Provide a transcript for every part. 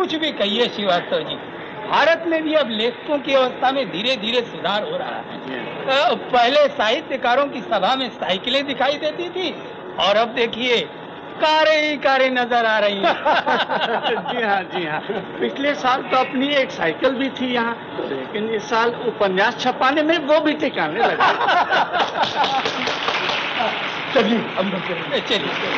कुछ भी कहिए श्रीवास्तव जी, भारत में भी अब लेखकों की अवस्था में धीरे धीरे सुधार हो रहा है। पहले साहित्यकारों की सभा में साइकिलें दिखाई देती थी और अब देखिए कारें ही कारें नजर आ रही हैं। जी हाँ जी हाँ, पिछले साल तो अपनी एक साइकिल भी थी यहाँ, लेकिन इस साल उपन्यास छपाने में वो भी ठिकाने लगा। चलिए हम लोग चलिए।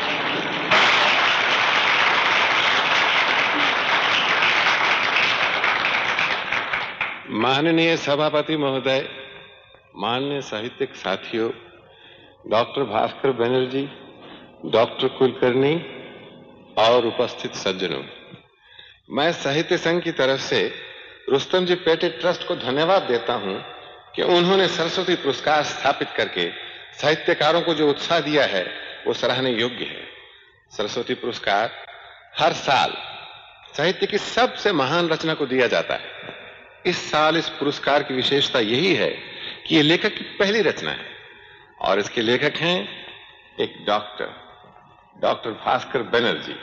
माननीय सभापति महोदय, माननीय साहित्यिक साथियों, डॉक्टर भास्कर बनर्जी, डॉक्टर कुलकर्णी और उपस्थित सज्जनों, मैं साहित्य संघ की तरफ से रुस्तम जी पेटे ट्रस्ट को धन्यवाद देता हूं कि उन्होंने सरस्वती पुरस्कार स्थापित करके साहित्यकारों को जो उत्साह दिया है वो सराहने योग्य है। सरस्वती पुरस्कार हर साल साहित्य की सबसे महान रचना को दिया जाता है। इस साल इस पुरस्कार की विशेषता यही है कि यह लेखक की पहली रचना है और इसके लेखक हैं एक डॉक्टर भास्कर बनर्जी।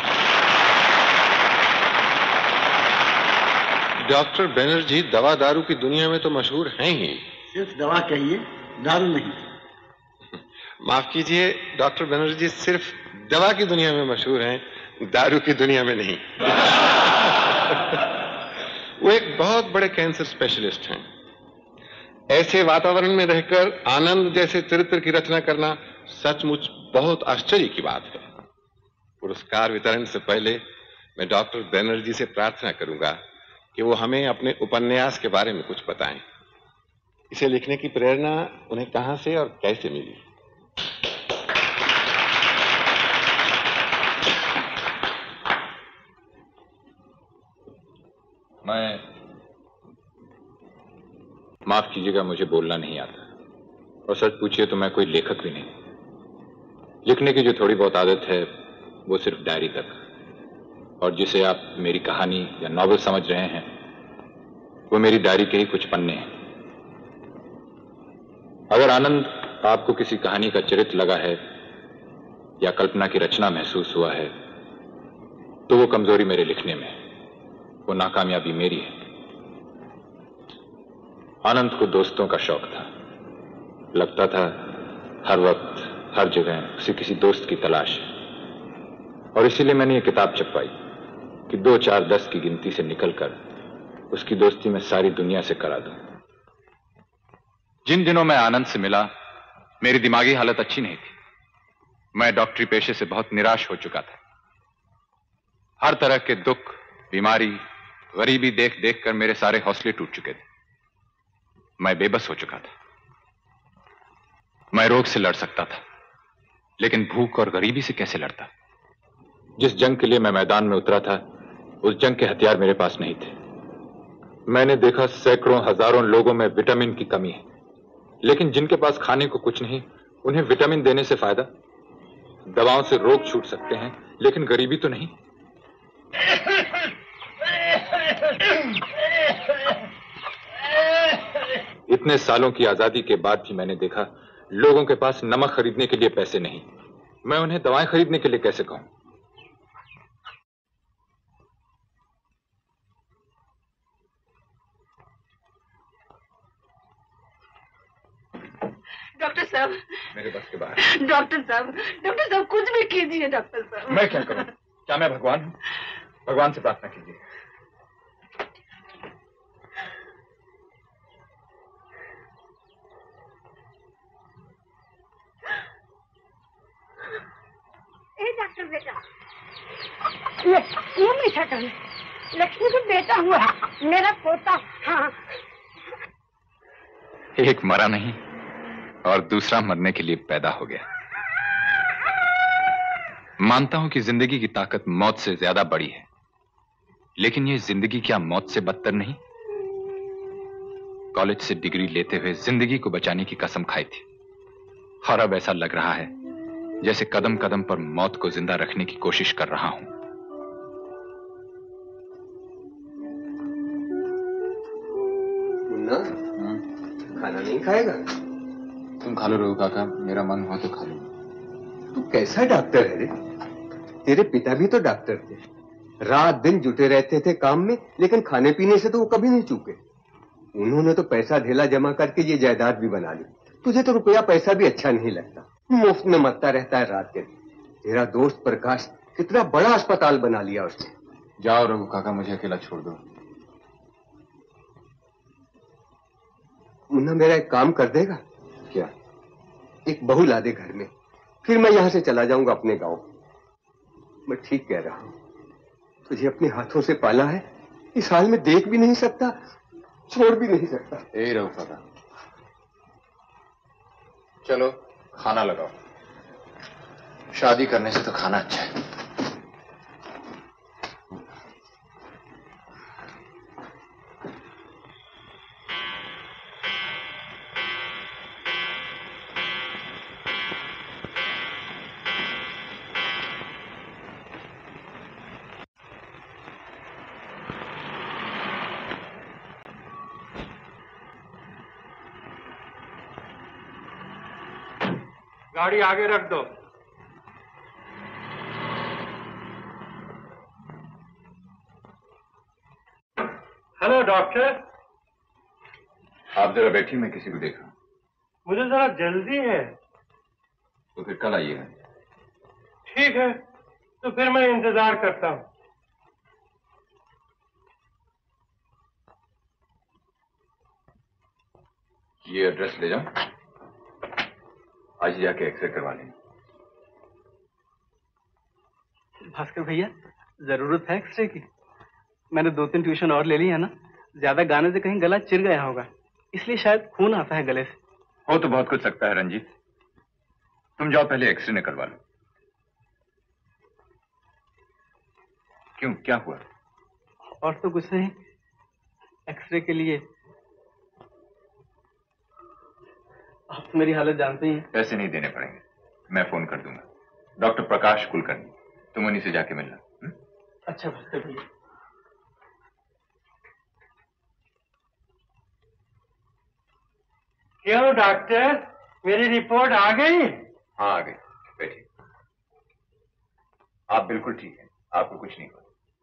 डॉक्टर बनर्जी दवा दारू की दुनिया में तो मशहूर हैं ही। सिर्फ दवा कहिए, दारू नहीं। माफ कीजिए, डॉक्टर बनर्जी सिर्फ दवा की दुनिया में मशहूर हैं, दारू की दुनिया में नहीं। वो एक बहुत बड़े कैंसर स्पेशलिस्ट हैं। ऐसे वातावरण में रहकर आनंद जैसे चरित्र की रचना करना सचमुच बहुत आश्चर्य की बात है। पुरस्कार वितरण से पहले मैं डॉक्टर बनर्जी से प्रार्थना करूंगा कि वो हमें अपने उपन्यास के बारे में कुछ बताएं। इसे लिखने की प्रेरणा उन्हें कहां से और कैसे मिली? मैं माफ कीजिएगा, मुझे बोलना नहीं आता और सच पूछिए तो मैं कोई लेखक भी नहीं। लिखने की जो थोड़ी बहुत आदत है वो सिर्फ डायरी तक, और जिसे आप मेरी कहानी या नॉवेल समझ रहे हैं वो मेरी डायरी के ही कुछ पन्ने हैं। अगर आनंद आपको किसी कहानी का चरित्र लगा है या कल्पना की रचना महसूस हुआ है तो वो कमजोरी मेरे लिखने में, वो नाकामयाबी मेरी है। आनंद को दोस्तों का शौक था। लगता था हर वक्त हर जगह उसे किसी दोस्त की तलाश है, और इसीलिए मैंने ये किताब छपवाई कि 2, 4, 10 की गिनती से निकलकर उसकी दोस्ती में सारी दुनिया से करा दूं। जिन दिनों मैं आनंद से मिला मेरी दिमागी हालत अच्छी नहीं थी। मैं डॉक्टरी पेशे से बहुत निराश हो चुका था। हर तरह के दुख, बीमारी, गरीबी देख देख कर मेरे सारे हौसले टूट चुके थे। मैं बेबस हो चुका था। मैं रोग से लड़ सकता था, लेकिन भूख और गरीबी से कैसे लड़ता? जिस जंग के लिए मैं मैदान में उतरा था उस जंग के हथियार मेरे पास नहीं थे। मैंने देखा सैकड़ों हजारों लोगों में विटामिन की कमी है, लेकिन जिनके पास खाने को कुछ नहीं उन्हें विटामिन देने से फायदा? दवाओं से रोग छूट सकते हैं लेकिन गरीबी तो नहीं। इतने सालों की आजादी के बाद भी मैंने देखा लोगों के पास नमक खरीदने के लिए पैसे नहीं। मैं उन्हें दवाएं खरीदने के लिए कैसे कहूं? डॉक्टर साहब, मेरे बस के बाहर। डॉक्टर साहब कुछ भी कीजिए। डॉक्टर साहब, मैं क्या करूं? क्या मैं भगवान हूं? भगवान से प्रार्थना कीजिए। डॉक्टर बेटा, ये मीठा कर, लक्ष्मी का बेटा हुआ, मेरा पोता। हाँ, एक मरा नहीं और दूसरा मरने के लिए पैदा हो गया। मानता हूं कि जिंदगी की ताकत मौत से ज्यादा बड़ी है, लेकिन ये जिंदगी क्या मौत से बदतर नहीं? कॉलेज से डिग्री लेते हुए जिंदगी को बचाने की कसम खाई थी, और अब ऐसा लग रहा है जैसे कदम कदम पर मौत को जिंदा रखने की कोशिश कर रहा हूं। मुन्ना, खाना नहीं खाएगा? तुम खा लो काका, मेरा मन हुआ तो खा लो। तू कैसा डॉक्टर है रे? तेरे पिता भी तो डॉक्टर थे। रात दिन जुटे रहते थे काम में, लेकिन खाने पीने से तो वो कभी नहीं चूके। उन्होंने तो पैसा ढेला जमा करके ये जायदाद भी बना ली। तुझे तो रुपया पैसा भी अच्छा नहीं लगता, मुफ्त में मरता रहता है रात दिन। तेरा दोस्त प्रकाश कितना बड़ा अस्पताल बना लिया उसने। जाओ रघु काका, मुझे अकेला छोड़ दो। मुन्ना मेरा एक काम कर देगा क्या? एक बहू ला दे घर में, फिर मैं यहां से चला जाऊंगा अपने गांव। मैं ठीक कह रहा हूं, तुझे अपने हाथों से पाला है, इस हाल में देख भी नहीं सकता, छोड़ भी नहीं सकता। ए रघु काका, चलो खाना लगाओ। शादी करने से तो खाना अच्छा है। गाड़ी आगे रख दो। Hello doctor. आप जरा बैठिए, मैं किसी को देखा। मुझे जरा जल्दी है। तो फिर कल आइएगा। ठीक है, तो फिर मैं इंतजार करता हूँ। ये एड्रेस ले जाओ, आज जाके एक्सरे करवा लेंगे। भास्कर भैया, जरूरत है एक्सरे की। मैंने 2-3 ट्यूशन और ले ली है ना, ज्यादा गाने से कहीं गला चिर गया होगा, इसलिए शायद खून आता है गले से। हो तो बहुत कुछ सकता है रंजीत, तुम जाओ पहले एक्सरे ने करवा लो। क्यों, क्या हुआ? और तो कुछ नहीं, एक्सरे के लिए आप तो मेरी हालत जानते ही हैं। पैसे नहीं देने पड़ेंगे, मैं फोन कर दूंगा। डॉक्टर प्रकाश कुलकर्णी, तुम उन्हीं से जाके मिलना। अच्छा भास्कर भैया। क्यों डॉक्टर, मेरी रिपोर्ट आ गई? हाँ आ गई, बैठिए। आप बिल्कुल ठीक हैं, आपको कुछ नहीं हुआ।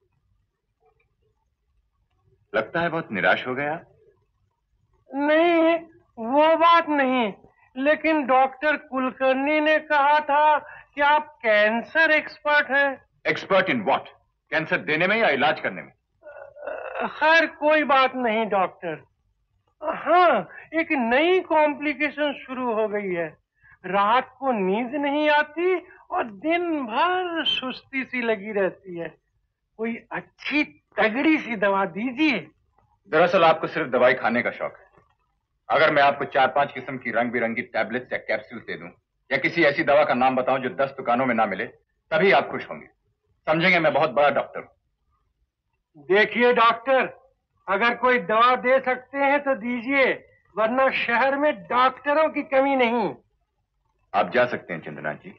लगता है बहुत निराश हो गया। नहीं, वो बात नहीं, लेकिन डॉक्टर कुलकर्णी ने कहा था कि आप कैंसर एक्सपर्ट हैं। Expert in what? कैंसर देने में या इलाज करने में? खैर कोई बात नहीं डॉक्टर। हाँ, एक नई कॉम्प्लिकेशन शुरू हो गई है। रात को नींद नहीं आती और दिन भर सुस्ती सी लगी रहती है। कोई अच्छी तगड़ी सी दवा दीजिए। दरअसल आपको सिर्फ दवाई खाने का शौक है। अगर मैं आपको 4-5 किस्म की रंग बिरंगी टैबलेट्स या कैप्सूल दे दूं, या किसी ऐसी दवा का नाम बताऊं जो 10 दुकानों में ना मिले, तभी आप खुश होंगे। समझेंगे मैं बहुत बड़ा डॉक्टर हूं। देखिए डॉक्टर, अगर कोई दवा दे सकते हैं तो दीजिए, वरना शहर में डॉक्टरों की कमी नहीं। आप जा सकते हैं चंद्रनाथ जी।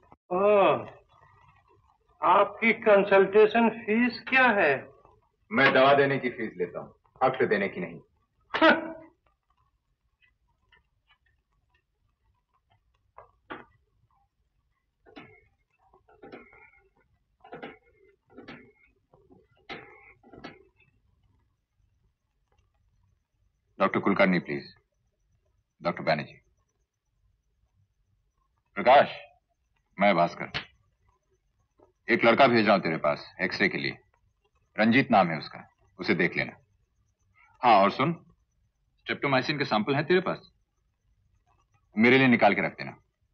आपकी कंसल्टेशन फीस क्या है? मैं दवा देने की फीस लेता हूं, अक्ल देने की नहीं। Doctor Kulkarni please. Doctor Banerjee. Prakash, मैं भास्कर। एक लड़का भेज रहा हूं तेरे पास एक्सरे के लिए। रंजीत नाम है उसका, उसे देख लेना। हाँ और सुन, स्ट्रेप्टोमाइसिन के सैंपल हैं तेरे पास? मेरे लिए निकाल के रख देना।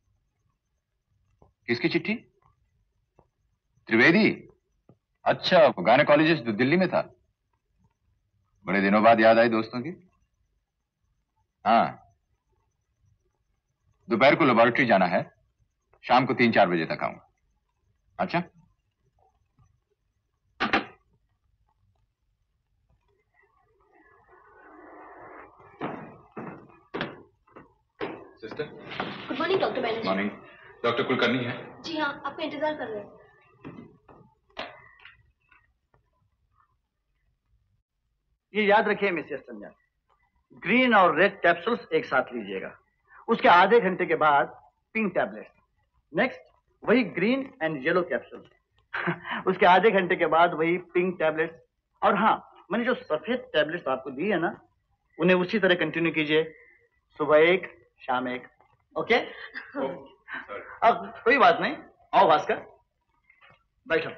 किसकी चिट्ठी? त्रिवेदी? अच्छा, वो गायनेकोलॉजिस्ट जो दिल्ली में था। बड़े दिनों बाद याद आई दोस्तों की। हाँ, दोपहर को लेबोरेटरी जाना है, शाम को 3-4 बजे तक आऊंगा। अच्छा, sister. Good morning doctor Banerjee. Morning. Doctor Kulkarni है? जी हाँ, आपका इंतजार कर रहे हैं। ये याद रखिए मिसेस संजय, ग्रीन और रेड कैप्सूल्स एक साथ लीजिएगा। उसके आधे घंटे के बाद पिंक टैबलेट्स। नेक्स्ट वही ग्रीन एंड येलो कैप्सूल्स। उसके आधे घंटे के बाद वही पिंक टैबलेट्स, और हाँ, मैंने जो सफेद टैबलेट्स आपको दी है ना, उन्हें उसी तरह कंटिन्यू कीजिए, सुबह 1 शाम 1। ओके? अब कोई बात नहीं, आओ भास्कर, बैठो।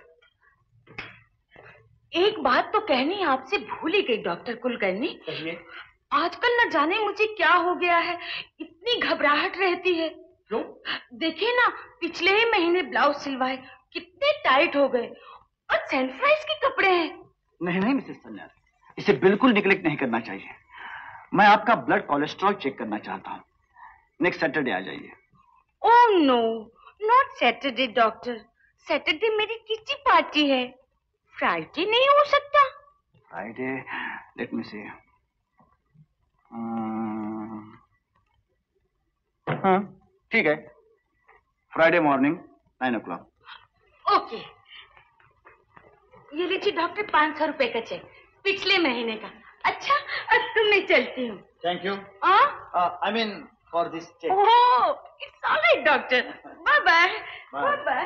एक बात तो कहनी आपसे भूल ही गई डॉक्टर कुलकर्णी। कहिए। आजकल न जाने मुझे क्या हो गया है, इतनी घबराहट रहती है। क्यों? देखिए ना, पिछले ही महीने ब्लाउज सिलवाए, कितने टाइट हो गए, और सैनिटाइज के कपड़े हैं। नहीं नहीं मिसेस सन्याल, इसे बिल्कुल निग्लेक्ट नहीं करना चाहिए। मैं आपका ब्लड कोलेस्ट्रॉल चेक करना चाहता हूँ। नेक्स्ट सैटरडे आ जाइए। Oh no, not Saturday doctor. Saturday मेरी किटी पार्टी है, फ्राइडे नहीं हो सकता। Friday, let me see. हाँ ठीक है, फ्राइडे मॉर्निंग 9 o'clock। ओके, ये लीजिए डॉक्टर 500 रुपए का चेक, पिछले महीने का। अच्छा, अब तो मैं चलती हूँ। Thank you. I mean for this cheque. Oh, it's alright doctor. Bye bye. Bye bye.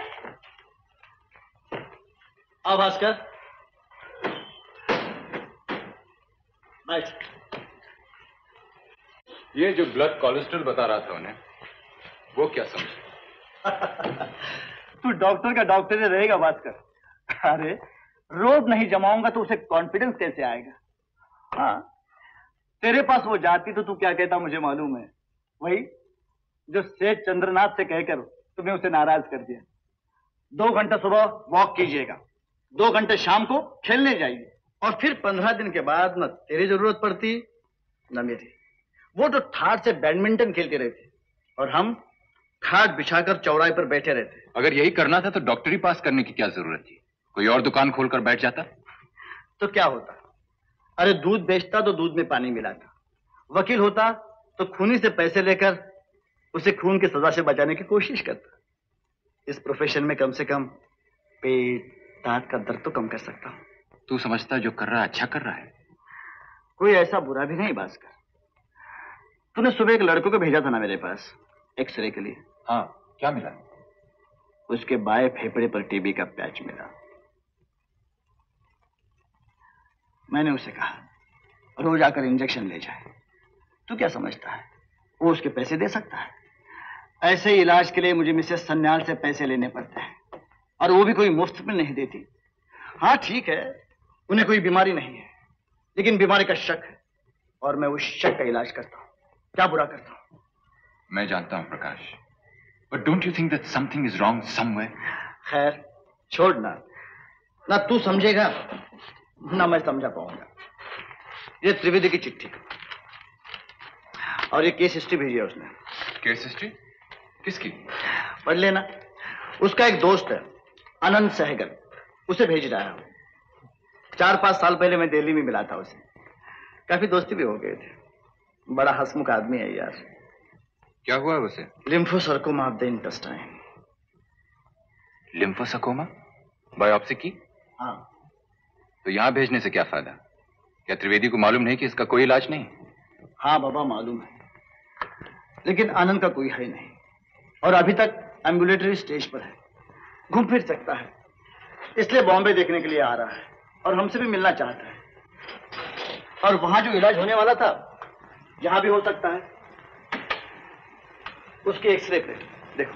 आओ भास्कर, बैठ। ये जो ब्लड कोलेस्ट्रॉल बता रहा था उन्हें, वो क्या समझे? तू डॉक्टर का डॉक्टर ही रहेगा भास्कर। अरे रोज नहीं जमाऊंगा तो उसे कॉन्फिडेंस कैसे आएगा? हाँ, तेरे पास वो जाती तो तू क्या कहता मुझे मालूम है। वही जो सेठ चंद्रनाथ से कहकर तुम्हें उसे नाराज कर दिया। 2 घंटा सुबह वॉक कीजिएगा, 2 घंटे शाम को खेलने जाइए, और फिर 15 दिन के बाद न तेरी जरूरत पड़ती न मेरी। वो तो ठाट से बैडमिंटन खेलते रहते और हम खाट बिछाकर चौराहे पर बैठे रहते। अगर यही करना था तो डॉक्टरी पास करने की क्या जरूरत थी? कोई और दुकान खोलकर बैठ जाता तो क्या होता? अरे दूध बेचता तो दूध में पानी मिलाता, वकील होता तो खूनी से पैसे लेकर उसे खून की सजा से बचाने की कोशिश करता। इस प्रोफेशन में कम से कम पेट दांत का दर्द तो कम कर सकता हूँ। तू समझता जो कर रहा है अच्छा कर रहा है? कोई ऐसा बुरा भी नहीं भास्कर। तूने सुबह एक लड़कों को भेजा था ना मेरे पास एक्सरे के लिए? हाँ, क्या मिला? उसके बाएं फेफड़े पर टीबी का पैच मिला। मैंने उसे कहा रोज आकर इंजेक्शन ले जाए। तू क्या समझता है वो उसके पैसे दे सकता है? ऐसे इलाज के लिए मुझे मिसेस सन्याल से पैसे लेने पड़ते हैं, और वो भी कोई मुफ्त में नहीं देती। हाँ ठीक है, उन्हें कोई बीमारी नहीं है, लेकिन बीमारी का शक है, और मैं उस शक का इलाज करता हूँ। क्या बुरा करता हूँ? मैं जानता हूँ प्रकाश, but don't you think that something is wrong somewhere? खैर छोड़ ना, ना तू समझेगा ना मैं समझा पाऊंगा। ये त्रिवेदी की चिट्ठी और ये केस हिस्ट्री भेजी है उसने। Case history? किसकी? पढ़ लेना। उसका एक दोस्त है अनंत सहगल, उसे भेज रहा है। 4-5 साल पहले मैं दिल्ली में मिला था उसे, काफी दोस्ती भी हो गए थे। बड़ा हंसमुख आदमी है यार। क्या हुआ है उसे? Lymphosarcoma of the intestine. Lymphosarcoma? Biopsy की? हाँ। तो यहाँ भेजने से क्या फायदा? क्या त्रिवेदी को मालूम नहीं कि इसका कोई इलाज नहीं? हाँ बाबा मालूम है, लेकिन आनंद का कोई है नहीं, और अभी तक एम्बुलेटरी स्टेज पर है, घूम फिर सकता है, इसलिए बॉम्बे देखने के लिए आ रहा है और हमसे भी मिलना चाहता है। और वहां जो इलाज होने वाला था, जहां भी हो सकता है, उसके एक्सरे पे देखो।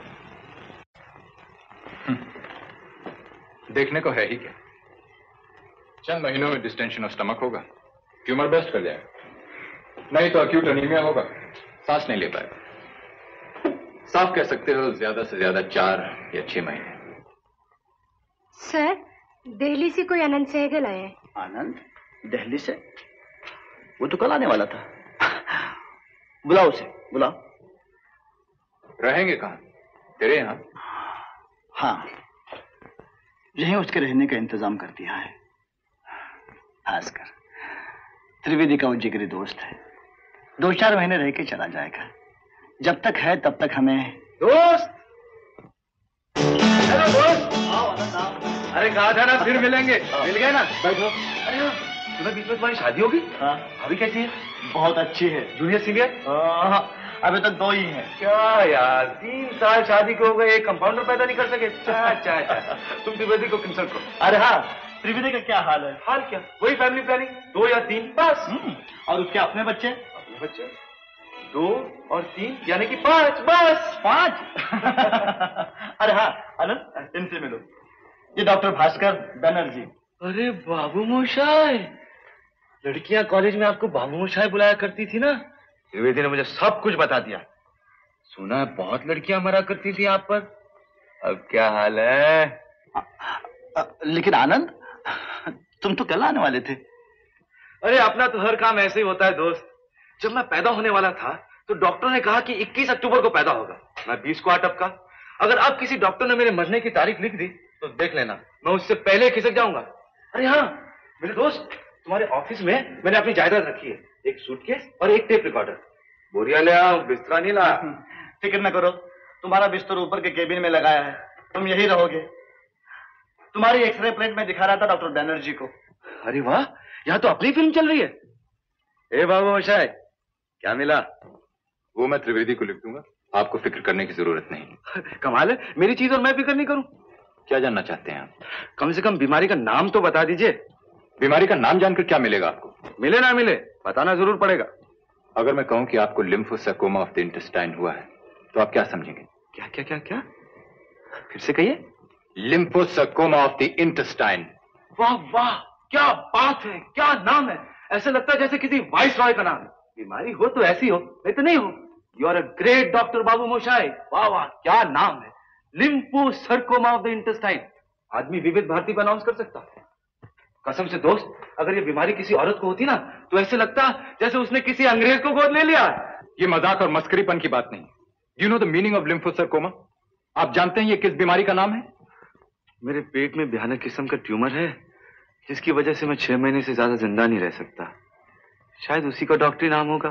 देखने को है ही क्या? चंद महीनों में डिस्टेंशन ऑफ स्टमक होगा, ट्यूमर बेस्ट कर जाएगा, नहीं तो अक्यूट एनीमिया होगा, सांस नहीं ले पाएगा। साफ कह सकते हो ज्यादा से ज्यादा 4 या 6 महीने। सर, दिल्ली से कोई आनंद सहगल आया है। आनंद? दिल्ली से? वो तो कल आने वाला था। बुलाओ उसे, बुलाओ। रहेंगे कहाँ? तेरे यहाँ? हाँ, यहीं उसके रहने का इंतजाम कर दिया है। भास्कर, त्रिवेदी का वो जिगरी दोस्त है, 2-4 महीने रह के चला जाएगा। जब तक है तब तक हमें। दोस्त, हेलो दोस्त। आओ आनंद आओ। अरे कहा था ना फिर मिलेंगे। मिल गए ना? बैठो। अरे तुम्हें बीच में तुम्हारी शादी होगी? हाँ। अभी कैसी है? बहुत अच्छी है। Junior senior? अभी तक 2 ही हैं। क्या यार, 3 साल शादी को हो गए, एक कंपाउंडर पैदा नहीं कर सके? तुम त्रिवेदी को कंसल्ट करो। अरे हाँ, त्रिवेदी का क्या हाल है? हाल क्या, वही फैमिली प्लानिंग, 2 या 3 बस। और उसके अपने बच्चे? अपने बच्चे 2 और 3 यानी कि 5 बस। 5? अरे हाँ आनंद, इनसे मिलो, ये डॉक्टर भास्कर बनर्जी। अरे बाबू मोशाय, लड़कियां कॉलेज में आपको बाबू मोशाय बुलाया करती थी ना? त्रिवेदी ने मुझे सब कुछ बता दिया। सुना है बहुत लड़कियां मरा करती थी आप पर, अब क्या हाल है? लेकिन आनंद, तुम तो कल आने वाले थे। अरे अपना तो हर काम ऐसे ही होता है दोस्त। जब मैं पैदा होने वाला था तो डॉक्टर ने कहा कि 21 अक्टूबर को पैदा होगा, मैं 20 को आ टपका। अगर अब किसी डॉक्टर ने मेरे मरने की तारीख लिख दी तो देख लेना, मैं उससे पहले खिसक जाऊंगा। अरे हाँ मेरे दोस्त, तुम्हारे ऑफिस में मैंने अपनी जायदाद रखी है, एक सूटकेस और एक टेप रिकॉर्डर। बोरिया ले आओ, बिस्तरा नहीं ला। फिक्र न करो, तुम्हारा बिस्तर ऊपर के केबिन में लगाया है, तुम यही रहोगे। तुम्हारी एक्सरे प्लेट में दिखा रहा था डॉक्टर बनर्जी को। अरे वाह, यहाँ तो अपनी फिल्म चल रही है। ए बाबू मोशाय, क्या मिला? वो मैं त्रिवेदी को लिख दूंगा, आपको फिक्र करने की जरूरत नहीं। कमाल है, मेरी चीज और मैं फिक्र नहीं करूं? क्या जानना चाहते हैं आप? कम से कम बीमारी का नाम तो बता दीजिए। बीमारी का नाम जानकर क्या मिलेगा आपको? मिले ना मिले, बताना जरूर पड़ेगा। अगर मैं कहूं कि आपको लिम्फोसार्कोमा ऑफ द इंटेस्टाइन हुआ है तो आप क्या समझेंगे? क्या क्या क्या क्या? फिर से कहिए। Lymphosarcoma of the intestine. वाह वाह, क्या बात है, क्या नाम है। ऐसे लगता है जैसे किसी वाइस रॉय का नाम है। बीमारी हो तो ऐसी हो, नहीं तो नहीं हो। You are a great doctor बाबू मोशाय। वाह वाह, क्या नाम है, लिम्फोसार्कोमा ऑफ द इंटेस्टाइन। आदमी विविध भारती पर अनाउंस कर सकता है। कसम से दोस्त, अगर ये बीमारी किसी औरत को होती ना तो ऐसे लगता जैसे उसने किसी अंग्रेज को गोद ले लिया। ये मजाक और मस्करीपन की बात नहीं। You know the meaning of lymphosarcoma? आप जानते हैं ये किस बीमारी का नाम है? मेरे पेट में भयानक किस्म का ट्यूमर है, जिसकी वजह से मैं 6 महीने से ज्यादा जिंदा नहीं रह सकता। शायद उसी का डॉक्टरी नाम होगा।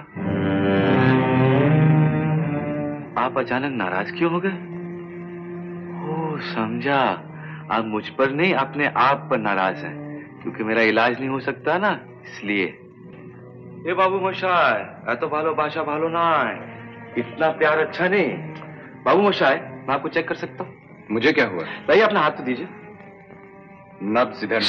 आप अचानक नाराज क्यों हो गए? ओह समझा, आप मुझ पर नहीं अपने आप पर नाराज हैं, क्योंकि मेरा इलाज नहीं हो सकता ना, इसलिए। ए बाबू मोशाय, तो भालो बाशा भालो ना, इतना प्यार अच्छा नहीं। बाबू मोशाय, मैं आपको चेक कर सकता हूँ? मुझे क्या हुआ? भाई अपना हाथ तो दीजिए। नब्ज इधर।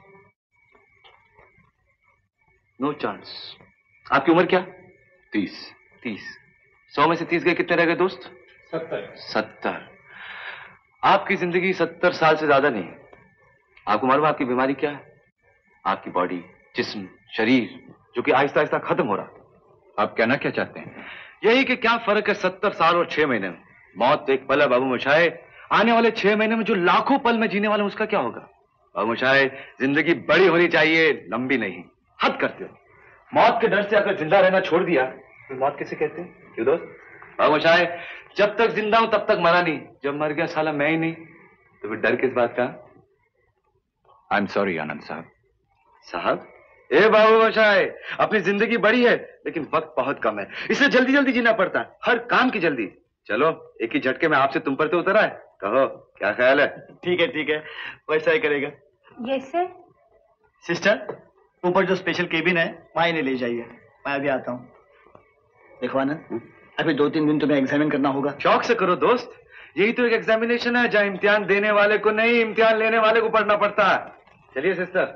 No chance. आपकी उम्र क्या? 30। 100 में से 30 गए, कितने रह गए दोस्त? 70। आपकी जिंदगी 70 साल से ज्यादा नहीं। आपको मालूम है आपकी बीमारी क्या है? आपकी बॉडी, जिस्म, शरीर जो कि आहिस्ता आहिस्ता खत्म हो रहा। आप कहना क्या चाहते हैं? यही कि क्या फर्क है 70 साल और 6 महीने में। मौत एक पल है बाबू मोशाय। आने वाले 6 महीने में जो लाखों पल में जीने वाले उसका क्या होगा? बाबू मोशाय, जिंदगी बड़ी होनी चाहिए, लंबी नहीं। हद करते हो। मौत के डर से अगर जिंदा रहना छोड़ दिया तो मौत किसे कहते हैं? क्यों दोस्त? बाबू मोशाय, जब तक जिंदा हूं तब तक मरा नहीं, जब मर गया साला मैं ही नहीं, तो फिर डर किस बात का? आई एम सॉरी आनंद साहब। साहब? ए बाबू मोशाय, अपनी जिंदगी बड़ी है लेकिन वक्त बहुत कम है, इसलिए जल्दी जल्दी जीना पड़ता है, हर काम की जल्दी। चलो एक ही झटके में आपसे तुम पर तो उतरा है, कहो क्या ख्याल है? ठीक है, वैसा ही करेगा। Yes sir. सिस्टर, ऊपर जो स्पेशल केबिन है वहां इन्हें ले जाइए, मैं अभी आता हूँ। देखो आनंद, अभी 2-3 दिन तुम्हें एग्जामिन करना होगा। शौक से करो दोस्त, यही तो एक एग्जामिनेशन है जहाँ इम्तिहान देने वाले को नहीं, इम्तिहान लेने वाले को पढ़ना पड़ता है। चलिए सिस्टर।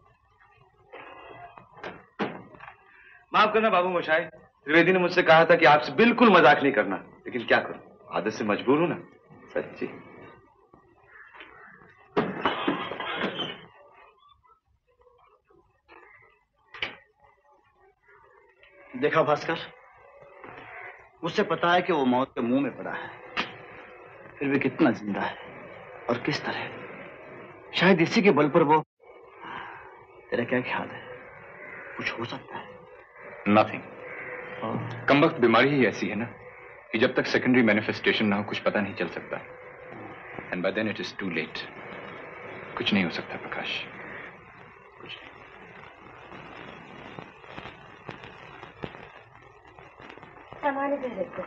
माफ करना बाबू मोशाय, त्रिवेदी ने मुझसे कहा था कि आपसे बिल्कुल मजाक नहीं करना, लेकिन क्या करूं, आदत से मजबूर हूं ना, सच्ची। देखा भास्कर, मुझसे पता है कि वो मौत के मुंह में पड़ा है, फिर भी कितना जिंदा है और किस तरह। शायद इसी के बल पर वो। तेरा क्या ख्याल है, कुछ हो सकता है? नथिंग। कमबख्त बीमारी ही ऐसी है ना कि जब तक सेकेंडरी मैनिफेस्टेशन ना हो कुछ पता नहीं चल सकता, and by then it is too late. कुछ नहीं हो सकता प्रकाश, कुछ नहीं। सामान इधर रखो।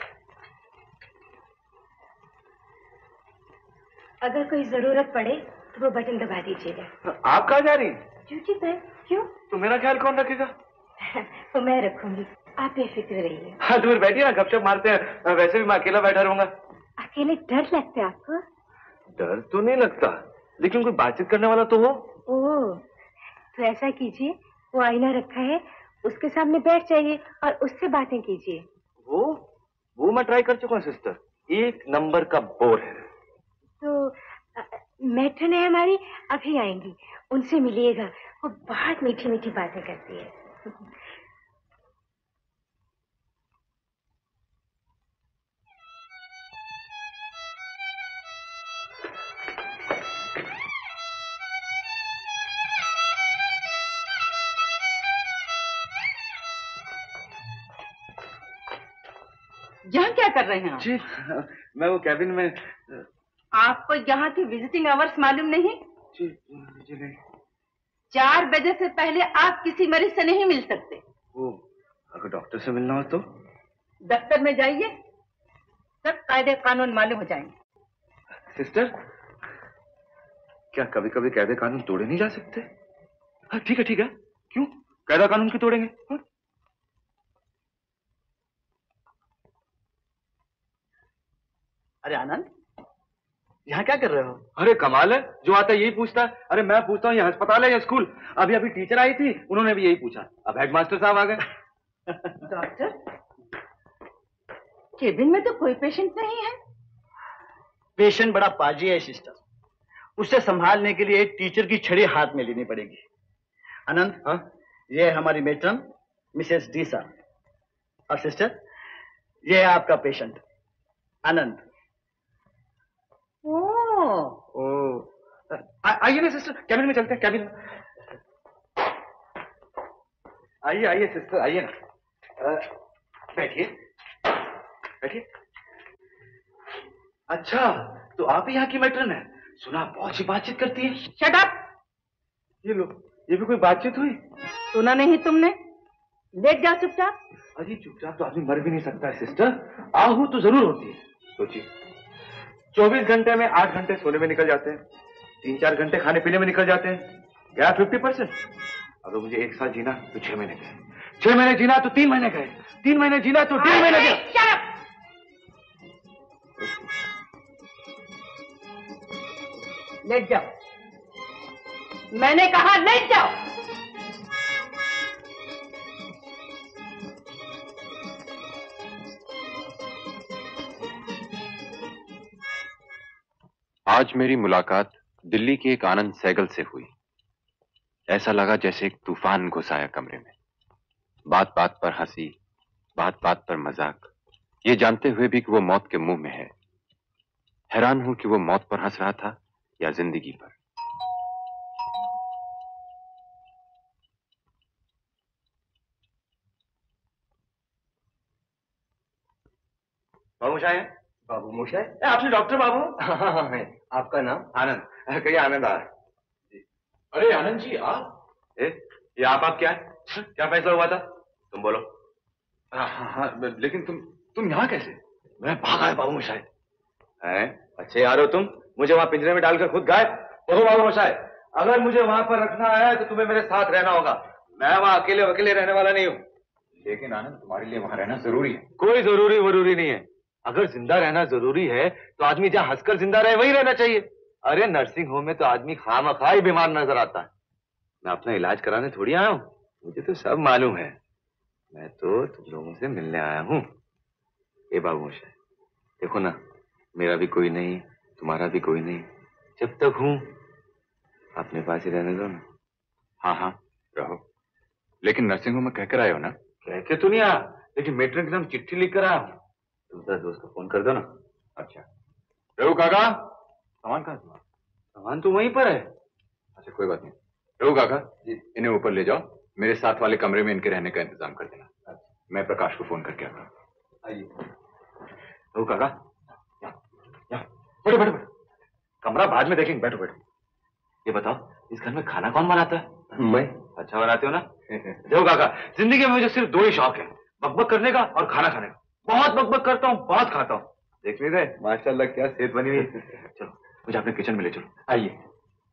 अगर कोई जरूरत पड़े तो वो बटन दबा दीजिएगा। आप कहाँ जा रही? ड्यूटी पर। क्यों? तो मेरा ख्याल कौन रखेगा? वो मैं रखूंगी, आप बेफिक्र रहिए। हाँ दूर बैठिए ना, गपशप मारते हैं। वैसे भी मैं अकेला बैठा रहूंगा। अकेले डर लगता है आपको? डर तो नहीं लगता, लेकिन कोई बातचीत करने वाला तो हो। ओह, तो ऐसा कीजिए, वो आईना रखा है, उसके सामने बैठ जाइए और उससे बातें कीजिए। वो मैं ट्राई कर चुका हूँ सिस्टर, 1 नंबर का बोर है। तो मैट्रन है हमारी, अभी आएंगी, उनसे मिलिएगा। वो बहुत मीठी मीठी बातें करती है। यहाँ क्या कर रहे हैं आप? जी मैं वो कैबिन में। आपको यहाँ की विजिटिंग आवर्स मालूम नहीं? जी नहीं। 4 बजे से पहले आप किसी मरीज से नहीं मिल सकते। वो अगर डॉक्टर से मिलना हो तो? दफ्तर में जाइए, सब कायदे कानून मालूम हो जाएंगे। सिस्टर, क्या कभी कभी कायदे कानून तोड़े नहीं जा सकते? हाँ ठीक है, क्यों कायदा कानून क्यों तोड़ेंगे? हाँ? अरे आनंद, यहाँ क्या कर रहे हो? अरे कमाल है, जो आता है यही पूछता है। अरे मैं पूछता हूँ ये अस्पताल है या स्कूल? अभी टीचर आई थी, उन्होंने भी यही पूछा। अब हेडमास्टर साहब आ गए। डॉक्टर, केबिन में तो कोई पेशेंट नहीं है। पेशेंट बड़ा पाजी है सिस्टर, उसे संभालने के लिए टीचर की छड़ी हाथ में लेनी पड़ेगी। आनंद, हाँ? ये है हमारी मेट्रन मिसेस डीसा, और सिस्टर ये है आपका पेशेंट आनंद। आइए ना सिस्टर, कैबिन में चलते हैं। कैबिन में आइए सिस्टर, आइए ना, बैठिए। अच्छा, तो आप ही यहाँ की मैट्रन है? सुना बहुत सी बातचीत करती है। Shut up! ये लो, ये भी कोई बातचीत हुई? सुना नहीं तुमने? लेट जाओ चुपचाप। अजी चुपचाप तो आदमी मर भी नहीं सकता है सिस्टर, आहू तो जरूर होती है। सोचिए, 24 घंटे में 8 घंटे सोने में निकल जाते हैं, 3-4 घंटे खाने पीने में निकल जाते हैं, गया 50%। अगर मुझे 1 साल जीना तो 6 महीने गए, 6 महीने जीना तो 3 महीने गए, 3 महीने जीना तो 1.5 महीने गए। लेट जाओ, मैंने कहा लेट जाओ। आज मेरी मुलाकात दिल्ली के एक आनंद सहगल से हुई। ऐसा लगा जैसे एक तूफान घुस आया कमरे में। बात बात पर हंसी, बात बात पर मजाक, ये जानते हुए भी कि वो मौत के मुंह में है। हैरान हूं कि वो मौत पर हंस रहा था या जिंदगी पर। बाबू मोशाय है? बाबू मोशाय? आपने डॉक्टर बाबू? हाँ है। आपका नाम? आनंद। कहिए आनंद आ। अरे आनंद जी आप? ये आप क्या है? क्या फैसला हुआ था? तुम बोलो। हाँ, लेकिन तुम यहाँ कैसे? मैं भागा है बाबू मोशाय। अच्छे यार हो तुम, मुझे वहां पिंजरे में डालकर खुद गायब। देखो बाबू मोशाय, अगर मुझे वहां पर रखना है तो तुम्हें मेरे साथ रहना होगा। मैं वहां अकेले रहने वाला नहीं हूँ। लेकिन आनंद, तुम्हारे लिए वहां रहना जरूरी है। कोई जरूरी नहीं है। अगर जिंदा रहना जरूरी है तो आदमी जहाँ हंसकर जिंदा रहे वही रहना चाहिए। अरे नर्सिंग होम में तो आदमी खामखा ही बीमार नजर आता है। मैं अपना इलाज कराने थोड़ी आया हूँ, मुझे तो सब मालूम है। मैं तो तुम लोगों से मिलने आया हूँ। ए बाबू मोशाय, देखो ना, मेरा भी कोई नहीं, तुम्हारा भी कोई नहीं। जब तक हूँ अपने पास ही रहने दो ना। हाँ रहो, लेकिन नर्सिंग होम में कहकर आए हो ना? कह के तो नहीं आया, लेकिन मेट्रन के नाम चिट्ठी लिख कर आया हूँ। तुम दोस्त को फोन कर दो ना। अच्छा रघु काका, सामान कहाँ? सामान तो वहीं पर है। अच्छा कोई बात नहीं। रघु काका जी, इन्हें ऊपर ले जाओ, मेरे साथ वाले कमरे में इनके रहने का इंतजाम कर देना। अच्छा। मैं प्रकाश को फोन करके आता हूँ। आइए रघु काका, बैठो। कमरा बाद में देखेंगे, बैठो। ये बताओ, इस घर में खाना कौन बनाता है? मैं। अच्छा बनाते हो ना? देखो काका, जिंदगी में मुझे सिर्फ 2 ही शौक है, बकबक करने का और खाना खाने का। बहुत बकबक करता हूँ, बहुत खाता हूँ। देख नहीं रहे माशाल्लाह क्या सेहत बनी हुई है। चलो मुझे अपने किचन में ले चलो। आइए।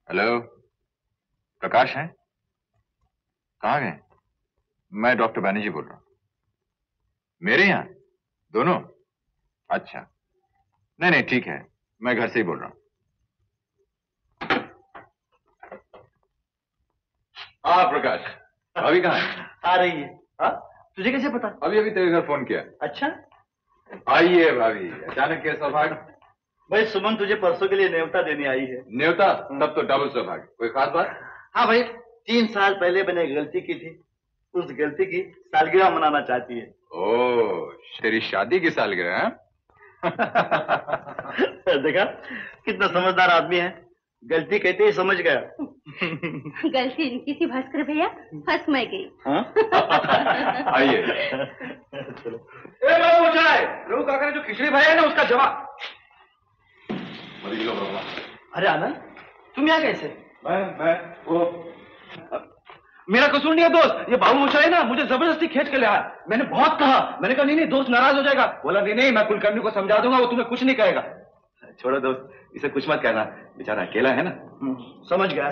हेलो, प्रकाश हैं? कहाँ गए? मैं डॉक्टर बैनर्जी बोल रहा हूँ। मेरे यहाँ दोनों? अच्छा, नहीं नहीं ठीक है, मैं घर से ही बोल रहा हूँ। हाँ प्रकाश, भाभी कहाँ है? आ रही है। हाँ, तुझे कैसे पता? अभी अभी तेरे घर फोन किया। अच्छा, आइए भाभी, अचानक क्या सौभाग्य? भाई सुमन तुझे परसों के लिए न्योता देने आई है। न्योता? तब तो डबल सौभाग्य। कोई खास बात? हाँ भाई, 3 साल पहले मैंने एक गलती की थी, उस गलती की सालगिरह मनाना चाहती है। ओह, तेरी शादी की सालगिरह है? देखा कितना समझदार आदमी है, गलती कहते ही समझ गया। गलती इनकी थी भास्कर भैया, फंस मैं गई। आइए। बाबू चाय, रोहू काका ने जो खिचड़ी भाई है ना उसका जवाब। अरे आनंद, तुम यहाँ कैसे? वो मेरा कसूर नहीं है दोस्त, ये बाबू मोशाय ना मुझे जबरदस्ती खींच के ले आया। मैंने बहुत कहा, मैंने कहा नहीं नहीं दोस्त नाराज हो जाएगा। बोला नहीं नहीं, मैं कुलकर्णी को समझा दूंगा, वो तुम्हें कुछ नहीं कहेगा। छोड़ो दोस्त, इसे कुछ मत कहना, बेचारा अकेला है ना। समझ गया।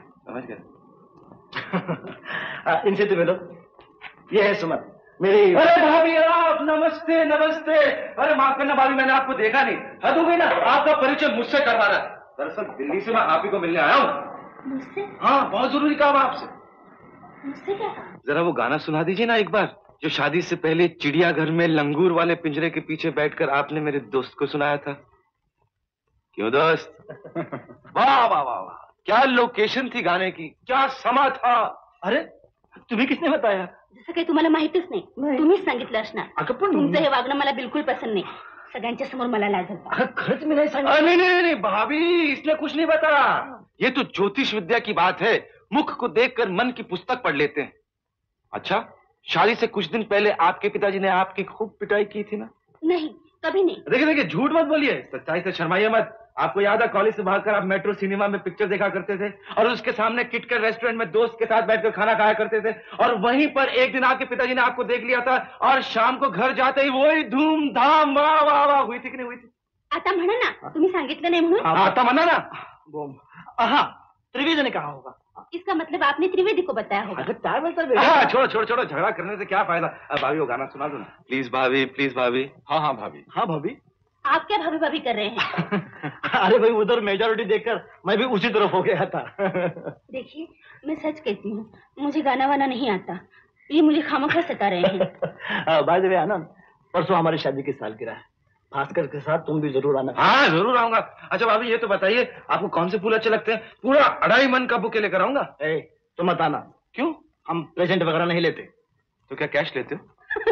इनसे तो मिलो, ये है सुमन मेरी। अरे भाभी आप, नमस्ते नमस्ते। अरे माफ करना भाभी, मैंने आपको देखा नहीं, हद हो गई ना, आपका परिचय मुझसे करवा रहा है। दरअसल दिल्ली से मैं आप ही को मिलने आया हूँ। मुझसे? हाँ, बहुत जरूरी काम है आपसे। मुझसे क्या काम? जरा वो गाना सुना दीजिए ना एक बार, जो शादी से पहले चिड़ियाघर में लंगूर वाले पिंजरे के पीछे बैठकर आपने मेरे दोस्त को सुनाया था। क्यों दोस्त? वाह वाह वाह वाह, क्या लोकेशन थी गाने की, क्या समा था। अरे तुम्हें किसने बताया? जसं काही तुम्हाला माहितीच नाही, तुम्हीच सांगितलं असणार। तुमचं हे वागणं मला बिलकुल पसंद नाही, सगळ्यांच्या समोर मला लाज होता। खर्च में नहीं सांगा। नहीं भाभी, इसने कुछ नहीं बताया। ये तो ज्योतिष विद्या की बात है, मुख को देखकर मन की पुस्तक पढ़ लेते हैं। अच्छा, शादी से कुछ दिन पहले आपके पिताजी ने आपकी खूब पिटाई की थी ना? नहीं, कभी नहीं। देखिए झूठ मत बोलिए, सच्चाई से शर्माइए मत। आपको याद है कॉलेज से भागकर आप मेट्रो सिनेमा में पिक्चर देखा करते थे और उसके सामने किटकैट रेस्टोरेंट में दोस्त के साथ बैठकर खाना खाया करते थे, और वहीं पर एक दिन आपके पिताजी ने आपको देख लिया था और शाम को घर जाते ही वही धूमधाम वाह वाह वाह हुई थी कि नहीं हुई थी? आता म्हणा ना, तुम्ही सांगितलं नाही म्हणून। आता म्हणा ना। हाँ, त्रिवेदी ने कहा होगा। इसका मतलब आपने त्रिवेदी को बताया होगा। छोड़ो, झगड़ा करने से क्या फायदा। भाभी वो गाना सुना दो ना प्लीज भाभी। हाँ भाभी। हाँ भाभी। आप क्या भाभी भाभी कर रहे हैं? अरे भाई, उधर मेजॉरिटी देखकर मैं भी उसी तरफ हो गया था। देखिए, मैं सच कहती हूँ, मुझे गाना वाना नहीं आता, ये मुझे खामखा सता रहे हैं। बाय द वे आनंद, परसों हमारी शादी की सालगिरह है, भास्कर के साथ तुम भी जरूर आना। हाँ जरूर आऊंगा। अच्छा भाभी ये तो बताइए, आपको कौन से फूल अच्छे लगते हैं? पूरा 2.5 मन का बुके लेकर आऊंगा। तो मत आना। क्यों? हम प्रेजेंट वगैरह नहीं लेते। तो क्या कैश लेते हो?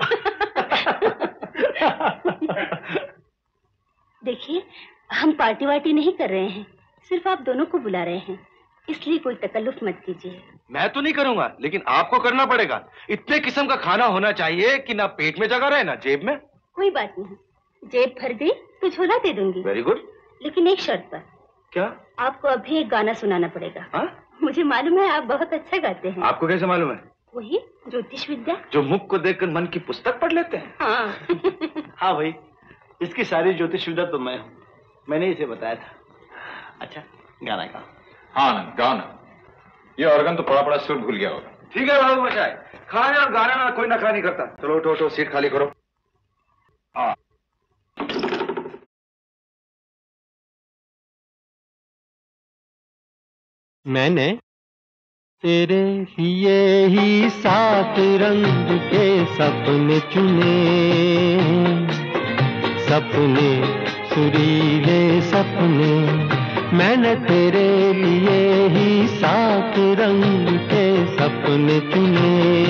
देखिए, हम पार्टी वार्टी नहीं कर रहे हैं, सिर्फ आप दोनों को बुला रहे हैं, इसलिए कोई तकल्लुफ मत कीजिए। मैं तो नहीं करूंगा, लेकिन आपको करना पड़ेगा। इतने किस्म का खाना होना चाहिए कि ना पेट में जगह रहे ना जेब में। कोई बात नहीं, जेब भर गई तो झोला दे दूंगी। वेरी गुड, लेकिन एक शर्त पर। क्या? आपको अभी एक गाना सुनाना पड़ेगा। हा? मुझे मालूम है आप बहुत अच्छा गाते हैं। आपको कैसे मालूम है? वही ज्योतिष विद्या, जो मुख को देखकर मन की पुस्तक पढ़ लेते हैं। हाँ। हाँ भाई, इसकी सारी ज्योतिष विद्या तो मैं हूँ, मैंने इसे बताया था। अच्छा, गाना गा। हाँ ना, गाओ ना। ये ऑर्गन तो पड़ा सुर भूल गया होगा। ठीक है बाबू मचाए, खाने और गाने में कोई नखरा नहीं करता। चलो उठो, सीट खाली करो। हाँ। मैंने तेरे लिए ही 7 रंग के सपने चुने, सपने सुरीले सपने। मैंने तेरे लिए ही 7 रंग के सपने चुने,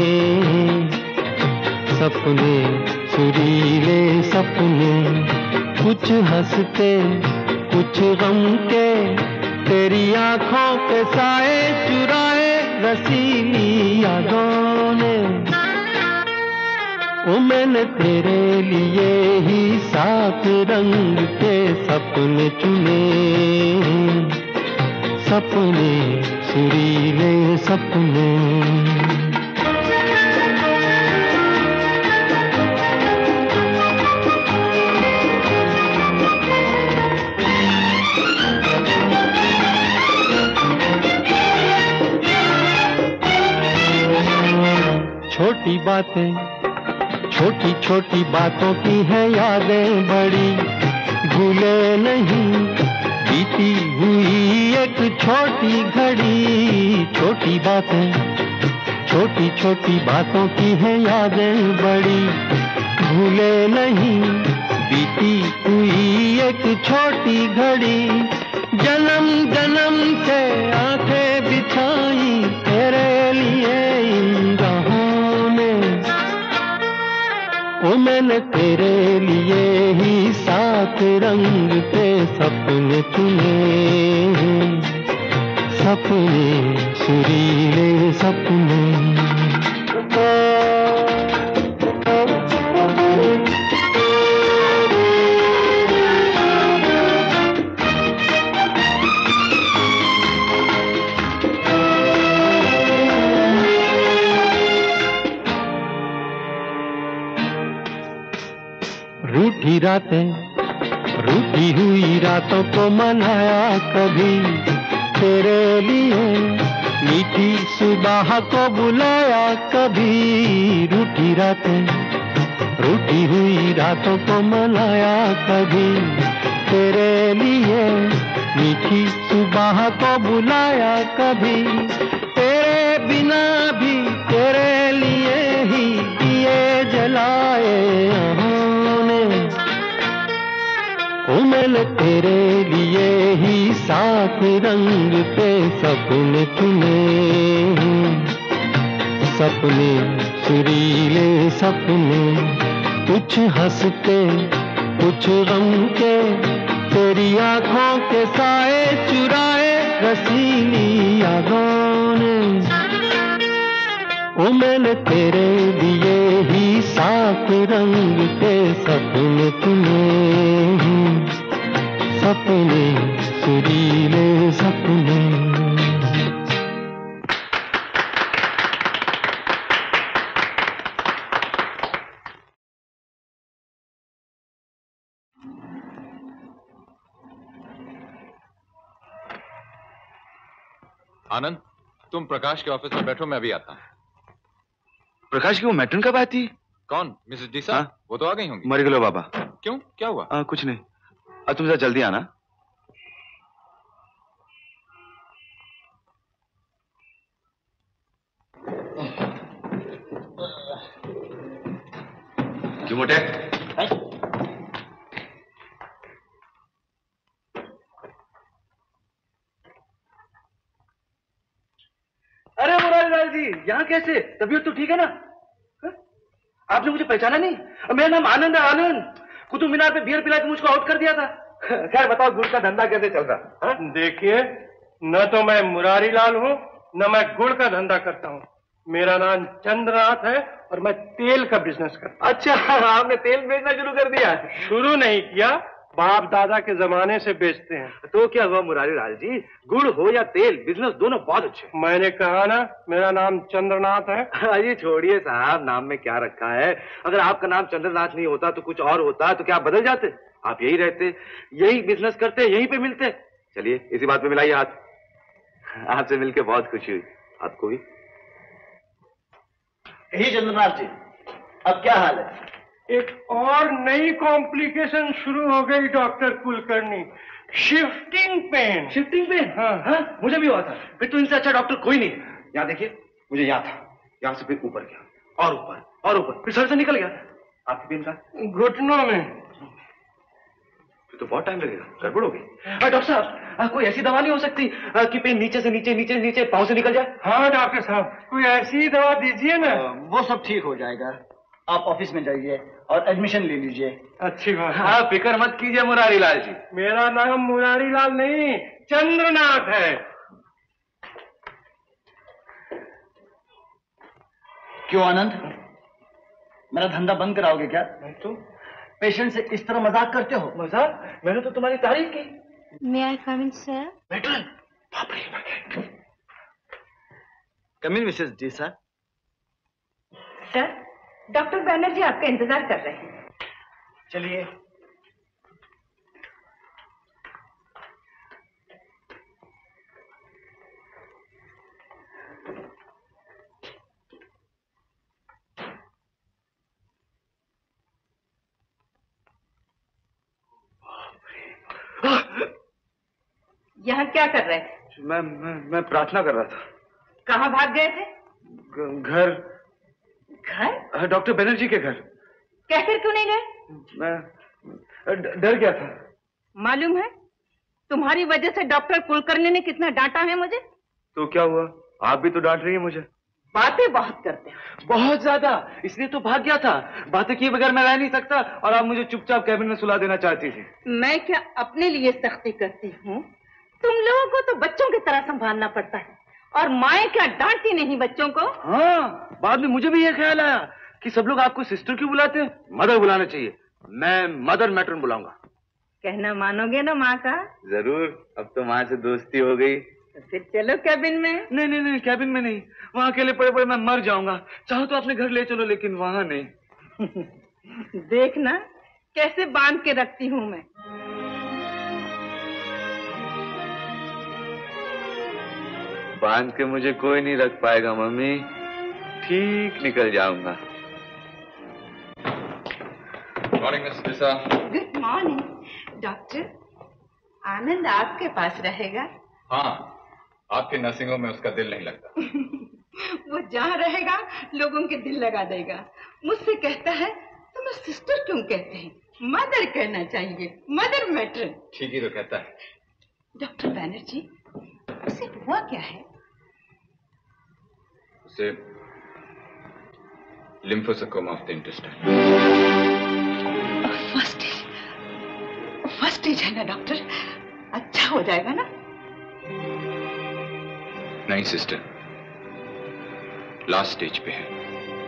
सपने सुरीले सपने। कुछ हंस के कुछ गम के, तेरी आंखों के साए चुराए रसीली यादों ने। ओ मैंने तेरे लिए ही 7 रंग के सपने चुने, सपने सुरीले सपने। छोटी बातें, छोटी छोटी बातों की है यादें बड़ी, भूले नहीं बीती हुई एक छोटी घड़ी। छोटी बातें, छोटी छोटी बातों की है यादें बड़ी, भूले नहीं बीती हुई एक छोटी घड़ी। जन्म जन्म से आंखें बिछाई तेरे लिए इन राहों में, ओ मैंने तेरे लिए ही सात रंग के सपने चुने, सपने सुरीले सपने। रूठी रातें, रूठी हुई रातों को मनाया कभी तेरे लिए, मीठी सुबह को बुलाया कभी। रूठी रातें, रूठी हुई रातों को मनाया कभी तेरे लिए, मीठी सुबह को बुलाया कभी। तेरे बिना भी तेरे लिए ही दिए जलाए ओ मैंने तेरे लिए ही सात रंग पे सपने चुने, सपने सुरीले सपने। कुछ हंसते कुछ गम के, तेरी आंखों के साए चुराए रसीली यादों ने। ओ मैंने तेरे लिए ही सात रंग के सपने चुने, सपने सुरीले सपने। आनंद, तुम प्रकाश के ऑफिस में बैठो, मैं अभी आता हूँ। प्रकाश की वो मैट्रन कब आई थी? कौन? मिसेस डीसा? हाँ? वो तो आ गई होंगी। मर गए बाबा। क्यों, क्या हुआ? कुछ नहीं। अब तुम जरा जल्दी आना। क्यों मोटे? अरे मुरारी लाल जी, यहाँ कैसे? तबीयत तो ठीक है ना? हा? आपने मुझे पहचाना नहीं? मेरा नाम आनंद है, आनंद। कुतुब मीनार पे बियर पिला के मुझको आउट कर दिया था। खैर बताओ, गुड़ का धंधा कैसे चल रहा? देखिए, न तो मैं मुरारी लाल हूँ, न मैं गुड़ का धंधा करता हूँ। मेरा नाम चंद्रनाथ है और मैं तेल का बिजनेस करता हूँ। अच्छा, आपने तेल बेचना शुरू कर दिया? शुरू नहीं किया, बाप दादा के जमाने से बेचते हैं। तो क्या हुआ मुरारी लाल जी, गुड़ हो या तेल, बिजनेस दोनों बहुत अच्छे। मैंने कहा ना, मेरा नाम चंद्रनाथ है। अरे छोड़िए साहब, नाम में क्या रखा है। अगर आपका नाम चंद्रनाथ नहीं होता तो कुछ और होता, तो क्या आप बदल जाते? आप यही रहते, यही बिजनेस करते, यहीं पे मिलते। चलिए इसी बात पे मिलाइए हाथ। आपसे मिलकर बहुत खुशी हुई। आपको भी। यही चंद्रनाथ जी, अब क्या हाल है? एक और नई कॉम्प्लिकेशन शुरू हो गई doctor Kulkarni. Shifting pain. Shifting pain? हाँ, मुझे भी हुआ था। फिर तो इनसे अच्छा डॉक्टर कोई नहीं। यहाँ देखिए, मुझे यहाँ था, यहाँ से फिर ऊपर गया और ऊपर और ऊपर, फिर सर से निकल गया। आपकी पेन का? घुटनों में। फिर तो बहुत टाइम लगेगा, गड़बड़ हो गई। डॉक्टर साहब, कोई ऐसी दवा नहीं हो सकती कि पेन नीचे से नीचे, नीचे से नीचे पाँव से निकल जाए? हाँ डॉक्टर साहब, कोई ऐसी दवा दीजिए ना। वो सब ठीक हो जाएगा। आप ऑफिस में जाइए और एडमिशन ले लीजिए। अच्छी बात। हाँ, फिक्र मत कीजिए मुरारी लाल जी। मेरा नाम मुरारी लाल नहीं, चंद्रनाथ है। क्यों आनंद, मेरा धंधा बंद कराओगे क्या? तुम पेशेंट से इस तरह मजाक करते हो? मजाक? मैंने तो तुम्हारी तारीफ की। May I come in, sir? Matron, बाप रे। Come in Mrs D sir. Sir, doctor Banerjee आपका इंतजार कर रहे हैं। चलिए। यहाँ क्या कर रहे थे? मैं प्रार्थना कर रहा था। कहाँ भाग गए थे? घर। घर? डॉक्टर बनर्जी के घर। कहकर क्यों नहीं गए? मैं डर गया था। मालूम है तुम्हारी वजह से डॉक्टर कुलकर्णी ने कितना डांटा है मुझे। तो क्या हुआ? आप भी तो डांट रही है मुझे। बातें बहुत करते हैं। बहुत ज्यादा, इसलिए तो भाग गया था। बातें किए बगैर मैं रह नहीं सकता और आप मुझे चुपचाप कैबिन में सुला देना चाहती थी। मैं क्या अपने लिए सख्ती करती हूँ? तुम लोगों को तो बच्चों की तरह संभालना पड़ता है और माएँ क्या डांटती नहीं बच्चों को? हाँ, बाद में मुझे भी ये ख्याल आया कि सब लोग आपको सिस्टर क्यों बुलाते हैं? मदर बुलाना चाहिए। मैं मदर मैट्रन बुलाऊंगा। कहना मानोगे ना माँ का? जरूर, अब तो माँ से दोस्ती हो गई। तो फिर चलो कैबिन में। नहीं, कैबिन में नहीं। वहाँ अकेले पड़े पड़े मैं मर जाऊंगा। चाहो तो अपने घर ले चलो, लेकिन वहाँ नहीं। देखना कैसे बांध के रखती हूँ मैं। बांध के मुझे कोई नहीं रख पाएगा मम्मी, ठीक निकल जाऊंगा। Morning miss Disha. Good morning doctor. Anand आपके पास रहेगा? हाँ, आपके नर्सिंग होम में उसका दिल नहीं लगता। वो जहाँ रहेगा लोगों के दिल लगा देगा। मुझसे कहता है तुम्हें सिस्टर क्यों कहते हैं? मदर कहना चाहिए, मदर मैट्रन। ठीक ही तो कहता है। डॉक्टर बैनर्जी, उसे हुआ क्या है? उसे lymphosarcoma of the intestine. First stage है ना डॉक्टर? अच्छा हो जाएगा ना? नहीं सिस्टर, लास्ट स्टेज पे है।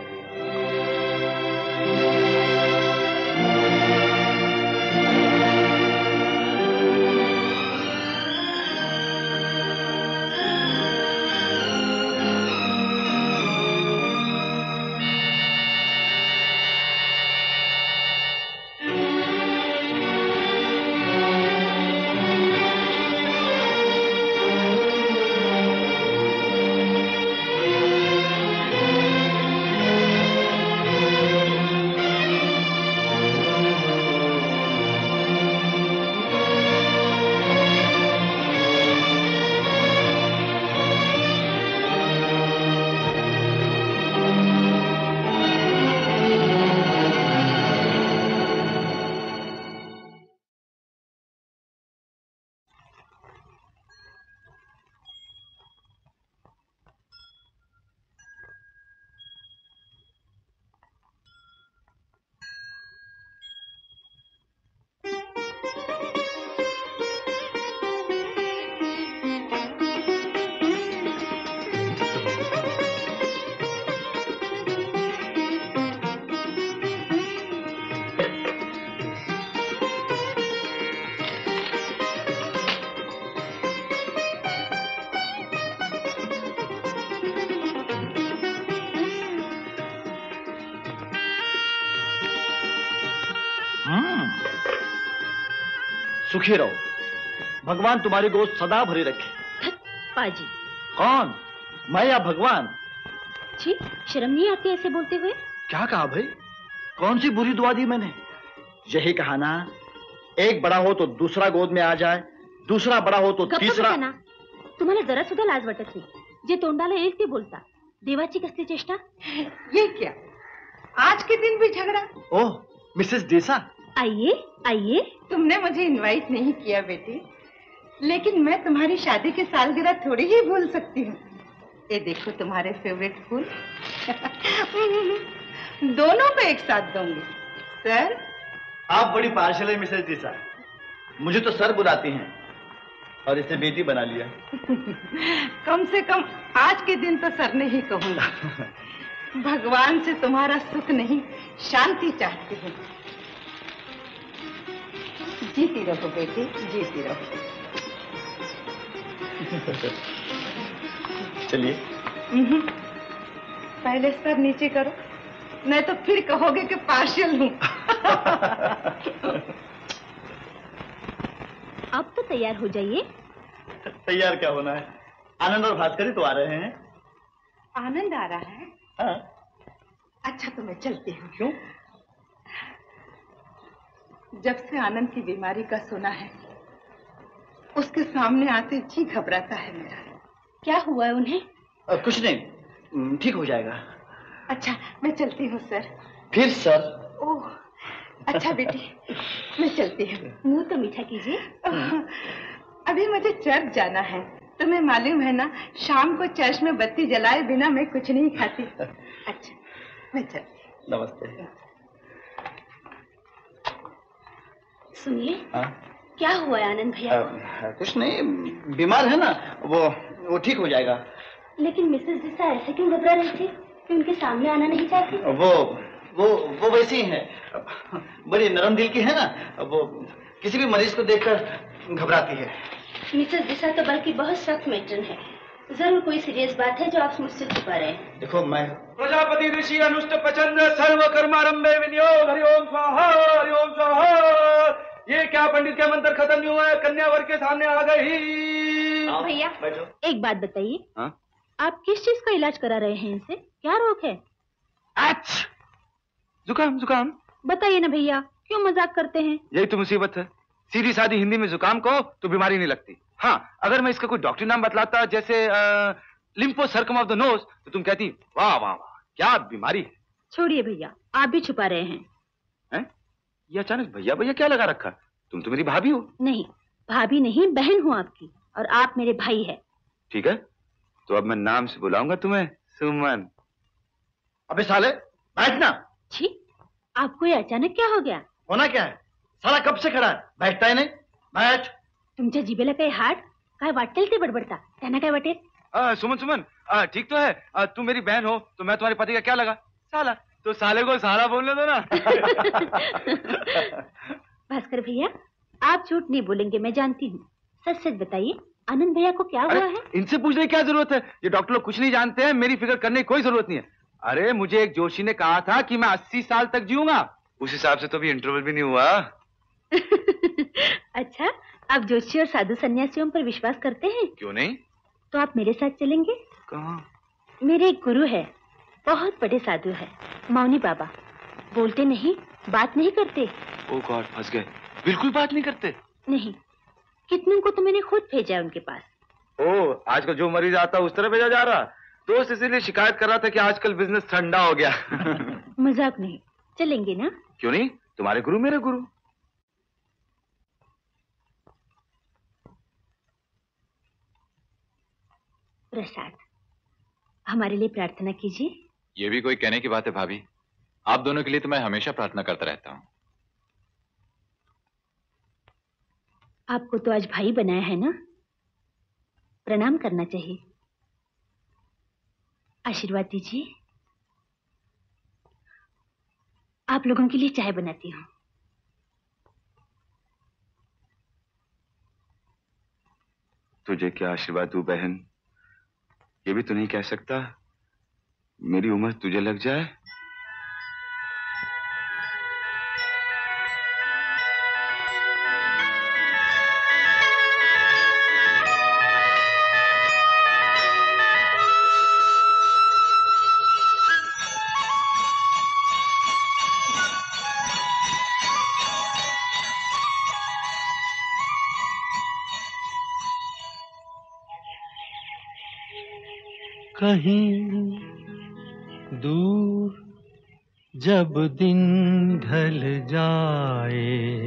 सुखी रहो। भगवान तुम्हारी गोद सदा भरी रखे। पाजी। कौन? मैं या भगवान? जी, शर्म नहीं आती ऐसे बोलते हुए? क्या कहा भाई? कौन सी बुरी दुआ दी मैंने? यही कहा ना, एक बड़ा हो तो दूसरा गोद में आ जाए, दूसरा बड़ा हो तो तीसरा। तुम्हाला जरा सुद्धा लाज वाटत नाही? जे तोंडाला येईल ते बोलता, देवाची कसली चेष्टा? ये क्या, आज के दिन भी झगड़ा? ओह मिसेस देसा, आइए आइए। तुमने मुझे इनवाइट नहीं किया बेटी, लेकिन मैं तुम्हारी शादी की सालगिरह थोड़ी ही भूल सकती हूँ। ये देखो तुम्हारे फेवरेट फूल। दोनों को एक साथ दूंगी। सर, आप बड़ी पार्शल है मिसेस देसा। मुझे तो सर बुलाती हैं और इसे बेटी बना लिया। कम से कम आज के दिन तो सर नहीं कहूंगा। भगवान से तुम्हारा सुख नहीं, शांति चाहती हूँ। जीती रहो बेटी, जीती रहो। चलिए। पहले सर नीचे करो, नहीं तो फिर कहोगे कि पार्शियल हूँ। अब तो तैयार हो जाइए। तैयार क्या होना है, आनंद और भास्कर ही तो आ रहे हैं। आनंद आ रहा है? हाँ। अच्छा तो मैं चलती हूँ। क्यों? जब से आनंद की बीमारी का सुना है, उसके सामने आते जी घबराता है मेरा। क्या हुआ है उन्हें? कुछ नहीं, ठीक हो जाएगा। अच्छा मैं चलती हूँ सर। फिर सर? ओह अच्छा बेटी, मैं चलती हूँ। मुंह तो मीठा कीजिए। अभी मुझे चर्च जाना है, तुम्हें मालूम है ना, शाम को चर्च में बत्ती जलाए बिना मैं कुछ नहीं खाती। अच्छा मैं चलती। नमस्ते। सुनिए, क्या हुआ है आनंद भैया? कुछ नहीं, बीमार है ना, वो ठीक हो जाएगा। लेकिन मिसेस दिशा ऐसे क्यों घबरा रही थी कि उनके सामने आना नहीं चाहती? वो वैसी ही है, बड़ी नरम दिल की है ना, वो किसी भी मरीज को देखकर घबराती है। मिसेस दिशा तो बल्कि बहुत सख्त मैट्रन है, जरूर कोई सीरियस बात है जो आप मुझसे छुपा रहे हैं। देखो मैं प्रजापति ऋषि अनुष्ट पचंद सर्व कर्मारंभे विनियोग हरि ओम स्वाहा हरि ओम स्वाहा। ये क्या पंडित के मंत्र खत्म नहीं हुआ है, कन्या वर के सामने आ गई। भैया एक बात बताइए, आप किस चीज का इलाज करा रहे हैं इनसे? क्या रोग है? जुकाम। बताइए ना भैया, क्यों मजाक करते हैं? यही तो मुसीबत है, सीधी सादी हिंदी में जुकाम कहो तो बीमारी नहीं लगती। हाँ, अगर मैं इसका कोई डॉक्टरी नाम बतलाता जैसे लिम्फोसर्कम ऑफ द नोज तो तुम कहती वाह वाह वाह क्या बीमारी है। छोड़िए भैया, आप भी छुपा रहे हैं। ये अचानक भैया भैया क्या लगा रखा? तुम तो मेरी भाभी हो। नहीं, भाभी नहीं, बहन हूँ आपकी, और आप मेरे भाई है। ठीक है, तो अब मैं नाम से बुलाऊंगा तुम्हें सुमन। अबे साले बैठना। छी, आपको ये अचानक क्या हो गया? होना क्या है, साला कब से खड़ा है, बैठता है नहीं, बैठ। तुमच्या जिभेला काही हाड काय वाटेल ते बडबडता, त्यांना काय वाटेल? सुमन ठीक तो है, तुम मेरी बहन हो तो मैं तुम्हारे पति का क्या लगा? साला, तो साले को साला बोलने दो ना। भास्कर भैया, आप झूठ नहीं बोलेंगे, मैं जानती हूँ। सच सच बताइए, आनंद भैया को क्या हुआ है? इनसे पूछने की क्या जरूरत है, ये डॉक्टर लोग कुछ नहीं जानते हैं, मेरी फिक्र करने की कोई जरूरत नहीं है। अरे मुझे एक जोशी ने कहा था कि मैं 80 साल तक जीऊंगा, उस हिसाब से तो अभी इंटरवल भी नहीं हुआ। अच्छा, आप जोशी और साधु सन्यासियों पर विश्वास करते हैं? क्यों नहीं? तो आप मेरे साथ चलेंगे? कहाँ? मेरे एक गुरु है, बहुत बड़े साधु है, मौनी बाबा। बोलते नहीं, बात नहीं करते। ओह गॉड, फंस गए, बिल्कुल बात नहीं करते? नहीं, कितनों को तो मैंने खुद भेजा है उनके पास। ओह, आजकल जो मरीज आता उस तरह भेजा जा रहा? दोस्त इसीलिए शिकायत कर रहा था कि आजकल बिजनेस ठंडा हो गया। मजाक नहीं, चलेंगे ना? क्यों नहीं, तुम्हारे गुरु मेरे गुरु। प्रसाद, हमारे लिए प्रार्थना कीजिए। ये भी कोई कहने की बात है भाभी, आप दोनों के लिए तो मैं हमेशा प्रार्थना करता रहता हूँ। आपको तो आज भाई बनाया है ना, प्रणाम करना चाहिए। आशीर्वाद दीजिए। आप लोगों के लिए चाय बनाती हूँ। तुझे क्या आशीर्वाद दूं बहन, ये भी तो नहीं कह सकता मेरी उम्र तुझे लग जाए। कहीं दूर जब दिन ढल जाए,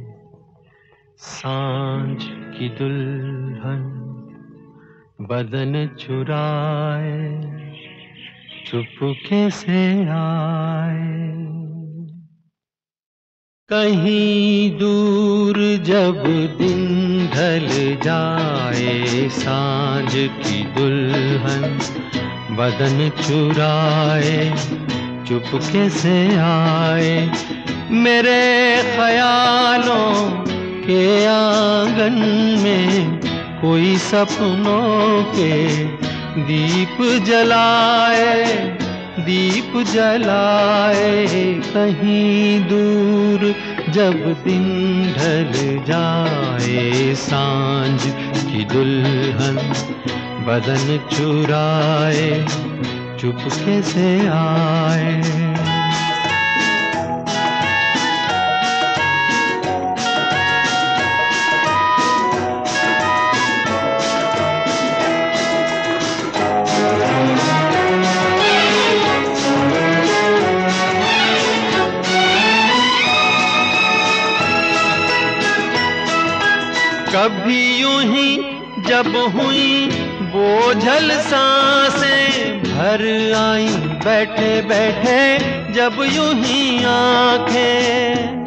सांझ की दुल्हन बदन चुराए, चुपके से आए। कहीं दूर जब दिन ढल जाए, सांझ की दुल्हन बदन चुराए, चुपके से आए। मेरे ख्यालों के आंगन में कोई सपनों के दीप जलाए, दीप जलाए। कहीं दूर जब दिन ढल जाए, सांझ की दुल्हन बदन चुराए, चुपके से आए। जब हुई बोझल सांसें भर आई बैठे बैठे जब यूं ही आंखें।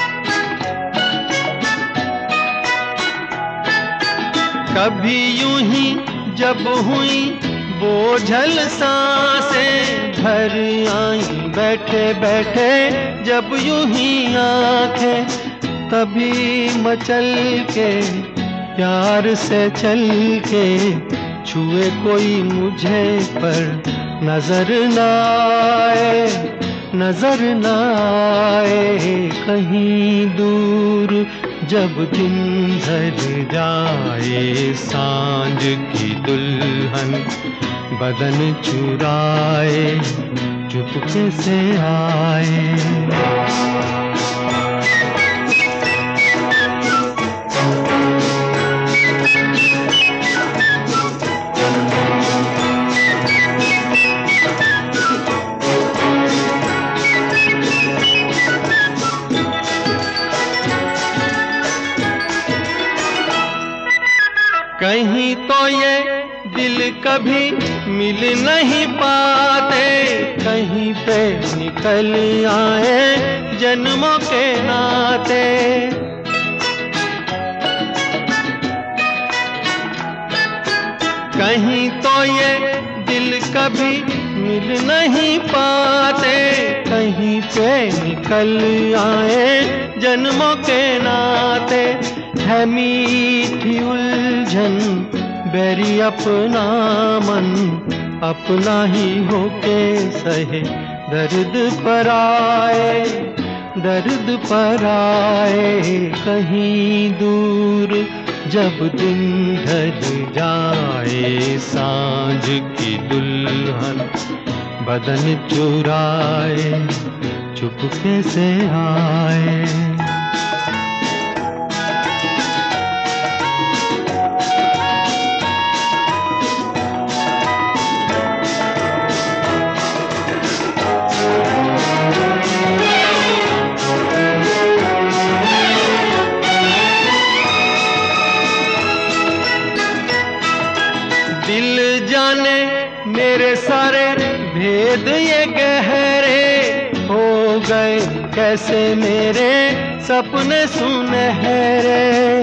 कभी यूं ही जब हुई बोझल सांसें भर आई बैठे बैठे जब यूं ही आंखें, तभी मचल के प्यार से चल के छुए कोई मुझे पर नजर न आए, नजर न आए। कहीं दूर जब दिन ढल जाए सांझ की दुल्हन बदन चुराए चुपके से आए। कहीं तो ये दिल कभी मिल नहीं पाते, कहीं पे निकल आए जन्मों के नाते। कहीं तो ये दिल कभी मिल नहीं पाते, कहीं पे निकल आए जन्मों के नाते। है मीठी उलझन बैरी अपना मन अपना ही होके सहे दर्द पर आए, दर्द पर आए। कहीं दूर जब दिन ढल जाए सांझ की दुल्हन बदन चुराए चुपके से आए। मेरे सारे भेद ये गहरे हो गए कैसे मेरे सपने सुनहरे।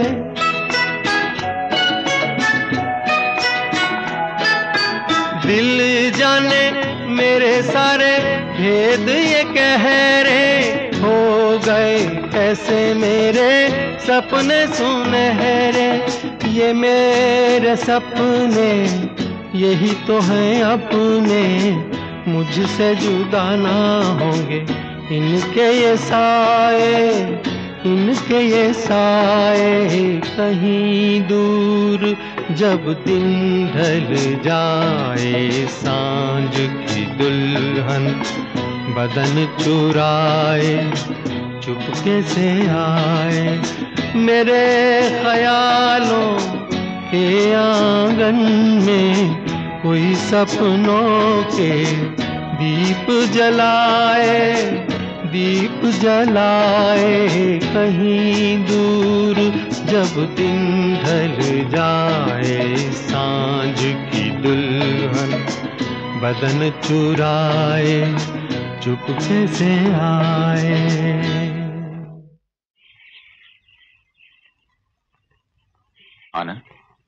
दिल जाने मेरे सारे भेद ये गहरे हो गए कैसे मेरे सपने सुनहरे। ये मेरे सपने यही तो हैं अपने, मुझसे जुदा ना होंगे इनके ये साए, इनके ये साए। कहीं दूर जब दिन ढल जाए सांझ की दुल्हन बदन चुराए चुपके से आए। मेरे ख्यालों के आंगन में कोई सपनों के दीप जलाए, दीप जलाए। कहीं दूर जब दिन ढल जाए सांझ की दुल्हन बदन चुराए चुपके से आए। आनंद,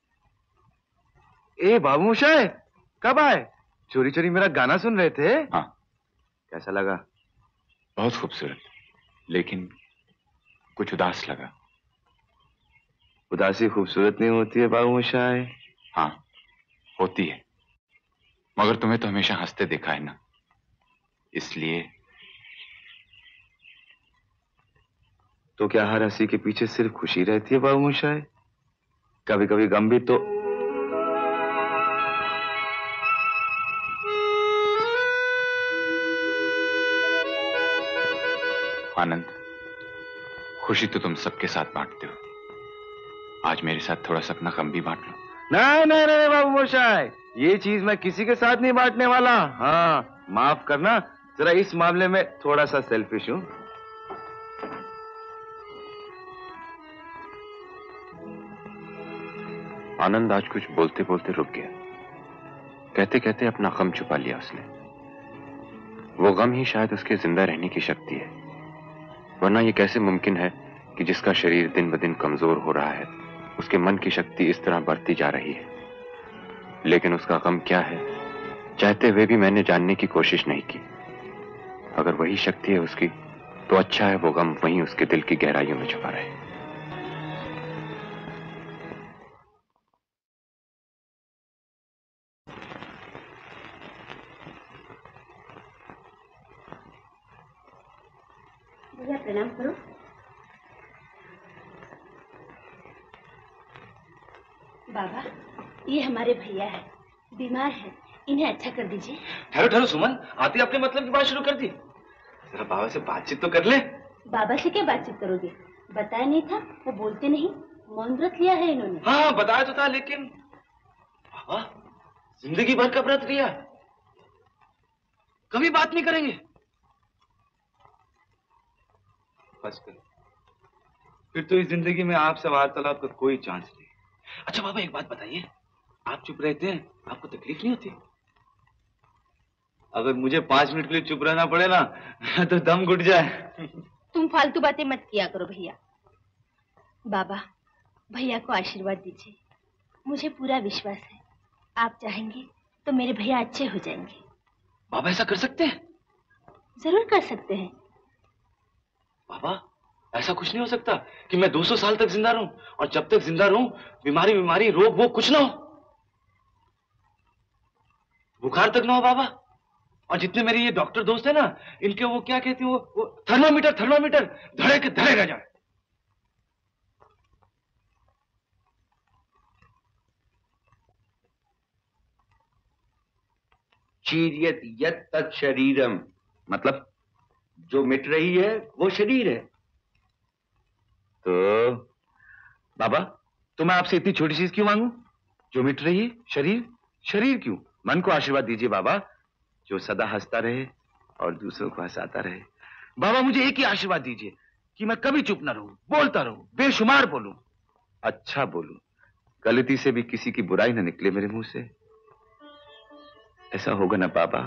ए बाबू मोशाय, कब आए? चोरी चोरी मेरा गाना सुन रहे थे? हाँ। कैसा लगा? बहुत खूबसूरत, लेकिन कुछ उदास लगा। उदासी खूबसूरत नहीं होती है बाबू मोशाय। हाँ होती है, मगर तुम्हें तो हमेशा हंसते देखा है ना, इसलिए। तो क्या हर हंसी के पीछे सिर्फ खुशी रहती है बाबू मोशाय? कभी कभी गम भी तो। आनंद, खुशी तो तुम सबके साथ बांटते हो, आज मेरे साथ थोड़ा सा अपना गम भी बांट लो। नहीं नहीं नहीं बाबू मोशाय, ये चीज मैं किसी के साथ नहीं बांटने वाला। हाँ माफ करना, जरा इस मामले में थोड़ा सा सेल्फिश हूं। आनंद आज कुछ बोलते बोलते रुक गया। कहते कहते अपना गम छुपा लिया उसने। वो गम ही शायद उसके जिंदा रहने की शक्ति है, वरना ये कैसे मुमकिन है कि जिसका शरीर दिन ब दिन कमजोर हो रहा है, उसके मन की शक्ति इस तरह बढ़ती जा रही है। लेकिन उसका गम क्या है, चाहते हुए भी मैंने जानने की कोशिश नहीं की। अगर वही शक्ति है उसकी, तो अच्छा है वो गम वहीं उसके दिल की गहराइयों में छुपा रहे। भैया प्रणाम करो। बाबा, ये हमारे भैया है, बीमार है, इन्हें अच्छा कर दीजिए। ठहरो ठहरो सुमन, आते अपने मतलब की बात शुरू कर दी। जरा बाबा से बातचीत तो कर ले। बाबा से क्या बातचीत करोगे? बताया नहीं था, वो बोलते नहीं, मौन व्रत लिया है इन्होंने। हाँ बताया तो था, लेकिन बाबा जिंदगी भर का व्रत लिया, कभी बात नहीं करेंगे। बस कर, फिर तो इस जिंदगी में आपसे वार्तालाप का कोई चांस नहीं। अच्छा बाबा एक बात बताइए, आप चुप रहते हैं, आपको तकलीफ नहीं होती? अगर मुझे 5 मिनट के लिए चुप रहना पड़े ना तो दम घुट जाए। तुम फालतू बातें मत किया करो भैया। बाबा, भैया को आशीर्वाद दीजिए, मुझे पूरा विश्वास है आप चाहेंगे तो मेरे भैया अच्छे हो जाएंगे। बाबा ऐसा कर सकते हैं? जरूर कर सकते हैं। बाबा ऐसा कुछ नहीं हो सकता कि मैं 200 साल तक जिंदा रहूं, और जब तक जिंदा रहूं बीमारी रोग वो कुछ ना हो, बुखार तक ना हो बाबा। और जितने मेरे ये डॉक्टर दोस्त हैं ना, इनके वो क्या कहते हैं, वो थर्मामीटर धड़े के धड़े रह जाए। चीरियत यत् तत् शरीरम, मतलब जो मिट रही है वो शरीर है। तो बाबा तो मैं आपसे इतनी छोटी चीज क्यों मांगू? जो मिट रही है शरीर क्यों? मन को आशीर्वाद दीजिए बाबा, जो सदा हंसता रहे और दूसरों को हंसाता रहे। बाबा मुझे एक ही आशीर्वाद दीजिए कि मैं कभी चुप ना रहूं, बोलता रहूं, बेशुमार बोलूं, अच्छा बोलूं, गलती से भी किसी की बुराई ना निकले मेरे मुंह से। ऐसा होगा ना बाबा?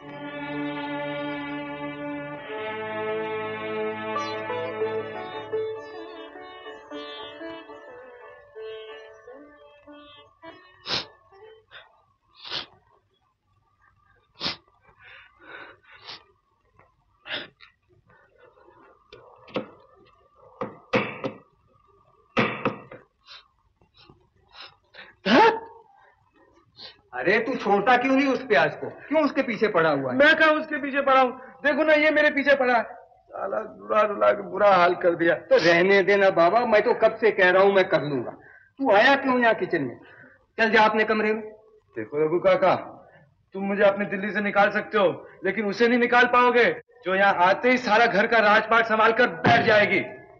अरे तू छोड़ता क्यों नहीं उस प्याज को? क्यों उसके पीछे पड़ा हुआ है? मैं कहा उसके पीछे पड़ा हूँ, देखो ना ये मेरे पीछे पड़ा। साला रुला के बुरा हाल कर दिया। तो रहने देना बाबा, मैं तो कब से कह रहा हूँ मैं कर लूंगा। तू आया क्यों यहाँ किचन में? चल जा अपने कमरे में। देखो रघु काका, तुम मुझे अपनी दिल्ली से निकाल सकते हो, लेकिन उसे नहीं निकाल पाओगे जो यहाँ आते ही सारा घर का राजपाट संभाल कर बैठ जाएगी।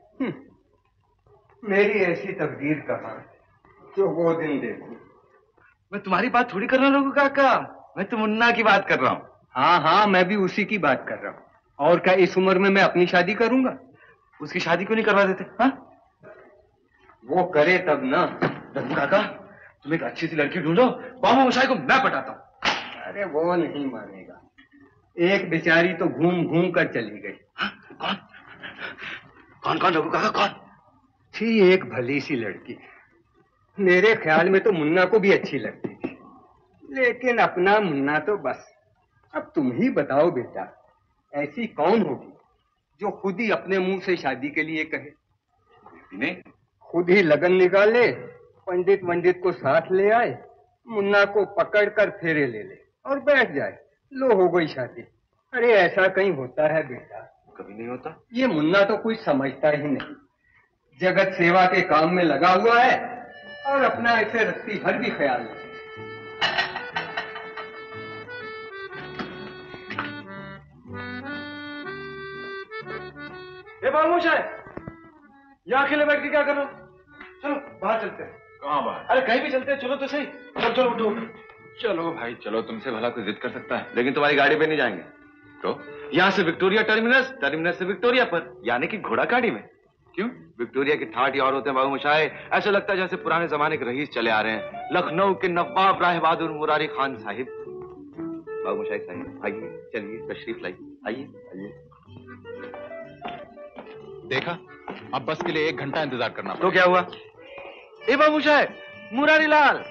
मेरी ऐसी तकदीर कहाँ जो वो दिन देखूं। मैं तुम्हारी बात थोड़ी कर रहा हूँ रघु काका, मैं तो मुन्ना की बात कर रहा हूँ। हाँ हाँ, मैं भी उसी की बात कर रहा हूँ। और क्या इस उम्र में मैं अपनी शादी करूंगा? उसकी शादी क्यों नहीं करवा देते? हाँ वो करे तब ना। रघु काका तुम एक अच्छी सी लड़की ढूंढो, बाबू मशाई को मैं पटाता हूँ। अरे वो नहीं मानेगा, एक बेचारी तो घूम घूम कर चली गई। कौन रघु काका कौन? थी एक भली सी लड़की, मेरे ख्याल में तो मुन्ना को भी अच्छी लगती थी, लेकिन अपना मुन्ना तो बस। अब तुम ही बताओ बेटा, ऐसी कौन होगी जो खुद ही अपने मुंह से शादी के लिए कहे? नहीं, खुद ही लगन निकाले, पंडित को साथ ले आए, मुन्ना को पकड़ कर फेरे ले ले और बैठ जाए, लो हो गई शादी। अरे ऐसा कहीं होता है बेटा? कभी नहीं होता। ये मुन्ना तो कुछ समझता ही नहीं, जगत सेवा के काम में लगा हुआ है और अपना ऐसे रत्ती भर भी ख्याल नहीं। बाबूश है, यहाँ अकेले बैठ के क्या कर रहे हो? चलो बाहर चलते हैं। कहाँ बाहर? अरे कहीं भी चलते हैं, चलो तो सही। चलो उठो। चलो भाई चलो, तुमसे भला कोई जिद कर सकता है? लेकिन तुम्हारी गाड़ी पे नहीं जाएंगे। तो यहाँ से विक्टोरिया टर्मिनस, टर्मिनस से विक्टोरिया पर, यानी कि घोड़ा गाड़ी में। क्यों? विक्टोरिया की ठाठ और होते हैं बाबू मोशाय। ऐसा लगता है जैसे पुराने जमाने के रईस चले आ रहे हैं, लखनऊ के नवाब राय बहादुर मुरारी खान साहिब। बाबू मोशाय साहिब आइए, चलिए तशरीफ लाइए, आइए आइए। देखा, अब बस के लिए 1 घंटा इंतजार करना तो क्या हुआ? ए बाबू मोशाय, मुरारी लाल,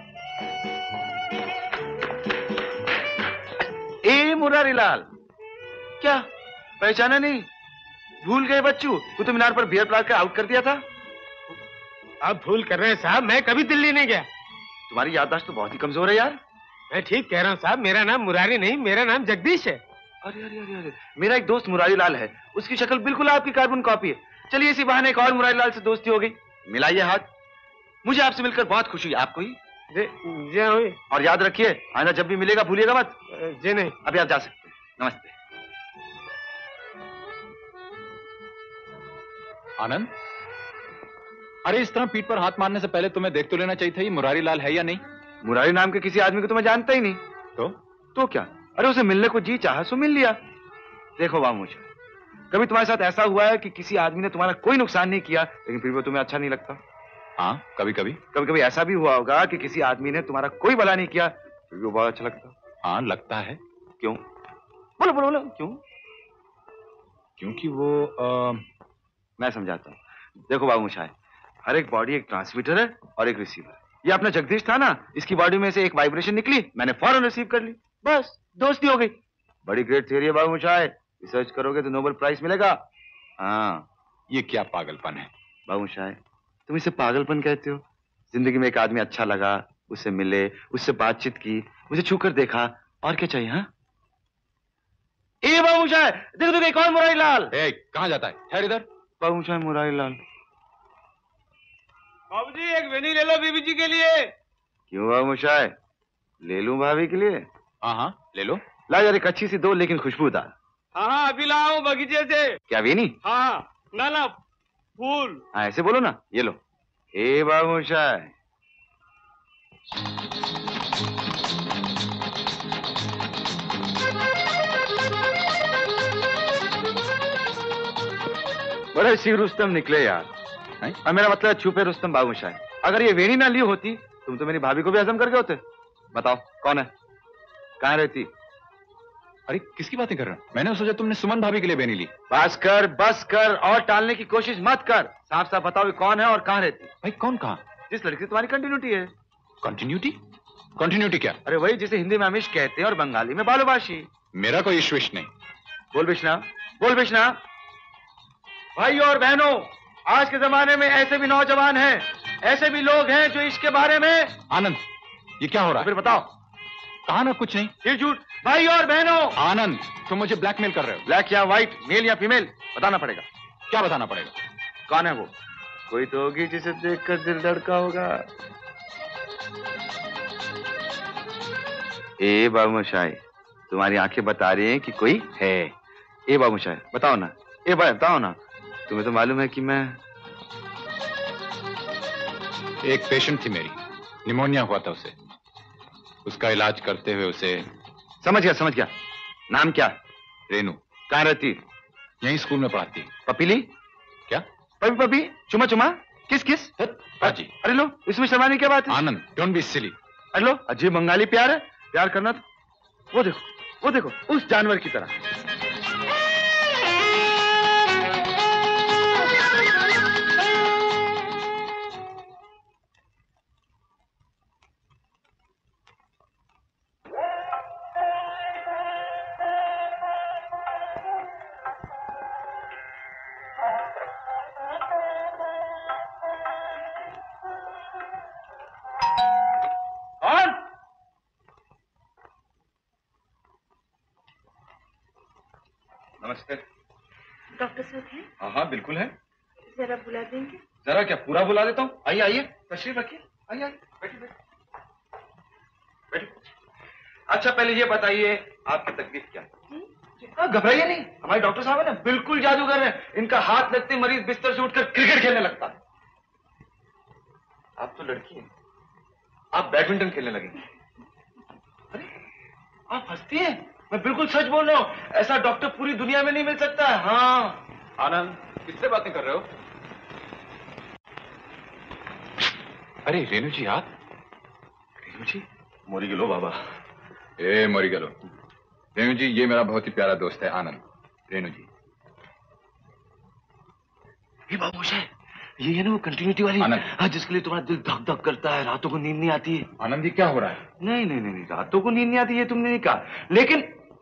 ए मुरारी लाल, क्या पहचाना नहीं? भूल गए बच्चू? कुतुब मीनार पर बियर प्लाट का आउट कर दिया था। आप भूल कर रहे हैं साहब, मैं कभी दिल्ली नहीं गया। तुम्हारी याददाश्त तो बहुत ही कमजोर है यार। मैं ठीक कह रहा हूँ साहब, मेरा नाम मुरारी नहीं, मेरा नाम जगदीश है। अरे अरे अरे अरे, मेरा एक दोस्त मुरारी लाल है, उसकी शक्ल बिल्कुल आपकी कार्बन कॉपी है। चलिए इसी बहाने एक और मुरारी लाल से दोस्ती हो गई। मिलाइए हाथ। मुझे आपसे मिलकर बहुत खुशी है। आपको ही जी हुई। और याद रखिए, आइंदा जब भी मिलेगा भूलिएगा मत। जी नहीं। अभी आप जा सकते हैं। नमस्ते। आनंद, अरे इस तरह पीठ पर हाथ मारने से पहले तुम्हें देख तो लेना चाहिए था ये मुरारी लाल है या नहीं। मुरारी नाम के किसी आदमी को तो मैं जानता ही नहीं। तो क्या? अरे उसे मिलने को जी चाहा सो मिल लिया। देखो बाबू मुझे, कभी तुम्हारे साथ ऐसा हुआ है कि किसी आदमी ने तुम्हारा कोई नुकसान नहीं किया लेकिन फिर भी तुम्हें अच्छा नहीं लगता? हाँ, कभी कभी ऐसा भी हुआ होगा कि किसी आदमी ने तुम्हारा कोई भला नहीं किया फिर भी वो बहुत अच्छा लगता। हाँ, लगता है। क्यों? बोलो बोलो बोलो, क्यों? क्योंकि वो मैं समझाता हूँ। देखो बाबू मुशाय, हर एक बॉडी एक ट्रांसमीटर है और एक रिसीवर। ये अपना जगदीश था ना, इसकी बॉडी में से एक वाइब्रेशन निकली, मैंने फौरन रिसीव कर ली, बस दोस्ती हो गई। बड़ी ग्रेट थियरी है बाबू मुशाय, रिसर्च करोगे तो नोबेल प्राइज मिलेगा। हाँ, ये क्या पागलपन है बाबू मुशाय? तुम इसे पागलपन कहते हो? जिंदगी में एक आदमी अच्छा लगा, उससे मिले, उससे बातचीत की, उसे छूकर देखा, और क्या चाहिए? हाँ ए बाबू मुशाय, देखो देखो एक और मुरारी लाल। कहाँ जाता है? ठहर इधर। बाबू मुशाय, मुरारी लाल। बाबूजी एक वेनी ले लो बीबी जी के लिए। क्यों बाबू मुशाय, ले लूं भाभी के लिए? हाँ हाँ ले लो। ला यार एक अच्छी सी दो लेकिन खुशबूदार। हाँ अभी लाओ बगीचे से। क्या वेनी? हाँ ना ना फूल। हाँ ऐसे बोलो ना, ये लो। ए बाबू मुशाय, बड़े सी रुस्तम निकले यार। और मेरा मतलब छुपे रुस्तम बाबू मुशाय। अगर ये वेणी ना ली होती तुम तो मेरी भाभी को भी हजम करके होते। बताओ कौन है, कहाँ रहती? अरे किसकी बातें कर रहे हो? मैंने सोचा तुमने सुमन भाभी के लिए बेनी ली। बस कर और टालने की कोशिश मत कर। साफ साफ बताओ कौन है और कहाँ रहती? भाई कौन कहाँ? जिस लड़की तुम्हारी कंटिन्यूटी है। कंटिन्यूटी? कंटिन्यूटी क्या? अरे वही जिसे हिंदी में अमिश कहते हैं और बंगाली में बालूबाशी। मेरा कोई इश्विश नहीं। बोल बिश्ना, बोल बिश्ना। भाई और बहनों, आज के जमाने में ऐसे भी नौजवान हैं, ऐसे भी लोग हैं जो इसके बारे में। आनंद ये क्या हो रहा है? फिर बताओ। कहा ना कुछ नहीं। फिर झूठ। भाई और बहनों। आनंद तुम मुझे ब्लैकमेल कर रहे हो। ब्लैक या व्हाइट, मेल या फीमेल, बताना पड़ेगा। क्या बताना पड़ेगा? कौन है वो? कोई तो होगी जिसे देखकर दिल धड़का होगा। ए बाबू मुशाय, तुम्हारी आंखें बता रही हैं कि कोई है। ए बाबू मुशाय बताओ ना, ए भाई बताओ ना। तुम्हें तो मालूम है कि मैं एक पेशेंट थी मेरी, निमोनिया हुआ था उसे, उसका इलाज करते हुए उसे। समझ गया। नाम क्या? रेनू। कहाँ रहती? यही स्कूल में पढ़ाती। पपीली? क्या? पपी चुमा चुमा, किस किस? हाजी। अरे लो, इसमें शर्माने की क्या बात है? Anand don't be silly. अरे लो, अजीब बंगाली प्यार है। प्यार करना तो वो देखो उस जानवर की तरह। नमस्ते। डॉक्टर साहब हैं? हाँ बिल्कुल है। जरा बुला देंगे? जरा क्या पूरा बुला देता हूँ। आइए तशरीफ रखिए। आइए बैठिए। अच्छा पहले ये बताइए आपकी तकलीफ क्या है? घबराइए नहीं, हमारे डॉक्टर साहब है ना बिल्कुल जादूगर है। इनका हाथ लगते मरीज बिस्तर से उठकर क्रिकेट खेलने लगता है। आप तो लड़की हैं, आप बैडमिंटन खेलने लगेंगे। अरे आप हंसती हैं? मैं बिल्कुल सच बोल रहा हूँ, ऐसा डॉक्टर पूरी दुनिया में नहीं मिल सकता। हाँ आनंद किससे बातें कर रहे हो? अरे रेणु जी आप? रेणु जी? मोरी गेलो बाबा। ए मोरी गेलो। रेणु जी ये मेरा बहुत ही प्यारा दोस्त है आनंद। रेणु जी। ये बाबू ये है ना वो कंटिन्यूटी वाली आनंद। हाँ, जिसके लिए तुम्हारा दिल धक धक करता है, रातों को नींद नहीं आती है। आनंद जी क्या हो रहा है? नहीं नहीं नहीं, रातों को नींद नहीं आती ये तुमने नहीं कहा, लेकिन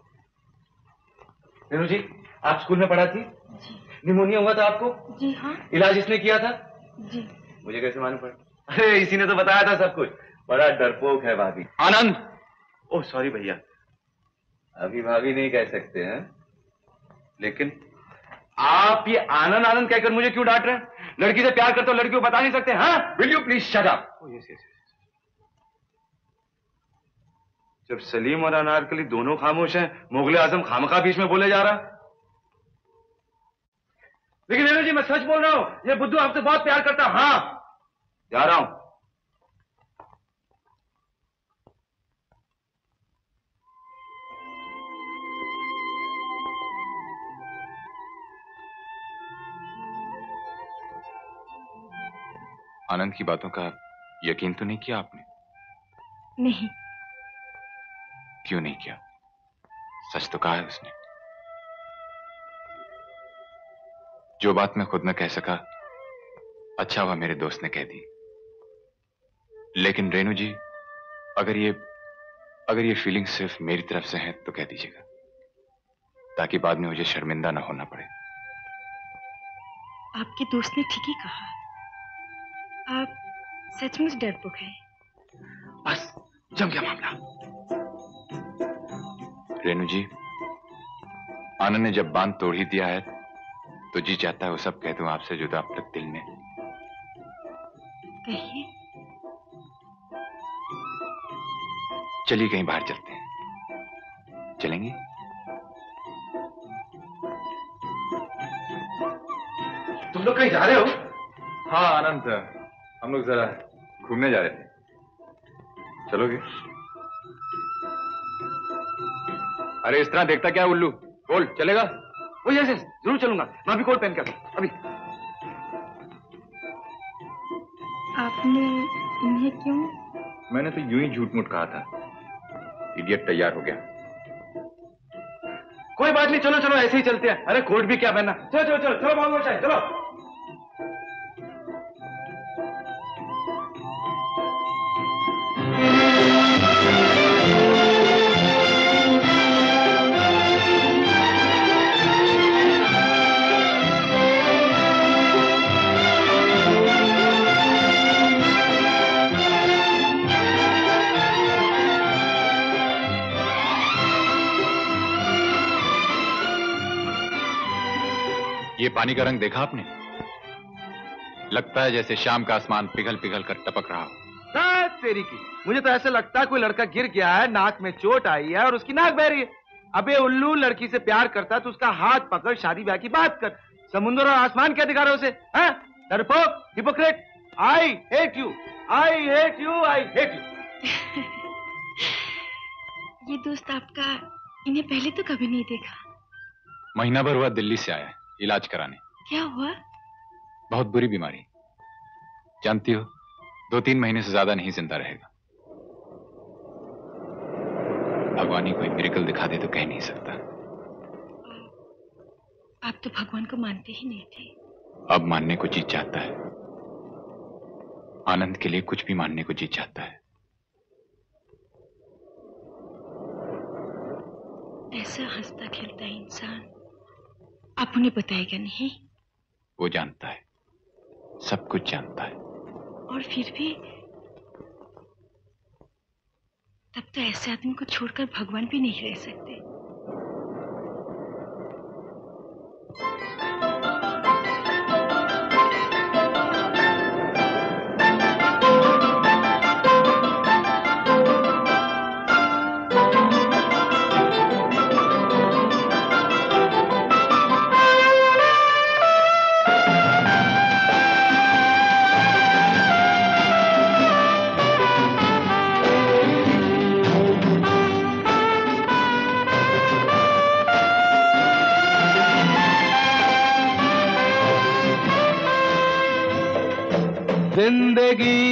रेणु जी आप स्कूल में पढ़ा थी? जी। निमोनिया हुआ था आपको? जी हाँ। इलाज इसने किया था? जी। मुझे कैसे मालूम पड़ा? अरे इसी ने तो बताया था सब कुछ। बड़ा डरपोक है भाभी। आनंद। ओह सॉरी भैया, अभी भाभी नहीं कह सकते हैं, लेकिन आप ये आनंद आनंद कहकर मुझे क्यों डांट रहे हैं? लड़की से प्यार करते हो, लड़की को बता नहीं सकते? हाँ, will you please shut up. Yes yes. जब सलीम और अनारकली दोनों खामोश हैं, मुगले आजम खामखा बीच में बोले जा रहा। लेकिन रेणु जी मैं सच बोल रहा हूं, ये बुद्धू आपसे बहुत प्यार करता। हाँ जा रहा हूं। आनंद की बातों का यकीन तो नहीं किया आपने? नहीं। क्यों नहीं किया? सच तो कहा है उसने। जो बात मैं खुद न कह सका, अच्छा हुआ मेरे दोस्त ने कह दी। लेकिन रेणु जी, अगर ये फीलिंग सिर्फ मेरी तरफ से है तो कह दीजिएगा, ताकि बाद में मुझे शर्मिंदा ना होना पड़े। आपके दोस्त ने ठीक ही कहा, आप सचमुच डरपोक हैं। बस जम गया मामला। रेणु जी, आनंद ने जब बांध तोड़ ही दिया है तो जी चाहता है वो सब कह दूं आपसे जो अब तक दिल में। कहिए। चलिए कहीं बाहर चलते हैं। चलेंगे? तुम लोग कहीं जा रहे हो? हाँ आनंद, हम लोग जरा घूमने जा रहे थे। चलोगे? अरे इस तरह देखता क्या उल्लू? बोल, चलेगा? ओ यस यस, जरूर चलूंगा। मैं अभी कोट पहन कर अभी। आपने इन्हें क्यों? मैंने तो यूं ही झूठ मूठ कहा था। इडियट तैयार हो गया। कोई बात नहीं, चलो चलो ऐसे ही चलते हैं। अरे कोट भी क्या पहनना। चलो चलो चलो चलो मांगो चाहे, चलो। ये पानी का रंग देखा आपने? लगता है जैसे शाम का आसमान पिघल पिघल कर टपक रहा हो। तेरी की, मुझे तो ऐसे लगता है कोई लड़का गिर गया है, नाक में चोट आई है और उसकी नाक बह रही है। अबे उल्लू, लड़की से प्यार करता है तो उसका हाथ पकड़ शादी ब्याह की बात कर। समुद्र और आसमान क्या दिखा रहे उसे? डरपोक, hypocrite, I hate you, I hate you, I hate you. ये दोस्त आपका इन्हें पहले तो कभी नहीं देखा। महीना भर हुआ दिल्ली से आया है इलाज कराने। क्या हुआ? बहुत बुरी बीमारी, जानती हो, 2-3 महीने से ज्यादा नहीं जिंदा रहेगा। भगवान ही कोई मिरेकल दिखा दे तो कह नहीं सकता। आप तो भगवान को मानते ही नहीं थे। अब मानने को जी चाहता है। आनंद के लिए कुछ भी मानने को जी चाहता है। ऐसा हंसता खेलता है इंसान, आप उन्हें बताएगा नहीं? वो जानता है, सब कुछ जानता है। और फिर भी तब तो ऐसे आदमी को छोड़कर भगवान भी नहीं रह सकते। जिंदगी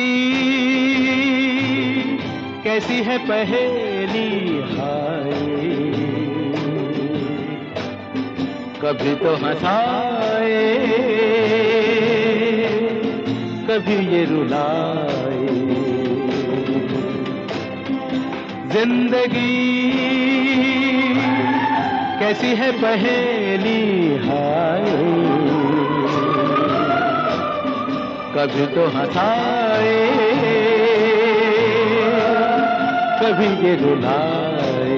कैसी है पहेली हाय, कभी तो हंसाए कभी ये रुलाए। जिंदगी कैसी है पहेली हाय, कभी तो हंसाए कभी ये रुलाए।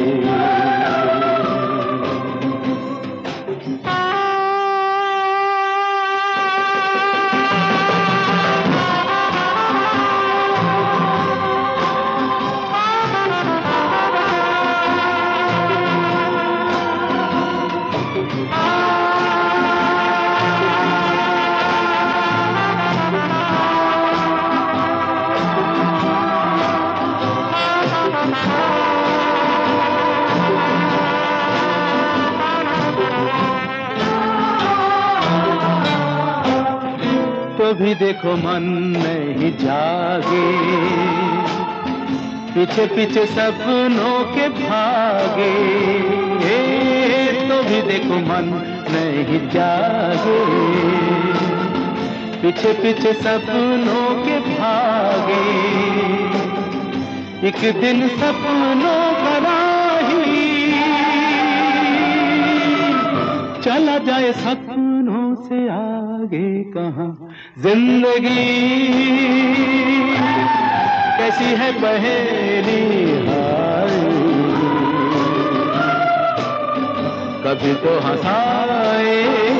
तो भी देखो मन नहीं जागे, पीछे पीछे सपनों के भागे। तो भी देखो मन नहीं जागे, पीछे पीछे सपनों के भागे। एक दिन सपनों का राही चला जाए सपनों से आगे कहाँ। जिंदगी कैसी है पहेली हाय, कभी तो हंसाए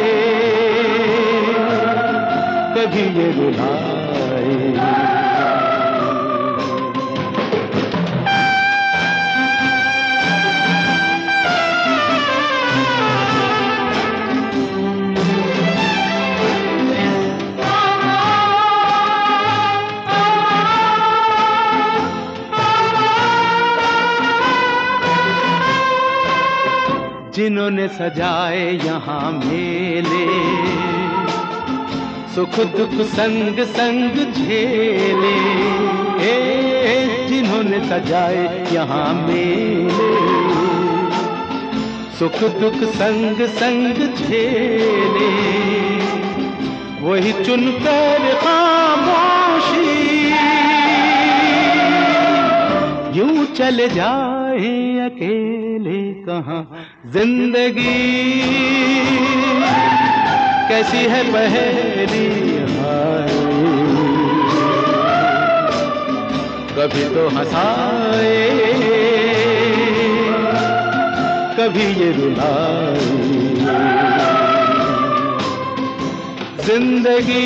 कभी ये रुलाए। जिन्होंने सजाए यहाँ मेले, सुख दुख संग संग झेले। जिन्होंने सजाए यहाँ मेले, सुख दुख संग संग झेले। वही चुनकर खामोशी यूं चले जाए अकेले कहाँ। जिंदगी कैसी है पहेली हाय, कभी तो हंसाए कभी ये रुलाए। जिंदगी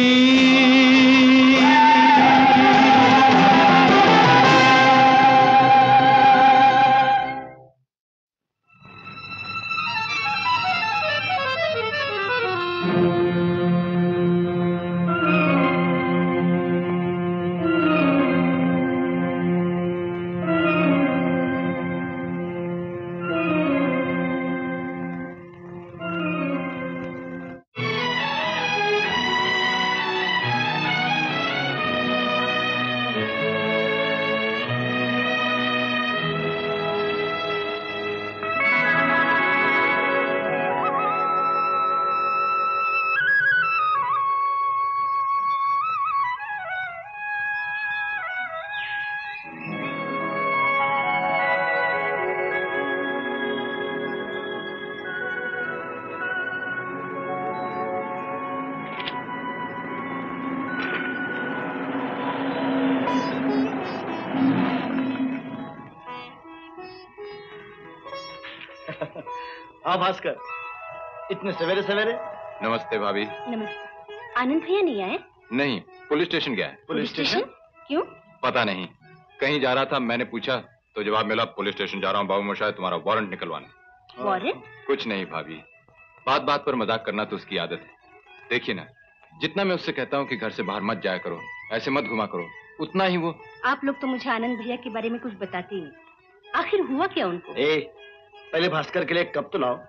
हाँ भास्कर, इतने सवेरे सवेरे। नमस्ते भाभी। नमस्ते। आनंद भैया नहीं आए? नहीं, पुलिस स्टेशन गया है। Police station? क्यों? पता नहीं, कहीं जा रहा था। मैंने पूछा तो जवाब मिला पुलिस स्टेशन जा रहा हूँ बाबू मोशाय तुम्हारा वारंट निकलवाने। वारंट? कुछ नहीं भाभी, बात बात पर मजाक करना तो उसकी आदत है। देखिए ना, जितना मैं उससे कहता हूँ कि घर से बाहर मत जाया करो, ऐसे मत घुमा करो, उतना ही वो। आप लोग तो मुझे आनंद भैया के बारे में कुछ बताते नहीं। आखिर हुआ क्या उनको? पहले भास्कर के लिए कप तो लाओ।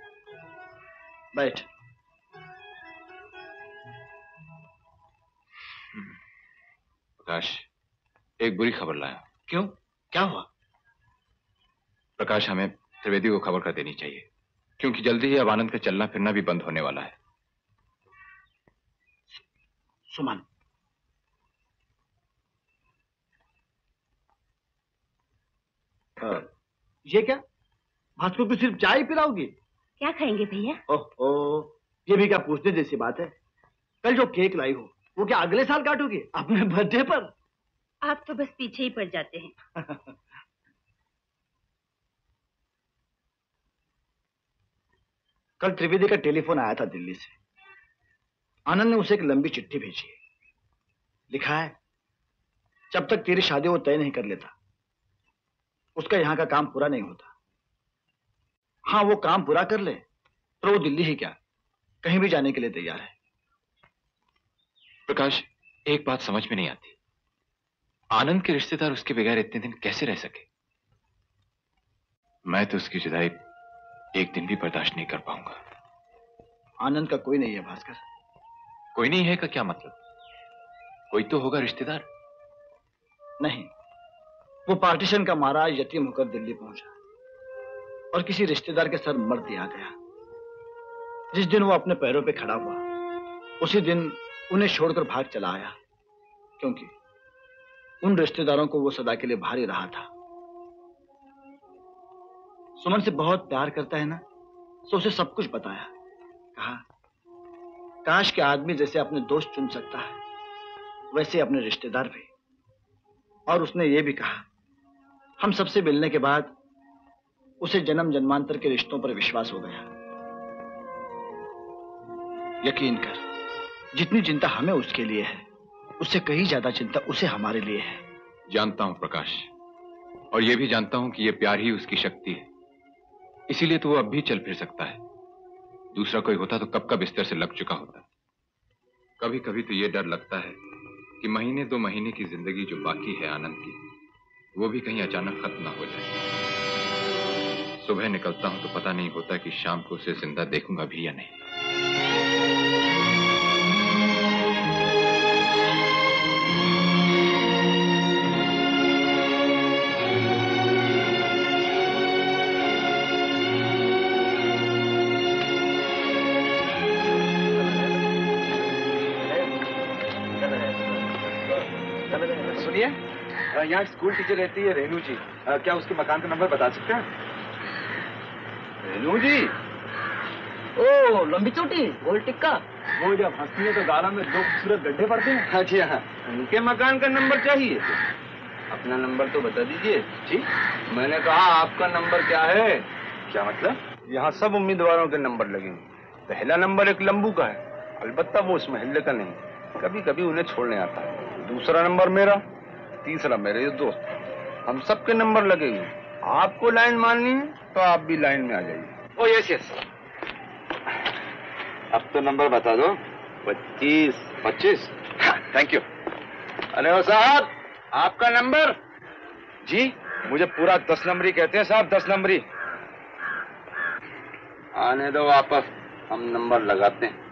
बैठ। प्रकाश, एक बुरी खबर लाया। क्यों, क्या हुआ? प्रकाश, हमें त्रिवेदी को खबर कर देनी चाहिए, क्योंकि जल्दी ही अब आनंद का चलना फिरना भी बंद होने वाला है। सुमन, ये क्या? भास्कर को सिर्फ चाय पिलाओगी? क्या खाएंगे भैया? ओहो, ये भी क्या पूछने जैसी बात है। कल जो केक लाई हो वो क्या अगले साल काटोगी अपने बर्थडे पर? आप तो बस पीछे ही पड़ जाते हैं। कल त्रिवेदी का टेलीफोन आया था दिल्ली से। आनंद ने उसे एक लंबी चिट्ठी भेजी है। लिखा है, जब तक तेरी शादी वो तय नहीं कर लेता उसका यहाँ का काम पूरा नहीं होता। हाँ, वो काम पूरा कर ले पर वो दिल्ली ही क्या कहीं भी जाने के लिए तैयार है। प्रकाश, एक बात समझ में नहीं आती, आनंद के रिश्तेदार उसके बगैर इतने दिन कैसे रह सके? मैं तो उसकी जुदाई एक दिन भी बर्दाश्त नहीं कर पाऊंगा। आनंद का कोई नहीं है भास्कर। कोई नहीं है का क्या मतलब? कोई तो होगा रिश्तेदार। नहीं, वो पार्टीशन का मारा यतीम होकर दिल्ली पहुंचा और किसी रिश्तेदार के सर मर दिया गया। जिस दिन वो अपने पैरों पे खड़ा हुआ उसी दिन उन्हें छोड़कर भाग चला आया, क्योंकि उन रिश्तेदारों को वो सदा के लिए भारी रहा था। सुमन से बहुत प्यार करता है ना, तो उसे सब कुछ बताया। कहा, काश के आदमी जैसे अपने दोस्त चुन सकता है वैसे अपने रिश्तेदार भी। और उसने ये भी कहा, हम सबसे मिलने के बाद उसे जन्म जन्मांतर के रिश्तों पर विश्वास हो गया। यकीन कर, जितनी चिंता हमें उसके लिए है उससे कहीं ज्यादा चिंता उसे हमारे लिए है। जानता हूं प्रकाश, और यह भी जानता हूं कि यह प्यार ही उसकी शक्ति है, इसीलिए तो वो अब भी चल फिर सकता है। दूसरा कोई होता तो कब का बिस्तर से लग चुका होता। कभी कभी तो यह डर लगता है कि महीने 2 महीने की जिंदगी जो बाकी है आनंद की, वो भी कहीं अचानक खत्म ना हो जाए। सुबह निकलता हूं तो पता नहीं होता कि शाम को उसे जिंदा देखूंगा भी या नहीं। सुनिए, यहाँ स्कूल टीचर रहती है रेनू जी, क्या उसके मकान का नंबर बता सकते हैं? रेनू जी? ओ, लंबी चोटी, गोल टिक्का। वो जब हंसती है तो गालों में 2 खूबसूरत गड्ढे पड़ते हैं। हाँ जी, हाँ। उनके मकान का नंबर चाहिए? अपना नंबर तो बता दीजिए। जी, मैंने कहा आपका नंबर क्या है? क्या मतलब? यहाँ सब उम्मीदवारों के नंबर लगेंगे। पहला नंबर एक लंबू का है, अलबत्ता वो उस महल्ले का नहीं, कभी कभी उन्हें छोड़ने आता है। दूसरा नंबर मेरा, तीसरा मेरे दोस्त, हम सबके नंबर लगेंगे। आपको लाइन माननी है तो आप भी लाइन में आ जाइए। ओ यस यस, अब तो नंबर बता दो। 25। 25? Thank you. अरे ओ साहब, आपका नंबर? जी, मुझे पूरा 10 नंबरी कहते हैं साहब, 10 नंबरी। आने दो वापस, हम नंबर लगाते हैं।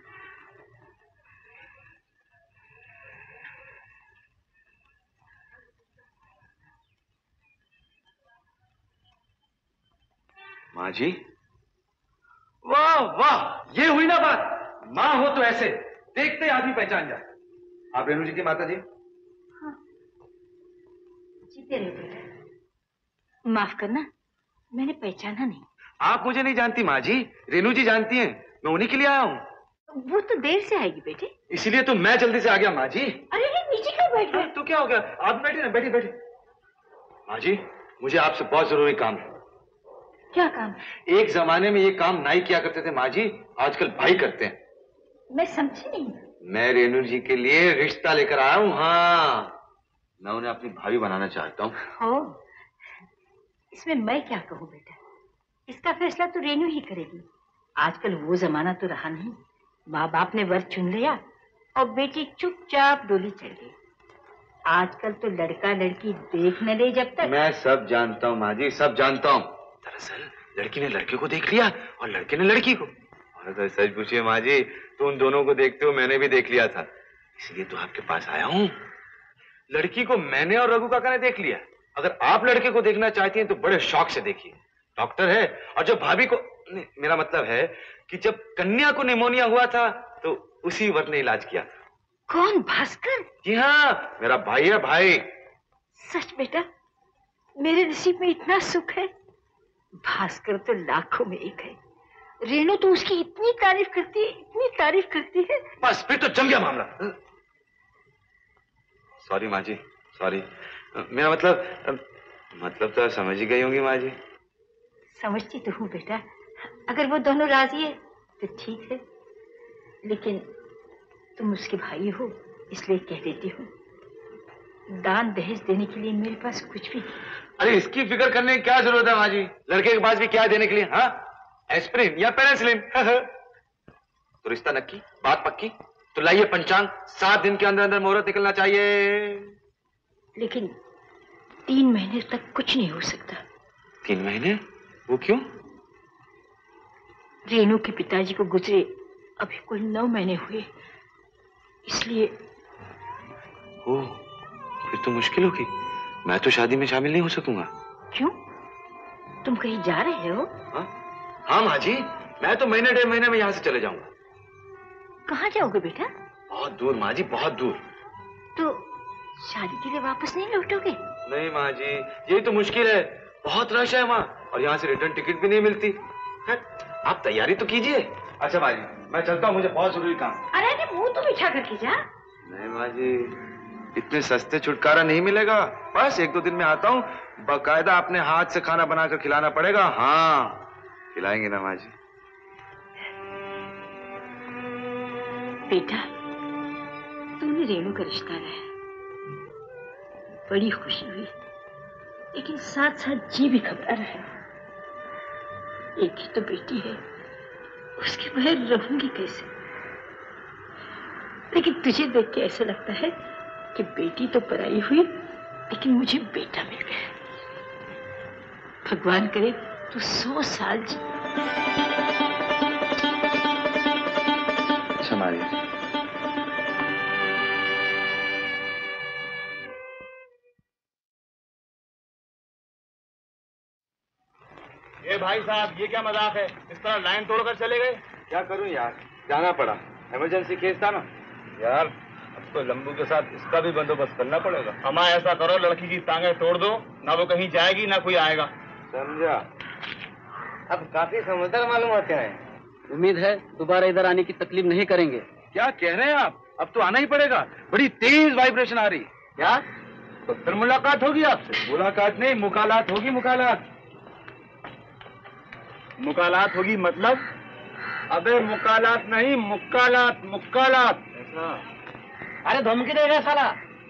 माँ जी, वाह वाह, ये हुई ना बात। माँ हो तो ऐसे देखते आदमी पहचान जाए। आप रेनू जी की माता जी? हाँ। जीते रहे बेटा, माफ करना, मैंने पहचाना नहीं। आप मुझे नहीं जानती माँ जी, रेनू जी जानती हैं, मैं उन्हीं के लिए आया हूँ। वो तो देर से आएगी बेटे। इसीलिए तो मैं जल्दी से आ गया माँ जी। अरे नीचे क्यों बैठ गए? तो क्या हो गया, आप बैठे ना, बैठे बैठे। माँ जी, मुझे आपसे बहुत जरूरी काम है। क्या काम? एक जमाने में ये काम नाई किया करते थे माँ जी, आजकल भाई करते हैं। मैं समझी नहीं। मैं रेनू जी के लिए रिश्ता लेकर आया हूँ। हाँ, मैं उन्हें अपनी भाभी बनाना चाहता हूँ। हो, इसमें मैं क्या कहूँ बेटा, इसका फैसला तो रेनू ही करेगी। आजकल वो जमाना तो रहा नहीं, माँ बाप ने वर चुन लिया और बेटी चुपचाप डोली चढ़ गई। आजकल तो लड़का लड़की देख न ले जब तक। मैं सब जानता हूँ माँ जी, सब जानता हूँ। दरअसल लड़की ने लड़के को देख लिया और लड़के ने लड़की को। और तो सच पूछिए माँ जी, तो उन दोनों को देखते हो मैंने भी देख लिया था, इसलिए तो आपके पास आया हूँ। लड़की को मैंने और रघु काका ने देख लिया। अगर आप लड़के को देखना चाहती हैं तो बड़े शौक से देखिए, डॉक्टर है। और जो भाभी को, मेरा मतलब है कि जब कन्या को निमोनिया हुआ था तो उसी वक्त ने इलाज किया था। कौन? भास्कर? जी हाँ, मेरा भाई है, भाई। सच बेटा, मेरे नसीब में इतना सुख है। भास्कर तो लाखों में एक है। रेणु तो उसकी इतनी तारीफ करती है, इतनी तारीफ करती है। बस फिर तो जम गया मामला। सॉरी माँ जी, सॉरी। मेरा मतलब तो समझ ही गई होंगी माँ जी। समझती तो हूँ बेटा, अगर वो दोनों राजी है तो ठीक है, लेकिन तुम उसके भाई हो इसलिए कह देती हूँ, दान दहेज देने के लिए मेरे पास कुछ भी नहीं। अरे इसकी फिक्र करने की क्या जरूरत है माँ जी? लड़के के पास भी क्या देने के लिए? हाँ, एस्प्रिन या पेनिसिलिन। तो रिश्ता नक्की, बात पक्की। तो लाइए पंचांग, 7 दिन के अंदर अंदर मुहूर्त निकलना चाहिए। लेकिन 3 महीने तक कुछ नहीं हो सकता। 3 महीने? वो क्यों? रेणु के पिताजी को गुजरे अभी कुल 9 महीने हुए, इसलिए। ओह, फिर तो मुश्किल होगी। मैं तो शादी में शामिल नहीं हो सकूंगा। क्यों? तुम कहीं जा रहे हो? हाँ माँ जी, मैं तो महीने 1.5 महीने में यहाँ से चले जाऊंगा। कहाँ जाओगे बेटा? बहुत दूर माँ जी, बहुत दूर। तो शादी के लिए वापस नहीं लौटोगे? नहीं माँ जी, यही तो मुश्किल है। बहुत रश है वहाँ, और यहाँ से रिटर्न टिकट भी नहीं मिलती है। आप तैयारी तो कीजिए। अच्छा माँ जी, मैं चलता हूँ, मुझे बहुत जरूरी काम। अरे मुंह तो बिठा करके जा। नहीं माँ जी, इतने सस्ते छुटकारा नहीं मिलेगा। बस 1-2 दिन में आता हूँ, बाकायदा अपने हाथ से खाना बनाकर खिलाना पड़ेगा। हाँ, खिलाएंगे ना माँ जी? बेटा, तूने रेणु का रिश्ता लाया, बड़ी खुशी हुई, लेकिन साथ साथ जी भी घबरा रहा है। एक ही तो बेटी है, उसके बगैर रहूंगी कैसे? लेकिन तुझे देख के ऐसा लगता है कि बेटी तो पराई हुई, लेकिन मुझे बेटा मिल गया। भगवान करे तू 100 साल जी। अच्छा मारी। ये भाई साहब, ये क्या मजाक है? इस तरह लाइन तोड़कर चले गए। क्या करूं यार, जाना पड़ा, इमरजेंसी केस था ना। यार अब तो लंबू के साथ इसका भी बंदोबस्त करना पड़ेगा। हमारा ऐसा करो, लड़की की टांगें तोड़ दो, ना वो कहीं जाएगी ना कोई आएगा। समझा? अब काफी समझदार मालूम होते हैं। उम्मीद है दोबारा इधर आने की तकलीफ नहीं करेंगे। क्या कह रहे हैं आप? अब तो आना ही पड़ेगा, बड़ी तेज वाइब्रेशन आ रही। क्या? तो फिर मुलाकात होगी आपसे। मुलाकात नहीं, मुकालात होगी, मुकालात। मुकालात होगी मतलब? अबे मुकालात नहीं, मुक्कालात, मुक्कालात। अरे धमकी देगा साला।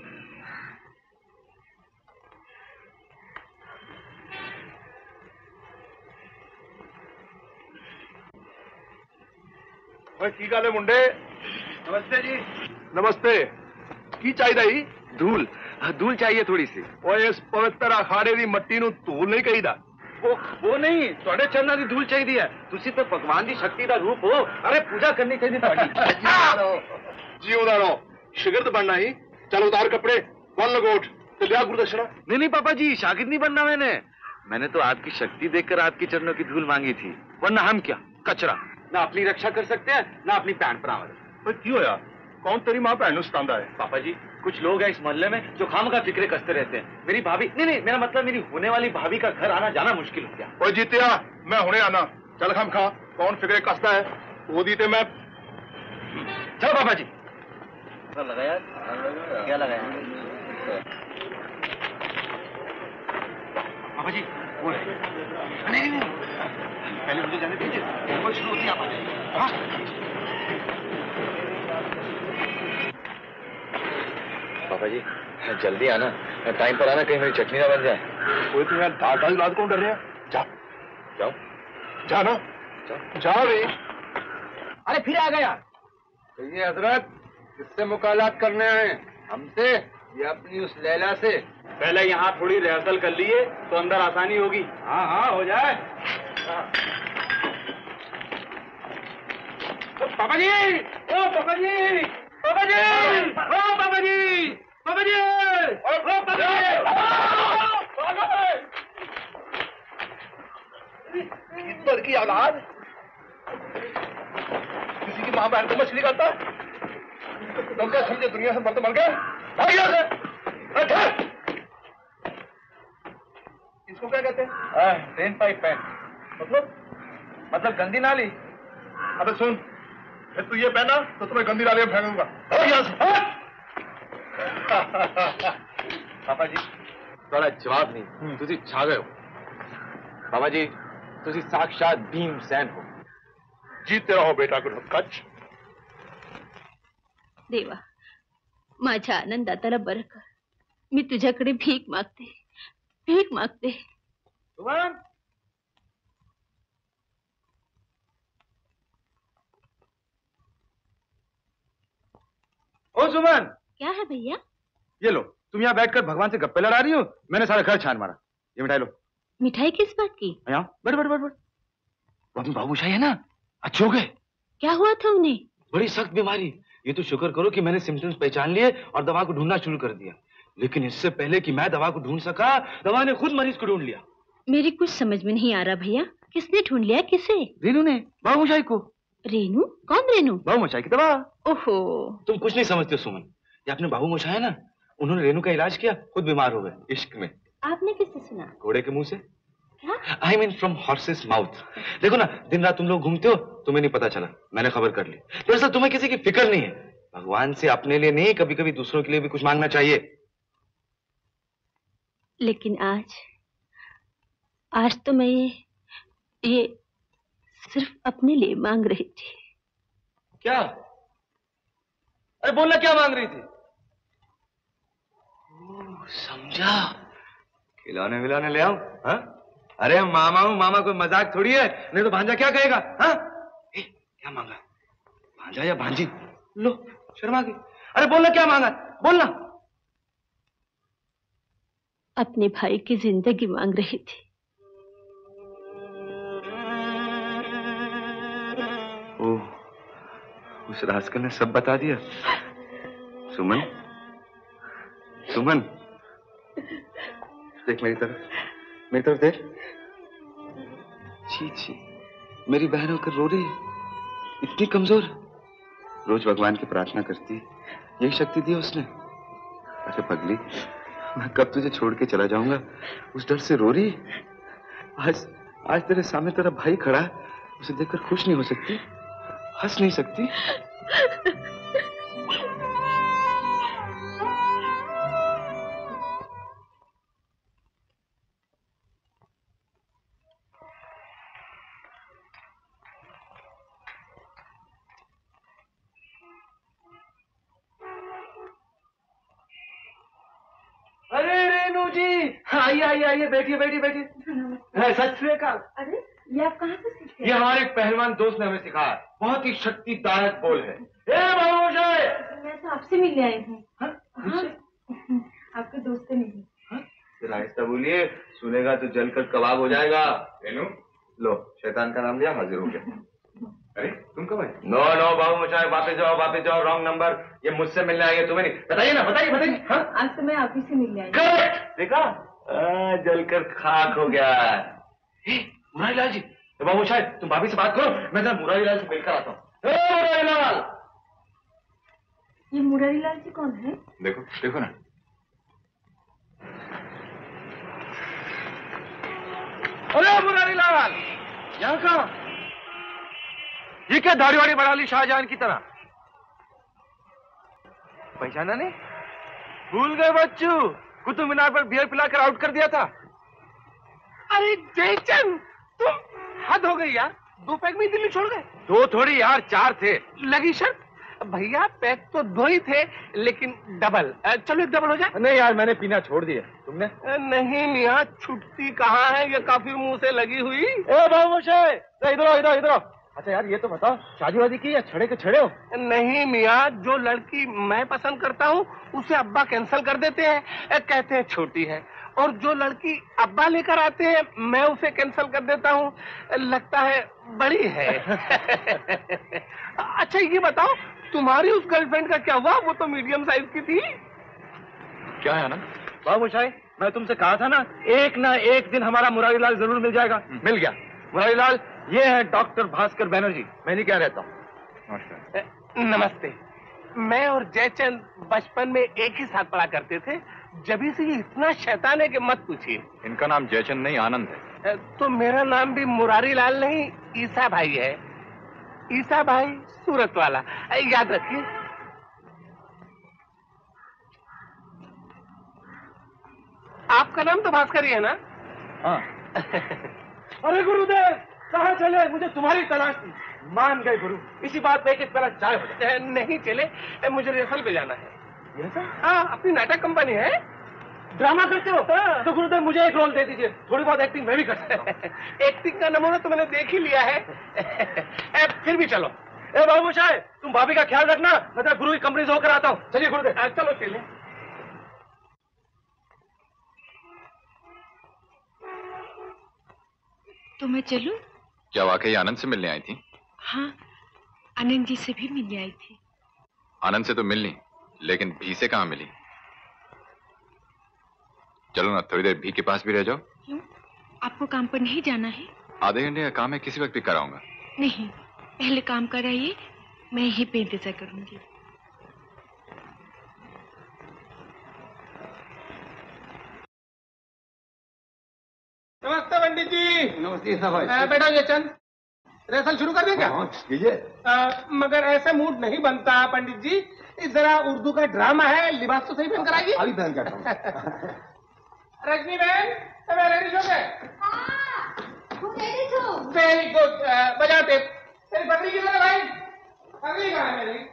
की गाले मुंडे। नमस्ते जी। नमस्ते। की चाहिए? धूल, धूल चाहिए थोड़ी सी। और इस पवित्र अखाड़े की मट्टी नूं धूल नहीं कहीदा। वो नहीं, थोड़े चरणों की धूल चाहिए है। तुसी तो भगवान की शक्ति का रूप हो। अरे पूजा करनी चाहिए थोड़ी। जीवदा रहो, शिगिर्द बनना ही। चलो उतार कपड़े, वन लगोट, तो लिया गुरुदक्षिणा। नहीं पापा जी, शागिर्द नहीं बनना मैंने तो आपकी शक्ति देखकर आपकी चरणों की धूल मांगी थी, वरना हम क्या कचरा। ना अपनी रक्षा कर सकते हैं, ना अपनी पैंट पर। क्यों यार, कौन तेरी माँ पैनू सतांदा है? पापा जी, कुछ लोग हैं इस मोहल्ले में जो खाम का फिक्रे कसते रहते हैं। मेरी भाभी, नहीं मेरा मतलब मेरी होने वाली भाभी का घर आना जाना मुश्किल हो गया। ओए जीतिया, मैं हुने आना। चल खाम खा, कौन फिक्रे कसता है? वो दीते मैं। चलो पापा जी। लगाया क्या लगाया? पापा जी वो नहीं, पहले मुझे जाने दीजिए, वो शुरू होती आप। पापा जी जल्दी आना, टाइम पर आना, कहीं मेरी चटनी ना बन जाए। कोई तो यार दाल रात कौन कर रहे हैं? जाओ जाना, जाओ रे। अरे फिर आ गया। ये हजरत किससे मुकालात करने आए? हमसे या अपनी उस लैला से? पहले यहाँ थोड़ी रिहर्सल कर लिए तो अंदर आसानी होगी। हाँ हो जाए। पापा जी, ओ पापा जी, पापा जी, ओ पापा जी, बाबा जी ईश्वर की औलाद, किसी की मां बहन को मछली खाता तुम क्या समझे दुनिया से मर्द मर गए? भाग यहाँ से। इसको क्या कहते हैं? Drain pipe pan. मतलब गंदी नाली। अबे सुन, फिर तू ये पहना तो तुम्हें गंदी नाली में फेंकूंगा। भाग यहाँ से। पापा जी थोड़ा जवाब नहीं, तुझे छा गए हो। बाबा जी तुझे साक्षात भीमसेन हो। जीते रहो बेटा घटोत्कच। देवा, माझ्या आनंदाला बरं कर. मी तुझ्याकडे भीक मागते. सुमन, ओ सुमन, क्या है भैया? ये लो, तुम यहाँ बैठकर भगवान से गप्पे लड़ा रही हो, मैंने सारा घर छान मारा। ये मिठाई लो। मिठाई किस बात की? यहाँ बैठ। वो अपनी बाबूशाही है ना, अच्छे हो गए। क्या हुआ था उन्हें? बड़ी सख्त बीमारी। ये तो शुक्र करो कि मैंने सिम्टम्स पहचान लिए और दवा को ढूंढना शुरू कर दिया। लेकिन इससे पहले कि मैं दवा को ढूंढ सका, दवा ने खुद मरीज को ढूंढ लिया। मेरी कुछ समझ में नहीं आ रहा भैया, किसने ढूंढ लिया? किसे? रेनू ने, बाबूशाही को। रेनू? कौन रेनू? बाबूशाही की दवा। ओहो, तुम कुछ नहीं समझते सुमन। ये अपने बाबू मोशाही है ना, उन्होंने रेनू का इलाज किया, खुद बीमार हो गए इश्क में। आपने किससे सुना? घोड़े के मुंह से। क्या? I mean from horse's mouth। देखो ना, दिन रात तुम लोग घूमते हो, तुम्हें नहीं पता चला, मैंने खबर कर ली। दरअसल तुम्हें किसी की फिक्र नहीं है। भगवान से अपने लिए नहीं, कभी कभी दूसरों के लिए भी कुछ मांगना चाहिए। लेकिन आज तो मैं ये सिर्फ अपने लिए मांग रही थी। क्या? अरे बोलना, क्या मांग रही थी? समझा, खिलौने विलौने ले आओ। हाँ? अरे मामा हूं, मामा कोई मजाक थोड़ी है, नहीं तो भांजा क्या कहेगा? हाँ? क्या मांगा? भांजा या भांजी? लो, शर्मा गई। अरे बोलना, क्या मांगा? बोलना। अपने भाई की जिंदगी मांग रही थी। ओह, उस रास्कल ने सब बता दिया। सुमन, देख मेरी तरफ देख। छी, मेरी बहन होकर रो रही है, इतनी कमजोर। रोज भगवान की प्रार्थना करती, यही शक्ति दी उसने। अरे पगली, मैं कब तुझे छोड़ के चला जाऊंगा, उस डर से रो रही। आज तेरे सामने तेरा भाई खड़ा है, उसे देखकर खुश नहीं हो सकती, हंस नहीं सकती। अरे रेनू जी, आइए, बैठिए। सत श्री अकाल। अरे ये आप कहाँ से सीखे? ये हमारे एक पहलवान दोस्त ने हमें सिखाया, बहुत ही शक्तिदायक बोल है। मैं तो आपसे मिलने आई हूँ। हाँ, आपके दोस्त से नहीं। आहिस्ता बोलिए, सुनेगा तो जलकर कबाब हो जाएगा। रेनू, लो, शैतान का नाम लिया, हाजिर हो गया। अरे तुम कब आए? नो बाबू मोशाय, वापस जाओ, रॉन्ग नंबर। ये मुझसे मिलने आई है, तुम्हें नहीं। बताइए ना, बताइए। हाँ? आज तो मैं आप ही से मिलने आई। करेक्ट, देखा, जलकर खाक हो गया। मुरारी लाल जी, बाबू मोशाय, तुम भाभी से बात करो, मैं जरा मुरारी लाल से मिलकर आता हूँ। मुरारी लाल। ये मुरारी लाल जी कौन है? देखो ना। अरे मुरारी लाल, यहाँ कहाँ? ये क्या दाढ़ी वाड़ी बढ़ा ली शाहजहान की तरह? पहचाना नहीं? भूल गए बच्चू, कुतुब मीनार पर बियर पिलाकर आउट कर दिया था। अरे जयचंद, तुम हद हो गई यार, 2 पैक में दिल्ली छोड़ गए। 2 थोड़ी यार, 4 थे। लगी शर्त? भैया पैक तो 2 ही थे, लेकिन डबल। चलो एक डबल हो जाए। नहीं यार, मैंने पीना छोड़ दिया। तुमने? नहीं मियाँ, छुट्टी कहाँ है, ये काफी मुंह से लगी हुई। ए बाबू मोशाय, इधर आओ। अच्छा यार, ये तो बताओ, शादी वादी की या छड़े के छड़े हो? नहीं मियाँ, जो लड़की मैं पसंद करता हूँ उसे अब्बा कैंसिल कर देते हैं, कहते हैं छोटी है। और जो लड़की अब्बा लेकर आते हैं मैं उसे कैंसिल कर देता हूँ, लगता है बड़ी है। अच्छा ये बताओ, तुम्हारी उस गर्लफ्रेंड का क्या हुआ? वो तो मीडियम साइज की थी। क्या है आनंद? बाबूशाही, मैं तुमसे कहा था ना एक दिन हमारा मुरारीलाल जरूर मिल जाएगा। मिल गया। मुरारीलाल, ये है डॉक्टर भास्कर बनर्जी। मैं नहीं क्या रहता हूँ। नमस्ते। मैं और जयचंद बचपन में एक ही साथ पढ़ा करते थे। जब से ये इतना शैतान है कि मत पूछिए। इनका नाम जयचंद नहीं, आनंद है। तो मेरा नाम भी मुरारीलाल नहीं, ईसा भाई है। ईसा भाई सूरत वाला, याद रखिए। आपका नाम तो भास्कर ही है ना? हाँ। अरे गुरुदेव, कहाँ चले? मुझे तुम्हारी तलाश थी। मान गए गुरु। इसी बात पे एक पहला चाय हो जाए। नहीं चले, मुझे रिहर्सल पे जाना है। रिहर्सल? हाँ, अपनी नाटक कंपनी है। ड्रामा करते हो? तो गुरुदेव मुझे एक रोल दे दीजिए, थोड़ी बहुत एक्टिंग मैं भी कर सकता हूँ। एक्टिंग का नमूना तो मैंने देख ही लिया है। फिर भी चलो। ए बाबूशाह, तुम भाभी का ख्याल रखना, मैं तेरा गुरु की कंपनी से होकर आता हूँ। चलिए गुरुदेव। चलो चलिए। तो मैं चलूं? क्या वाकई आनंद से मिलने आई थी? हाँ, आनंद जी से भी मिलने आई थी। आनंद से तो मिलनी, लेकिन भी से कहाँ मिली? चलो ना, थोड़ी देर भी के पास भी रह जाओ। क्यों? आपको काम पर नहीं जाना है? आधे घंटे का काम है, किसी वक्त भी कराऊंगा। नहीं, पहले काम कराइए, मैं यहीं पे इंतजार करूंगी। नमस्ते पंडित जी। नमस्ते भाई। बेटा जयचंद, रिहर्सल शुरू कर दें क्या? कीजिए। मगर ऐसा मूड नहीं बनता पंडित जी। जरा उर्दू का ड्रामा है, लिबास तो सही पहन कर आइए। अभी पहन कर रजनी बहन, मैं रेडी हो गए? Very good. बजाते तेरी पगड़ी की है भाई? पगड़ी कहाँ है मेरी?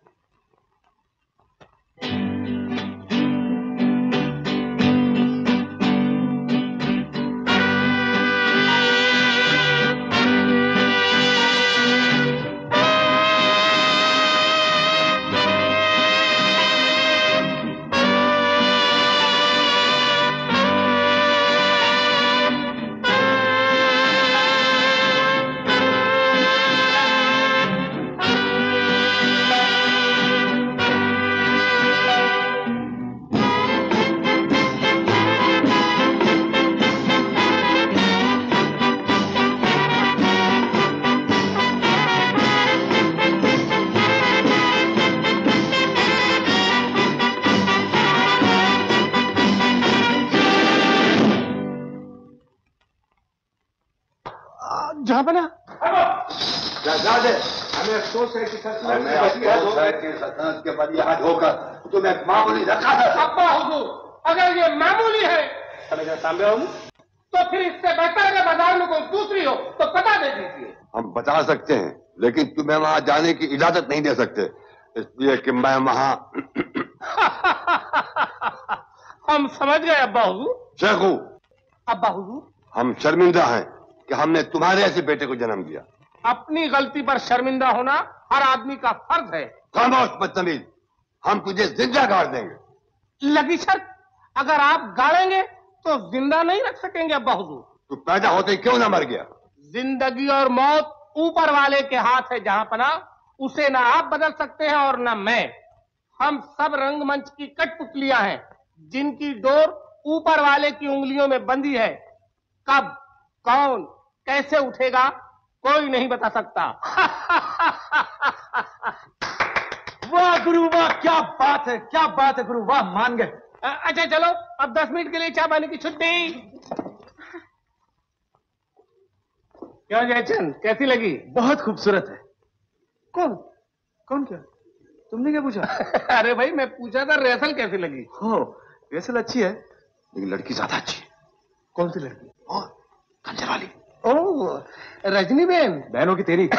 जहाँ बना हमें अफसोस है कि सल्तनत के बाद आज होकर तुम्हें मामूली रखा था। अब्बा हुजूर, अगर ये मामूली है तो फिर इससे बेहतर अगर बाजार में कोई दूसरी हो तो पता दे दीजिए। हम बता सकते हैं, लेकिन तुम्हें वहां जाने की इजाजत नहीं दे सकते, इसलिए कि मैं वहां हम समझ गए अब्बा हुजूर। शेखू, अब्बा हुजूर, हम शर्मिंदा हैं कि हमने तुम्हारे ऐसे बेटे को जन्म दिया। अपनी गलती पर शर्मिंदा होना हर आदमी का फर्ज है। खामोश बदतमीज, हम तुझे जिंदा गाड़ देंगे। लगी शर्त, अगर आप गाड़ेंगे तो जिंदा नहीं रख सकेंगे अब्बा हुजूर। तू पैदा होते क्यों ना मर गया? जिंदगी और मौत ऊपर वाले के हाथ है जहां पना, उसे ना आप बदल सकते हैं और ना मैं। हम सब रंगमंच की कठपुतलियां हैं जिनकी डोर ऊपर वाले की उंगलियों में बंधी है। कब, कौन, कैसे उठेगा कोई नहीं बता सकता। वाह गुरु वाह, क्या बात है, क्या बात है गुरु, वाह मान गए। अच्छा चलो, अब 10 मिनट के लिए चाय पानी की छुट्टी। क्यों जयचंद, कैसी लगी? बहुत खूबसूरत है। कौन कौन? क्या तुमने क्या पूछा? अरे भाई, मैं पूछा था रिहर्सल कैसी लगी। हो, रिहर्सल अच्छी है, लेकिन लड़की ज्यादा अच्छी है। कौन सी लड़की? खंजर वाली। ओह, रजनी बहन। बहनों की तेरी।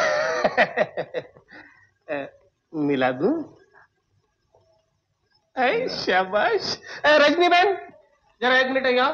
मिला दूं? शाबाश। रजनी बहन, जरा 1 मिनट અહીંયા।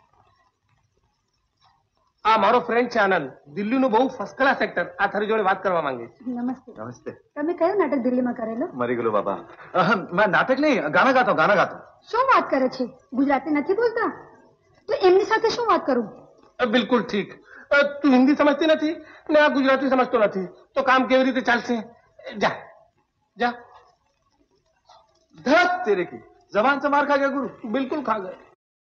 આ મારો ફ્રેન્ડ છે આનંદ, દિલ્હીનું બહુ ફર્સ્ટ ક્લાસ એક્ટર, આ તારી જોડે વાત કરવા માંગે છે। નમસ્તે। नमस्ते। તમે કયો નાટક દિલ્હીમાં કરેલો? मरी गुलो बाबा। मैं नाटक नहीं, गाना गाता हूँ, गाना गाता हूँ। શું વાત કરે છે? ગુજરાતી નથી બોલતા? તો એમની સાથે શું વાત કરું? બિલકુલ ઠીક। તું હિન્દી સમજતી નથી ને આ ગુજરાતી સમજતો નથી, તો કામ કેવી રીતે ચાલશે? જા જા। धड़क तेरे की, जबान से मार खा गया गुरु, बिल्कुल खा गए।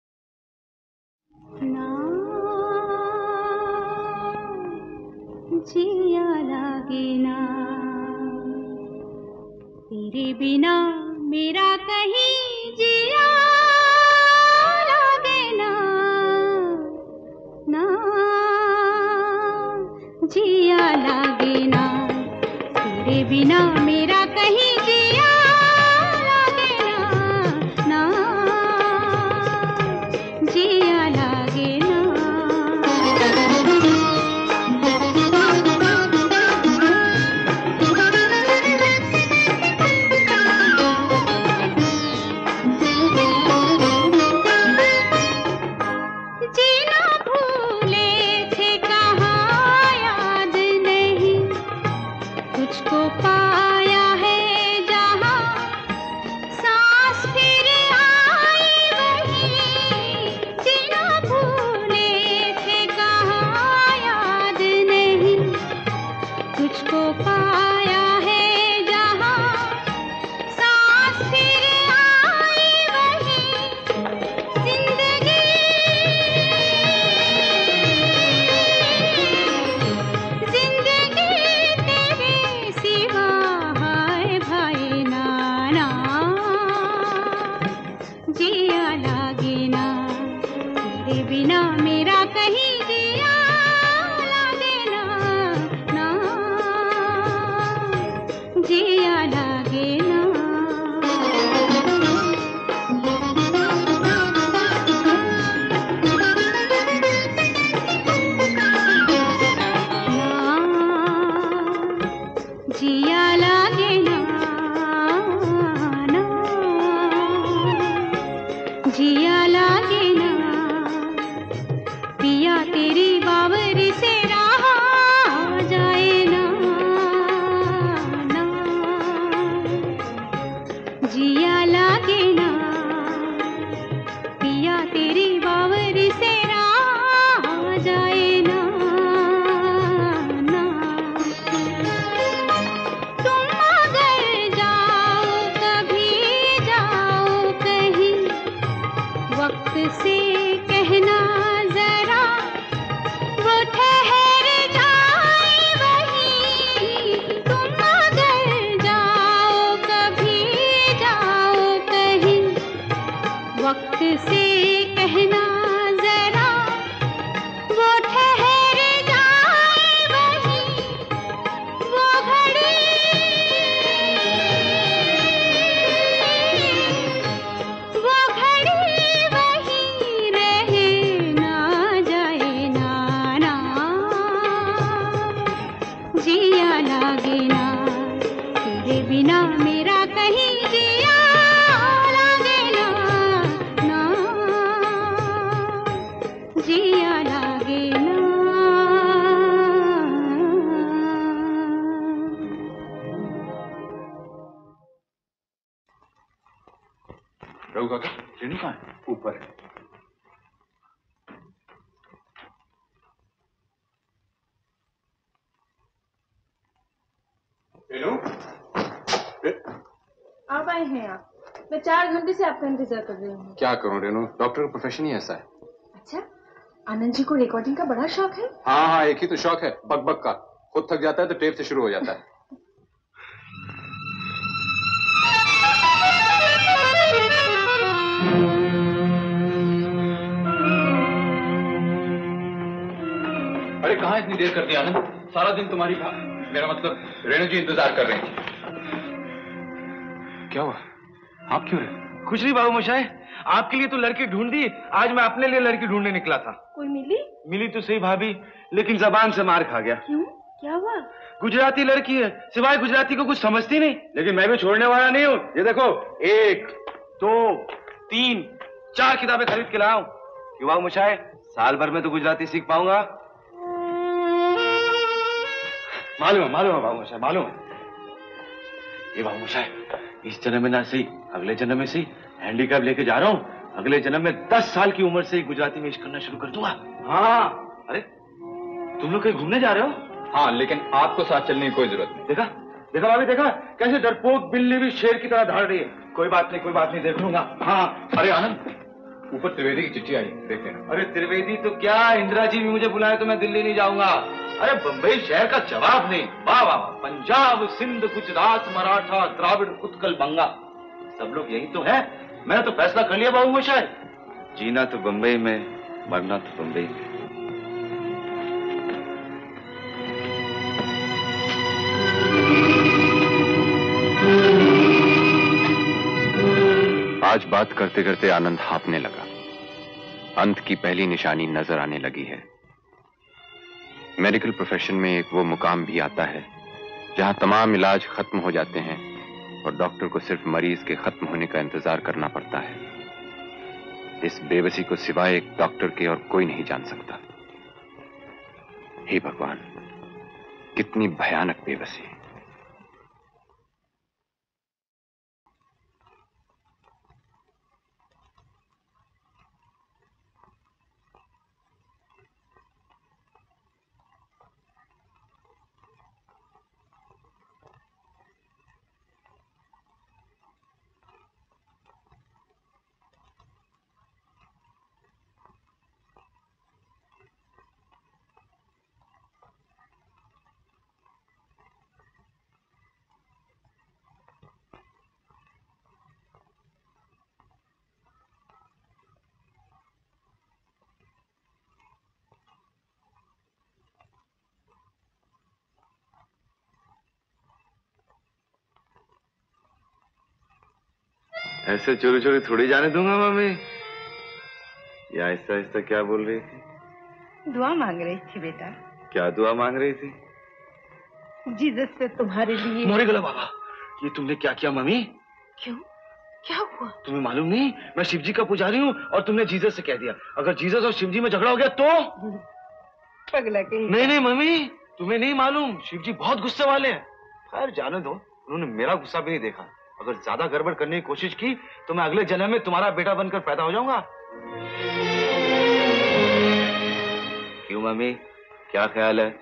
जिया लागे ना तेरे बिना मेरा कहीं जिया लागे ना, ना जिया लागे ना तेरे बिना मेरा कहीं जिया लागे ना, ना जिया लागे ना। आप आए हैं आप। मैं 4 घंटे से आपका इंतजार कर रही हूँ। क्या करूं रेनू, डॉक्टर का प्रोफेशन ही ऐसा है। अच्छा, आनंद जी को रिकॉर्डिंग का बड़ा शौक है? हाँ हाँ, एक ही तो शौक है, बक का। खुद थक जाता है तो टेप से शुरू हो जाता है। अरे कहाँ इतनी देर कर दी आनंद? सारा दिन तुम्हारी मेरा मतलब रेणु जी इंतजार कर रही थी। क्या हुआ? आप क्यों रहे? कुछ नहीं बाबू मोशाय, आपके लिए तो लड़की ढूंढी, आज मैं अपने लिए लड़की ढूंढने निकला था। कोई मिली? मिली तो सही भाभी, लेकिन जबान से मार खा गया। क्यों? क्या हुआ? गुजराती लड़की है, सिवाय गुजराती को कुछ समझती नहीं। लेकिन मैं भी छोड़ने वाला नहीं हूँ। ये देखो, 1 2 3 4 किताबें खरीद के लाऊं। क्यों बाबू मोशाय, साल भर में तो गुजराती सीख पाऊंगा। मालूम है बाबू मोशाय, मालूम है। ये बाबू मोशाय, इस जन्म में ना सही, अगले जन्म में सही हैंडीकैप लेके जा रहा हूँ। अगले जन्म में 10 साल की उम्र से ही गुजराती में इश्क करना शुरू कर दूंगा। हाँ। अरे तुम लोग कहीं घूमने जा रहे हो? हाँ, लेकिन आपको साथ चलने की कोई जरूरत नहीं। देखा भाभी, देखा कैसे डरपोक बिल्ली भी शेर की तरह धाड़ रही है। कोई बात नहीं, देख लूंगा। हाँ, अरे आनंद, ऊपर त्रिवेदी की चिट्ठी आई, देख लेना। अरे त्रिवेदी तो क्या, इंदिरा जी भी मुझे बुलाए तो मैं दिल्ली नहीं जाऊंगा। अरे बंबई शहर का जवाब नहीं। वाह वाह, पंजाब, सिंध, गुजरात, मराठा, द्राविड़, उत्कल, बंगा, सब लोग यही तो है। मैंने तो फैसला कर लिया बाबू मोशाय, जीना तो बंबई में, मरना तो बंबई में। आज बात करते करते आनंद हाँफने लगा। अंत की पहली निशानी नजर आने लगी है। मेडिकल प्रोफेशन में एक वो मुकाम भी आता है जहां तमाम इलाज खत्म हो जाते हैं और डॉक्टर को सिर्फ मरीज के खत्म होने का इंतजार करना पड़ता है। इस बेबसी को सिवाय एक डॉक्टर के और कोई नहीं जान सकता। हे भगवान, कितनी भयानक बेबसी। ऐसे चोरी चोरी थोड़ी जाने दूंगा मम्मी। ये आहिस्ता आहिस्ता क्या बोल रही थी? दुआ मांग रही थी बेटा। क्या दुआ मांग रही थी? जीसस से तुम्हारे लिए। मोरे गला बाबा, ये तुमने क्या किया मम्मी? क्यों, क्या हुआ? तुम्हें मालूम नहीं, मैं शिव जी का पुजारी हूँ और तुमने जीसस से कह दिया। अगर जीसस और शिव जी में झगड़ा हो गया तो? पगला के। नहीं मम्मी, तुम्हें नहीं मालूम, शिव जी बहुत गुस्से वाले हैं। खैर जाने दो, उन्होंने मेरा गुस्सा भी नहीं देखा। अगर ज्यादा गड़बड़ करने की कोशिश की तो मैं अगले जन्म में तुम्हारा बेटा बनकर पैदा हो जाऊंगा। क्यों मम्मी, क्या ख्याल है?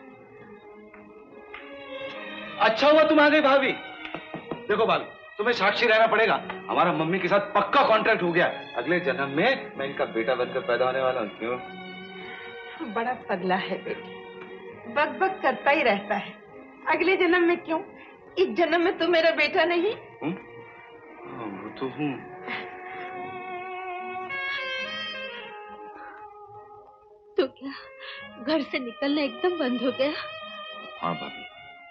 अच्छा हुआ तुम आ गई भाभी। देखो बालू, तुम्हें साक्षी रहना पड़ेगा। हमारा मम्मी के साथ पक्का कॉन्ट्रैक्ट हो गया। अगले जन्म में मैं इनका बेटा बनकर पैदा होने वाला हूँ। क्यों? बड़ा पगला है बेटी, बक बक करता ही रहता है। अगले जन्म में क्यों, इस जन्म में तो मेरा बेटा नहीं। वो तो हूँ। तो क्या घर से निकलना एकदम बंद हो गया? हाँ भाभी,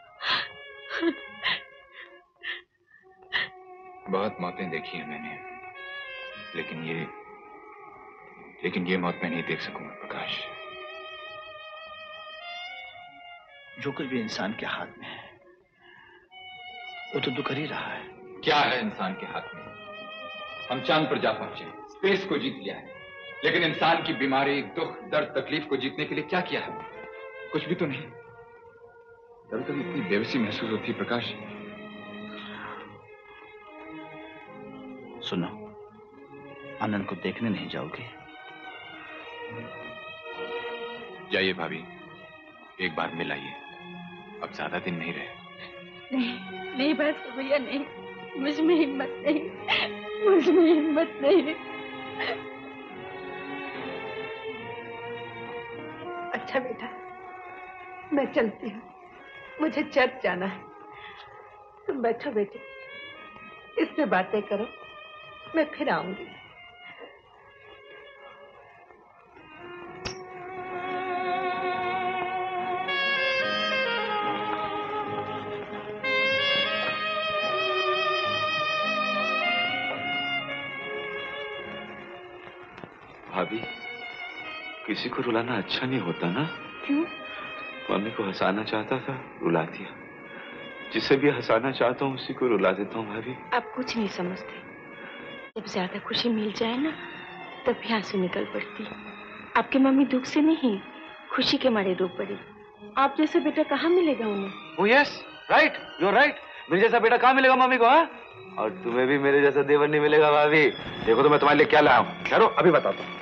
बहुत मौतें देखी है मैंने, लेकिन ये मौत मैं नहीं देख सकूंगा प्रकाश। जो कुछ भी इंसान के हाथ में है वो तो कर ही रहा है। क्या है इंसान के हाथ में? हम चांद पर जा पहुंचे, स्पेस को जीत लिया है, लेकिन इंसान की बीमारी, दुख, दर्द, तकलीफ को जीतने के लिए क्या किया है? कुछ भी तो नहीं। कभी कभी इतनी बेबसी महसूस होती है प्रकाश। सुनो, आनंद को देखने नहीं जाओगे? जाइए भाभी, एक बार मिल आइए, अब ज्यादा दिन नहीं रहे। नहीं बस भैया, नहीं, मुझ में हिम्मत नहीं, मुझ में हिम्मत नहीं। अच्छा बेटा, मैं चलती हूँ, मुझे चर्च जाना है। तुम बैठो बेटे, इससे बातें करो, मैं फिर आऊंगी। भाभी, किसी को रुलाना अच्छा नहीं होता ना? क्यों? मम्मी को हंसाना चाहता था, रुला दिया। जिसे भी हंसाना चाहता हूँ उसी को रुला देता हूँ भाभी। आप कुछ नहीं समझते। जब ज्यादा खुशी मिल जाए ना, तब भी आंसू निकल पड़ती। आपकी मम्मी दुख से नहीं, खुशी के मारे रो पड़ी। आप जैसा बेटा कहाँ मिलेगा उन्हें? Oh yes, right, you are right. मेरे जैसा बेटा कहाँ मिलेगा मम्मी को? हाँ, और तुम्हें भी मेरे जैसा देवर नहीं मिलेगा भाभी। देखो तो मैं तुम्हारे लिए क्या लाया हूँ, ठहरो अभी बताता हूँ।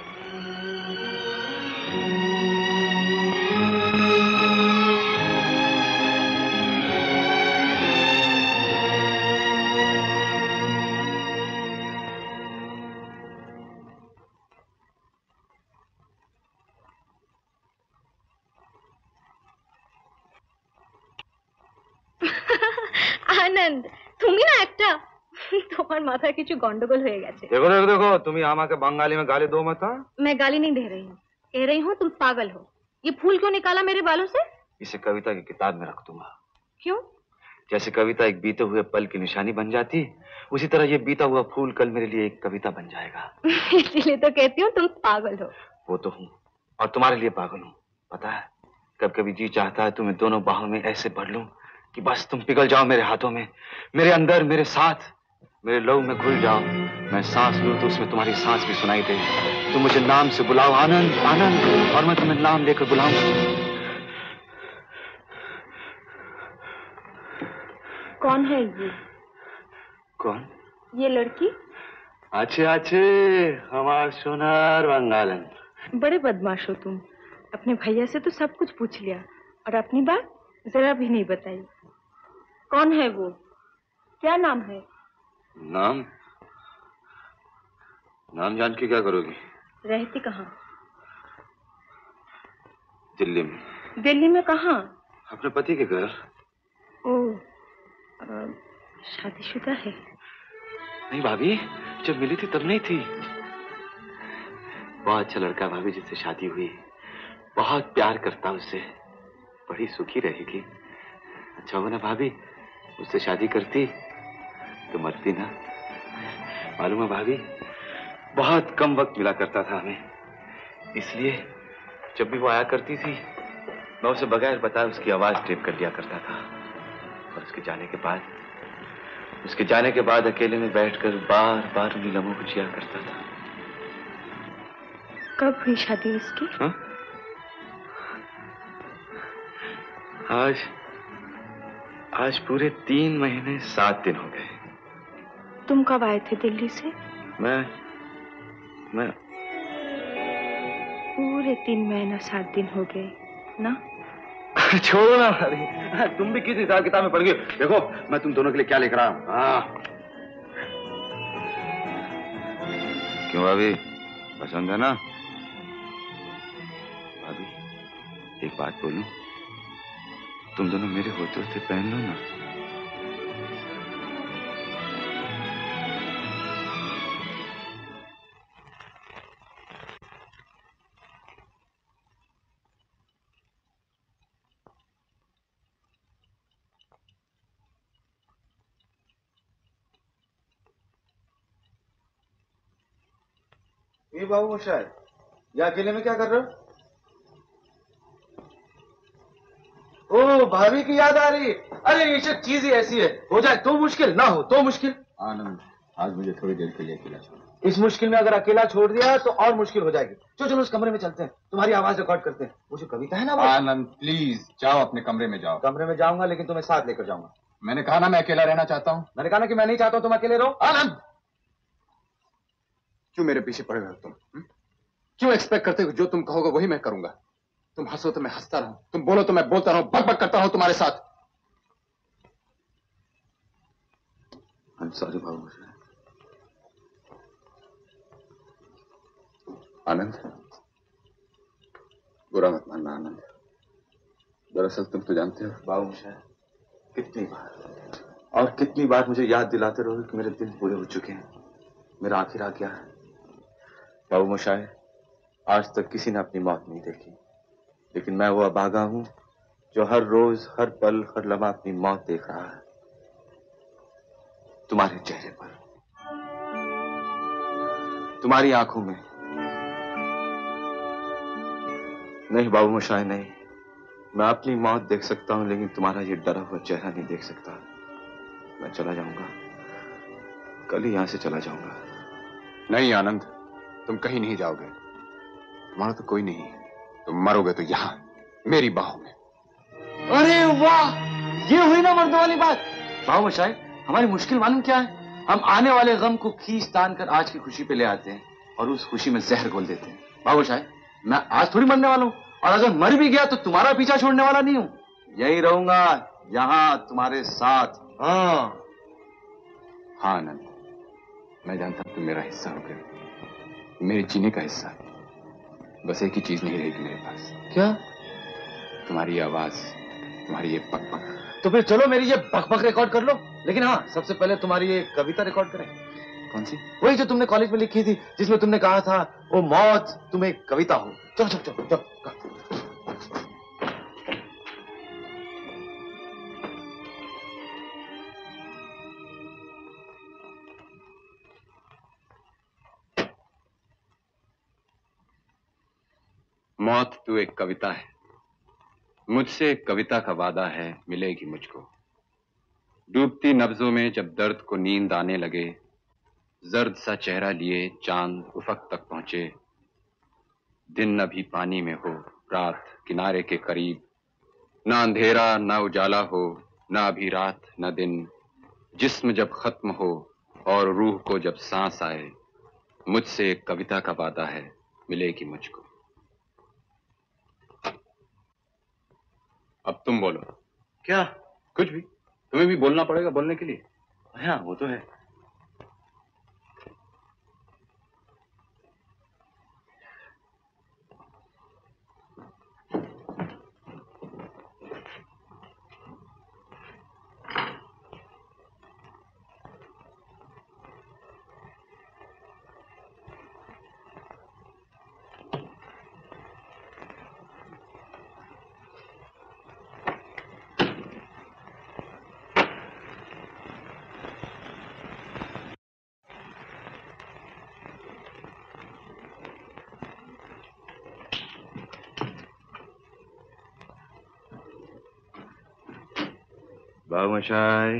আনন্দ, তুমি না একটা তোমার মাথায় কিছু গন্ডগোল হয়ে গেছে। देखो देखो देखो, तुम यहाँ के बंगाली में गाली दो मत। मैं गाली नहीं दे रही हूँ, कह रही हूँ तुम पागल हो। ये फूल क्यों निकाला मेरे बालों से? इसे कविता की किताब में रख दूंगा। क्यों? जैसे कविता एक बीते हुए पल की निशानी बन जाती, उसी तरह ये बीता हुआ फूल कल मेरे लिए एक कविता बन जाएगा। इसीलिए तो कहती हूँ तुम पागल हो। वो तो हूँ, और तुम्हारे लिए पागल हूँ। पता है, कभी कभी जी चाहता है तुम्हें दोनों बाहों में ऐसे भर लूं कि बस तुम पिघल जाओ मेरे हाथों में, मेरे अंदर, मेरे साथ, मेरे लहू में घुल जाओ। मैं सांस लूं तो उसमें तुम्हारी सांस भी सुनाई दे। तुम मुझे नाम से बुलाओ, आनंद आनंद, और मैं तुम्हें नाम लेकर बुलाऊं। कौन है ये? कौन? ये लड़की? अच्छे अच्छे, हमार सोनार बंगालन। बड़े बदमाश हो तुम। अपने भैया से तो सब कुछ पूछ लिया और अपनी बात जरा भी नहीं बताई। कौन है वो? क्या नाम है? नाम? नाम जान के क्या करोगी? रहती कहाँ? दिल्ली में। दिल्ली में कहाँ? अपने पति के घर। ओह, शादीशुदा है? नहीं भाभी, जब मिली थी तब नहीं थी। बहुत अच्छा लड़का भाभी, जिससे शादी हुई, बहुत प्यार करता उससे, बड़ी सुखी रहेगी। अच्छा हो ना भाभी, उससे शादी करती तो मरती ना। मालूम है भाभी, बहुत कम वक्त मिला करता था हमें, इसलिए जब भी वो आया करती थी मैं उसे बगैर बताए उसकी आवाज टेप कर लिया करता था। और उसके जाने के बाद अकेले में बैठकर बार बार उन्हीं लम्हों को जिया करता था। कब हुई शादी इसकी? हा? आज पूरे 3 महीने 7 दिन हो गए। तुम कब आए थे दिल्ली से? मैं पूरे 3 महीना 7 दिन हो गए ना? छोड़ो ना भाभी, तुम भी किस हिसाब किताब में पड़ गए। देखो मैं तुम दोनों के लिए क्या लेकर आया हूं। क्यों भाभी, पसंद है ना? भाभी एक बात बोलूं, तुम दोनों मेरे होते होते पहन लो ना। ये बाबू मुशाहिद, ये अकेले में क्या कर रहे हो? ओ, भाभी की याद आ रही है। अरे ये सब चीज ही ऐसी है, हो जाए तो मुश्किल, ना हो तो मुश्किल। आनंद, आज मुझे थोड़ी देर के लिए अकेला छोड़ो। इस मुश्किल में अगर अकेला छोड़ दिया तो और मुश्किल हो जाएगी। चलो उस कमरे में चलते हैं, तुम्हारी आवाज रिकॉर्ड करते हैं। वो जो कविता है ना, आनंद प्लीज जाओ, अपने कमरे में जाओ। कमरे में जाऊंगा लेकिन तुम्हें साथ लेकर जाऊंगा। मैंने कहा ना मैं अकेला रहना चाहता हूँ। मैंने कहा ना कि मैं नहीं चाहता हूँ तुम अकेले रहो। आनंद, क्यों मेरे पीछे पड़े हो तुम? क्यों एक्सपेक्ट करते हो जो तुम कहोगे वही मैं करूंगा? तुम हंसो तो मैं हंसता रहूं, तुम बोलो तो मैं बोलता रहूं, बक बक करता रहूं तुम्हारे साथ। सॉरी बाबू। आनंद, बुरा मत मानना आनंद। दरअसल तुम तो जानते हो बाबू मुशाहिद, कितनी बार मुझे याद दिलाते रहोगे कि मेरे दिन पूरे हो चुके हैं, मेरा आखिर आ गया है। बाबू मुशाहिद, आज तक किसी ने अपनी मौत नहीं देखी, लेकिन मैं वो अभागा हूं जो हर रोज, हर पल, हर लम्हा अपनी मौत देख रहा है। तुम्हारे चेहरे पर, तुम्हारी आंखों में। नहीं बाबू मुशाहिद नहीं, मैं अपनी मौत देख सकता हूं लेकिन तुम्हारा ये डरा हुआ चेहरा नहीं देख सकता। मैं चला जाऊंगा, कल ही यहां से चला जाऊंगा। नहीं आनंद, तुम कहीं नहीं जाओगे। तुम्हारा तो कोई नहीं, तुम मरोगे तो यहां मेरी बाहों में। अरे वाह, ये हुई ना मर्दों वाली बात। बाबू मुशाहिद, हमारी मुश्किल मालूम क्या है? हम आने वाले गम को खींच तान कर आज की खुशी पे ले आते हैं और उस खुशी में जहर घोल देते हैं। बाबू मुशाहिद, मैं आज थोड़ी मरने वाला हूं, और अगर मर भी गया तो तुम्हारा पीछा छोड़ने वाला नहीं हूं। यही रहूंगा, यहां तुम्हारे साथ। हाँ आनंद, मैं जानता हूं तुम मेरा हिस्सा हो गए, मेरे जीने का हिस्सा। बस एक ही चीज नहीं रहेगी मेरे पास। क्या? तुम्हारी आवाज, तुम्हारी ये पक पक। तो फिर चलो मेरी ये बक बक रिकॉर्ड कर लो। लेकिन हाँ, सबसे पहले तुम्हारी एक कविता रिकॉर्ड करें। कौन सी? वही जो तुमने कॉलेज में लिखी थी, जिसमें तुमने कहा था वो मौत तुम एक कविता हो। चलो चलो चलो चलो। मौत तू एक कविता है, मुझसे एक कविता का वादा है, मिलेगी मुझको। डूबती नब्जों में जब दर्द को नींद आने लगे, जर्द सा चेहरा लिए चांद उफक तक पहुंचे। दिन अभी पानी में हो, रात किनारे के करीब, ना अंधेरा ना उजाला हो, ना अभी रात ना दिन। जिस्म जब खत्म हो और रूह को जब सांस आए, मुझसे एक कविता का वादा है, मिलेगी मुझको। अब तुम बोलो। क्या? कुछ भी, तुम्हें भी बोलना पड़ेगा बोलने के लिए। हाँ वो तो है। बाबूमशाई,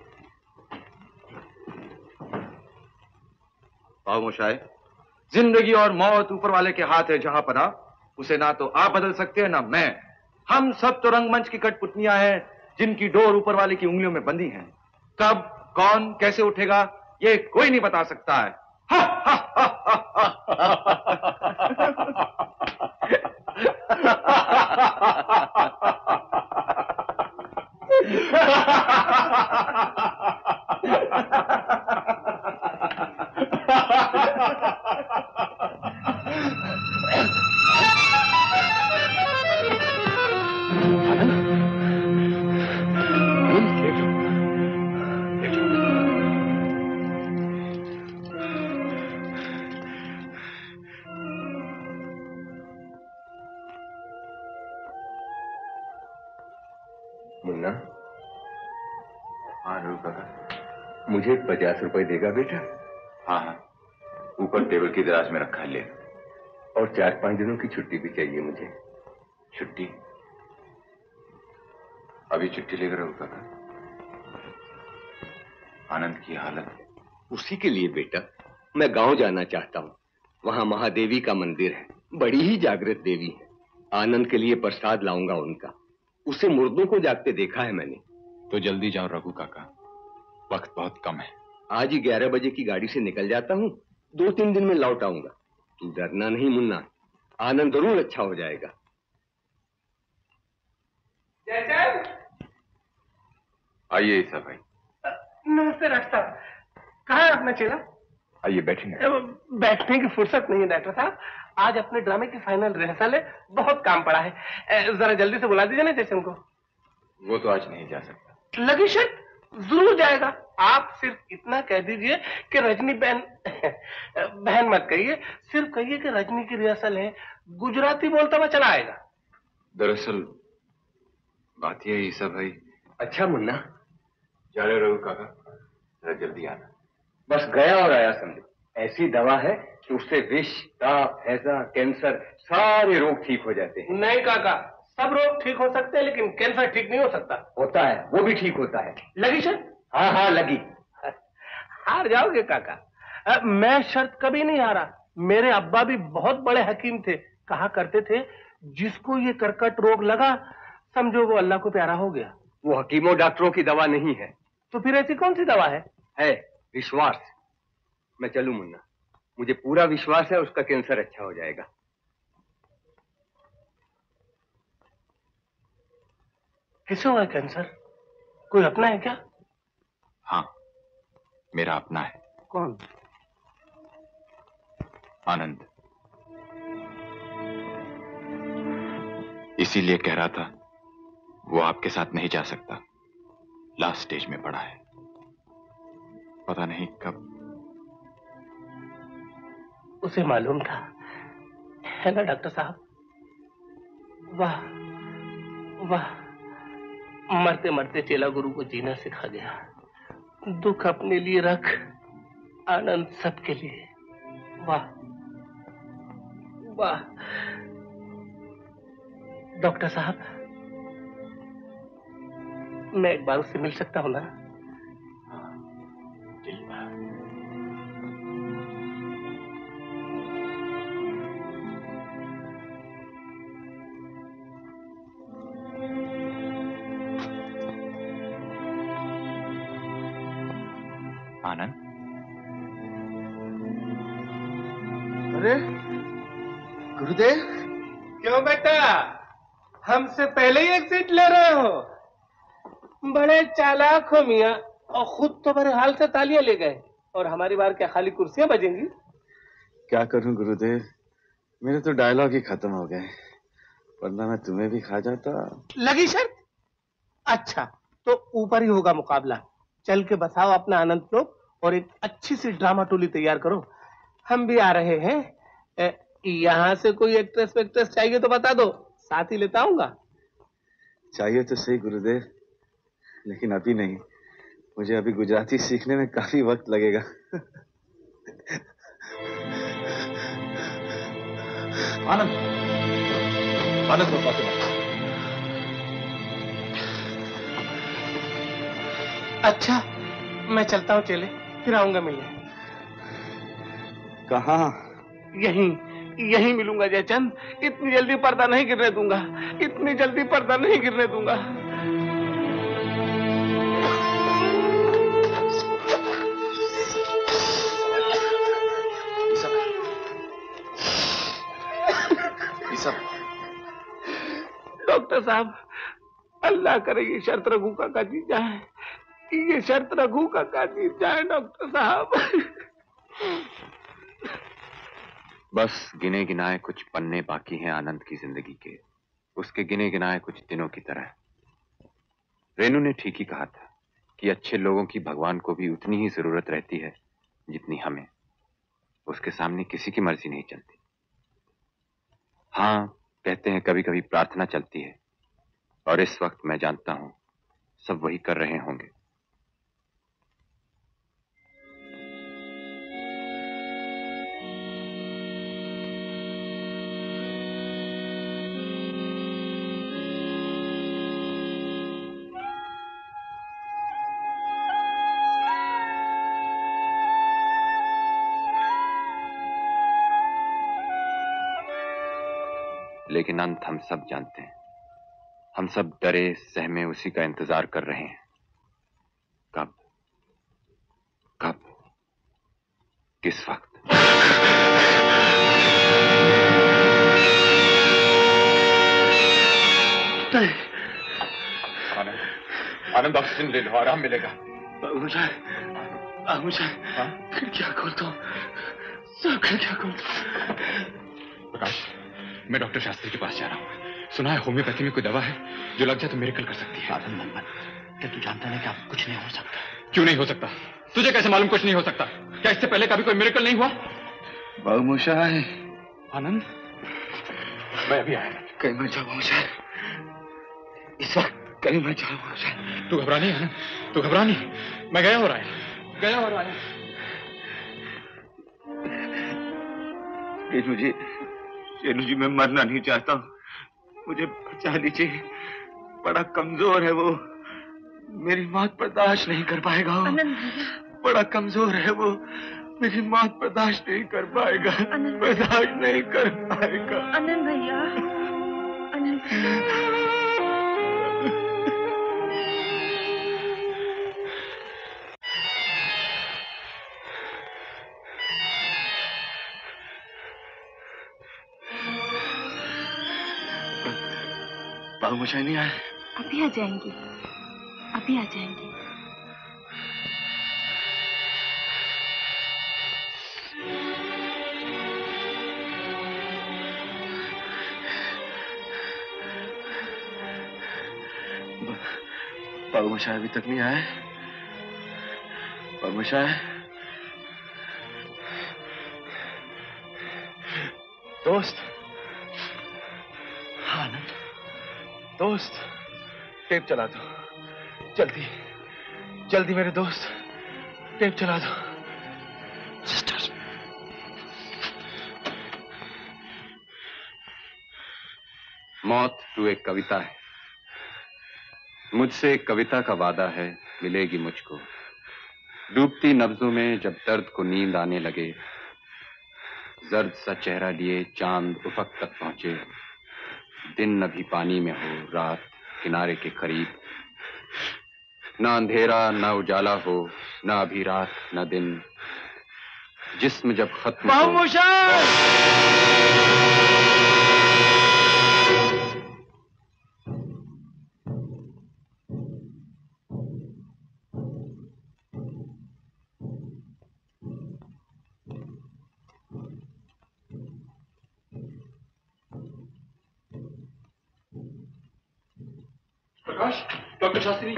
बाबूमशाई, जिंदगी और मौत ऊपर वाले के हाथ है जहां पना, उसे ना तो आप बदल सकते हैं ना मैं। हम सब तो रंगमंच की कठपुतलियां हैं जिनकी डोर ऊपर वाले की उंगलियों में बंधी है। कब कौन कैसे उठेगा ये कोई नहीं बता सकता है। मुन्ना, हाँ रूप काका, मुझे 50 रुपए देगा बेटा? हाँ हाँ, ऊपर टेबल की दराज में रखा है, ले। और 4-5 दिनों की छुट्टी भी चाहिए मुझे। छुट्टी? अभी छुट्टी लेकर रूप काका? आनंद की हालत? उसी के लिए बेटा मैं गांव जाना चाहता हूँ। वहां महादेवी का मंदिर है, बड़ी ही जागृत देवी है। आनंद के लिए प्रसाद लाऊंगा उनका। उसे मुर्दों को जागते देखा है मैंने। तो जल्दी जाओ रघु काका, वक्त बहुत कम है। आज ही 11 बजे की गाड़ी से निकल जाता हूँ, 2-3 दिन में लौट आऊंगा। तू डरना नहीं मुन्ना, आनंद जरूर अच्छा हो जाएगा। आइए ईसा भाई। नमस्ते डॉक्टर साहब, कहाँ है अपना चेला? आइए बैठेंगे। बैठने की फुर्सत नहीं है डॉक्टर साहब, आज अपने ड्रामे की फाइनल रिहर्सल है, बहुत काम पड़ा है। जरा जल्दी से बुला दीजिए ना जैसे उनको। वो तो आज नहीं जा सकता। लगी शर्ट जरूर जाएगा। आप सिर्फ इतना कह दीजिए कि रजनी बहन बहन मत कहिए, सिर्फ कहिए कि रजनी की रिहर्सल है, गुजराती बोलता हुआ चला आएगा। दरअसल बात यह है ईसा भाई। अच्छा मुन्ना, जा रहे रघु काका, जरा जल्दी आना। बस गया और आया समझो। ऐसी दवा है कि उससे विष, ताप, हैजा, कैंसर सारे रोग ठीक हो जाते हैं। नहीं काका, सब रोग ठीक हो सकते हैं लेकिन कैंसर ठीक नहीं हो सकता। होता है, वो भी ठीक होता है। लगी शर्त? हाँ हाँ लगी। हार जाओगे काका, मैं शर्त कभी नहीं हारा। मेरे अब्बा भी बहुत बड़े हकीम थे, कहा करते थे जिसको ये कर्कट रोग लगा समझो वो अल्लाह को प्यारा हो गया। वो हकीमों डॉक्टरों की दवा नहीं है। तो फिर ऐसी कौन सी दवा है? विश्वास। मैं चलूं मुन्ना, मुझे पूरा विश्वास है उसका कैंसर अच्छा हो जाएगा। किसे हुआ कैंसर? कोई अपना है क्या? हाँ, मेरा अपना है। कौन? आनंद। इसीलिए कह रहा था वो आपके साथ नहीं जा सकता, लास्ट स्टेज में पड़ा है। पता नहीं कब। उसे मालूम था, है ना डॉक्टर साहब? वाह वाह, मरते मरते चेला गुरु को जीना सिखा गया। दुख अपने लिए रख, आनंद सबके लिए। वाह वाह। डॉक्टर साहब, मैं एक बार उससे मिल सकता हूं ना? आनंद, अरे गुरुदेव, क्यों बेटा, हमसे पहले ही एग्जिट ले रहे हो? बड़े चालाक हो मियाँ, और खुद तो बड़े हाल से तालियां ले गए, और हमारी बार क्या खाली कुर्सियां बजेंगी? क्या करूं गुरुदेव, मेरे तो डायलॉग ही खत्म हो गए, वरना मैं तुम्हें भी खा जाता। लगी शर्त? अच्छा, तो ऊपर ही होगा मुकाबला। चल के बसाओ अपना आनंद लोग और एक अच्छी सी ड्रामा टोली तैयार करो। हम भी आ रहे हैं। यहाँ से कोई एक्ट्रेस वेक्ट्रेस चाहिए तो बता दो, साथ ही लेता आऊंगा। चाहिए तो सही गुरुदेव, लेकिन अभी नहीं, मुझे अभी गुजराती सीखने में काफी वक्त लगेगा। आनंद, आनंद को पास। अच्छा, मैं चलता हूँ चेले, फिर आऊंगा मिलने। कहाँ? यहीं मिलूंगा जयचंद। इतनी जल्दी पर्दा नहीं गिरने दूंगा, इतनी जल्दी पर्दा नहीं गिरने दूंगा। डॉक्टर साहब, अल्लाह करे ये शर्त रघु काका जीत जाए, ये शर्त रघु काका जीत जाए डॉक्टर साहब। बस गिने गिनाए कुछ पन्ने बाकी हैं आनंद की जिंदगी के, उसके गिने गिनाए कुछ दिनों की तरह। रेनू ने ठीक ही कहा था कि अच्छे लोगों की भगवान को भी उतनी ही जरूरत रहती है जितनी हमें। उसके सामने किसी की मर्जी नहीं चलती। हाँ, कहते हैं कभी कभी प्रार्थना चलती है, और इस वक्त मैं जानता हूं सब वही कर रहे होंगे। लेकिन अंत हम सब जानते हैं। हम सब डरे सहमे उसी का इंतजार कर रहे हैं। कब कब किस वक्त? आनंद, ऑक्सीजन ले लो, आराम मिलेगा। मुझे खिड़कियां खोल दो, सब खिड़कियां खोल दो। प्रकाश, मैं डॉक्टर शास्त्री के पास जा रहा हूँ। सुना है होम्योपैथी में कोई दवा है जो लग जाए तो मिरेकल कर सकती है। क्या तू जानता नहीं कि अब कुछ नहीं हो सकता? क्यों नहीं हो सकता? तुझे कैसे मालूम कुछ नहीं हो सकता? क्या इससे पहले कभी कोई मिरेकल नहीं हुआ? बाबूमोशाय। आनंद, मैं अभी आया। कहीं मत जाओ बाबूमोशाय, इस वक्त कहीं मत जाओ बाबूमोशाय। तू घबरा नहीं आनंद, तू घबरा नहीं। मैं गया और आया, गया और आया। रेनू जी, मैं मरना नहीं चाहता हूँ, मुझे बचा लीजिए। बड़ा कमजोर है वो, मेरी मौत बर्दाश्त नहीं कर पाएगा वो। बड़ा कमजोर है वो, मेरी मौत बर्दाश्त नहीं कर पाएगा, बर्दाश्त नहीं कर पाएगा। आनंद भैया, आनंद बाबूमोशाय नहीं आए? अभी आ जाएंगे, अभी आ जाएंगे। बाबूमोशाय अभी तक नहीं आए? बाबूशाह, दोस्त, आनंद, दोस्त, टेप चला दो, जल्दी जल्दी मेरे दोस्त, टेप चला दो। सिस्टर्स, मौत तू एक कविता है, मुझसे एक कविता का वादा है, मिलेगी मुझको। डूबती नब्जों में जब दर्द को नींद आने लगे, जर्द सा चेहरा लिए चांद उफक तक पहुंचे, दिन अभी पानी में हो, रात किनारे के करीब, ना अंधेरा ना उजाला हो, ना अभी रात ना दिन, जिस्म जब खत्म हो। प्रकाश, डॉक्टर शास्त्री।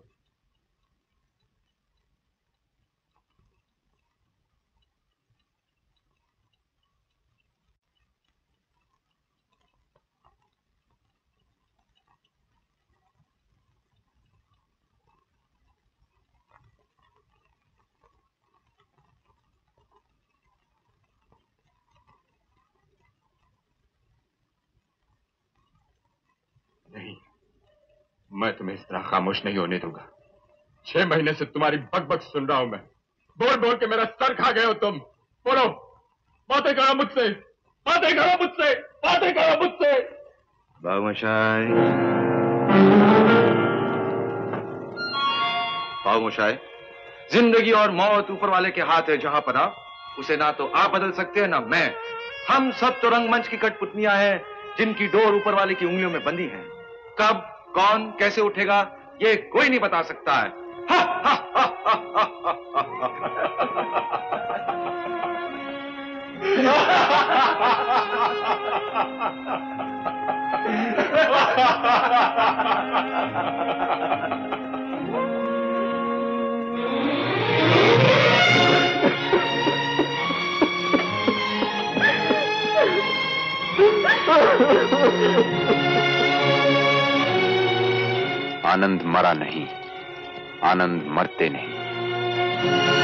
नहीं, मैं तुम्हें इस तरह खामोश नहीं होने दूंगा। 6 महीने से तुम्हारी बकबक सुन रहा हूं मैं। बोल बोल के मेरा सर खा गए हो तुम। बोलो, बातें करो मुझसे, बातें करो मुझसे, बातें करो मुझसे। बाबूशाह, बाबूशाह, जिंदगी और मौत ऊपर वाले के हाथ है जहां पना, उसे ना तो आप बदल सकते हैं ना मैं। हम सब तो रंगमंच की कठपुतलियां हैं जिनकी डोर ऊपर वाले की उंगलियों में बंधी है। कब, कौन, कैसे उठेगा ये कोई नहीं बता सकता है। हा, हा, हा, हा, हा, आनंद मरा नहीं, आनंद मरते नहीं।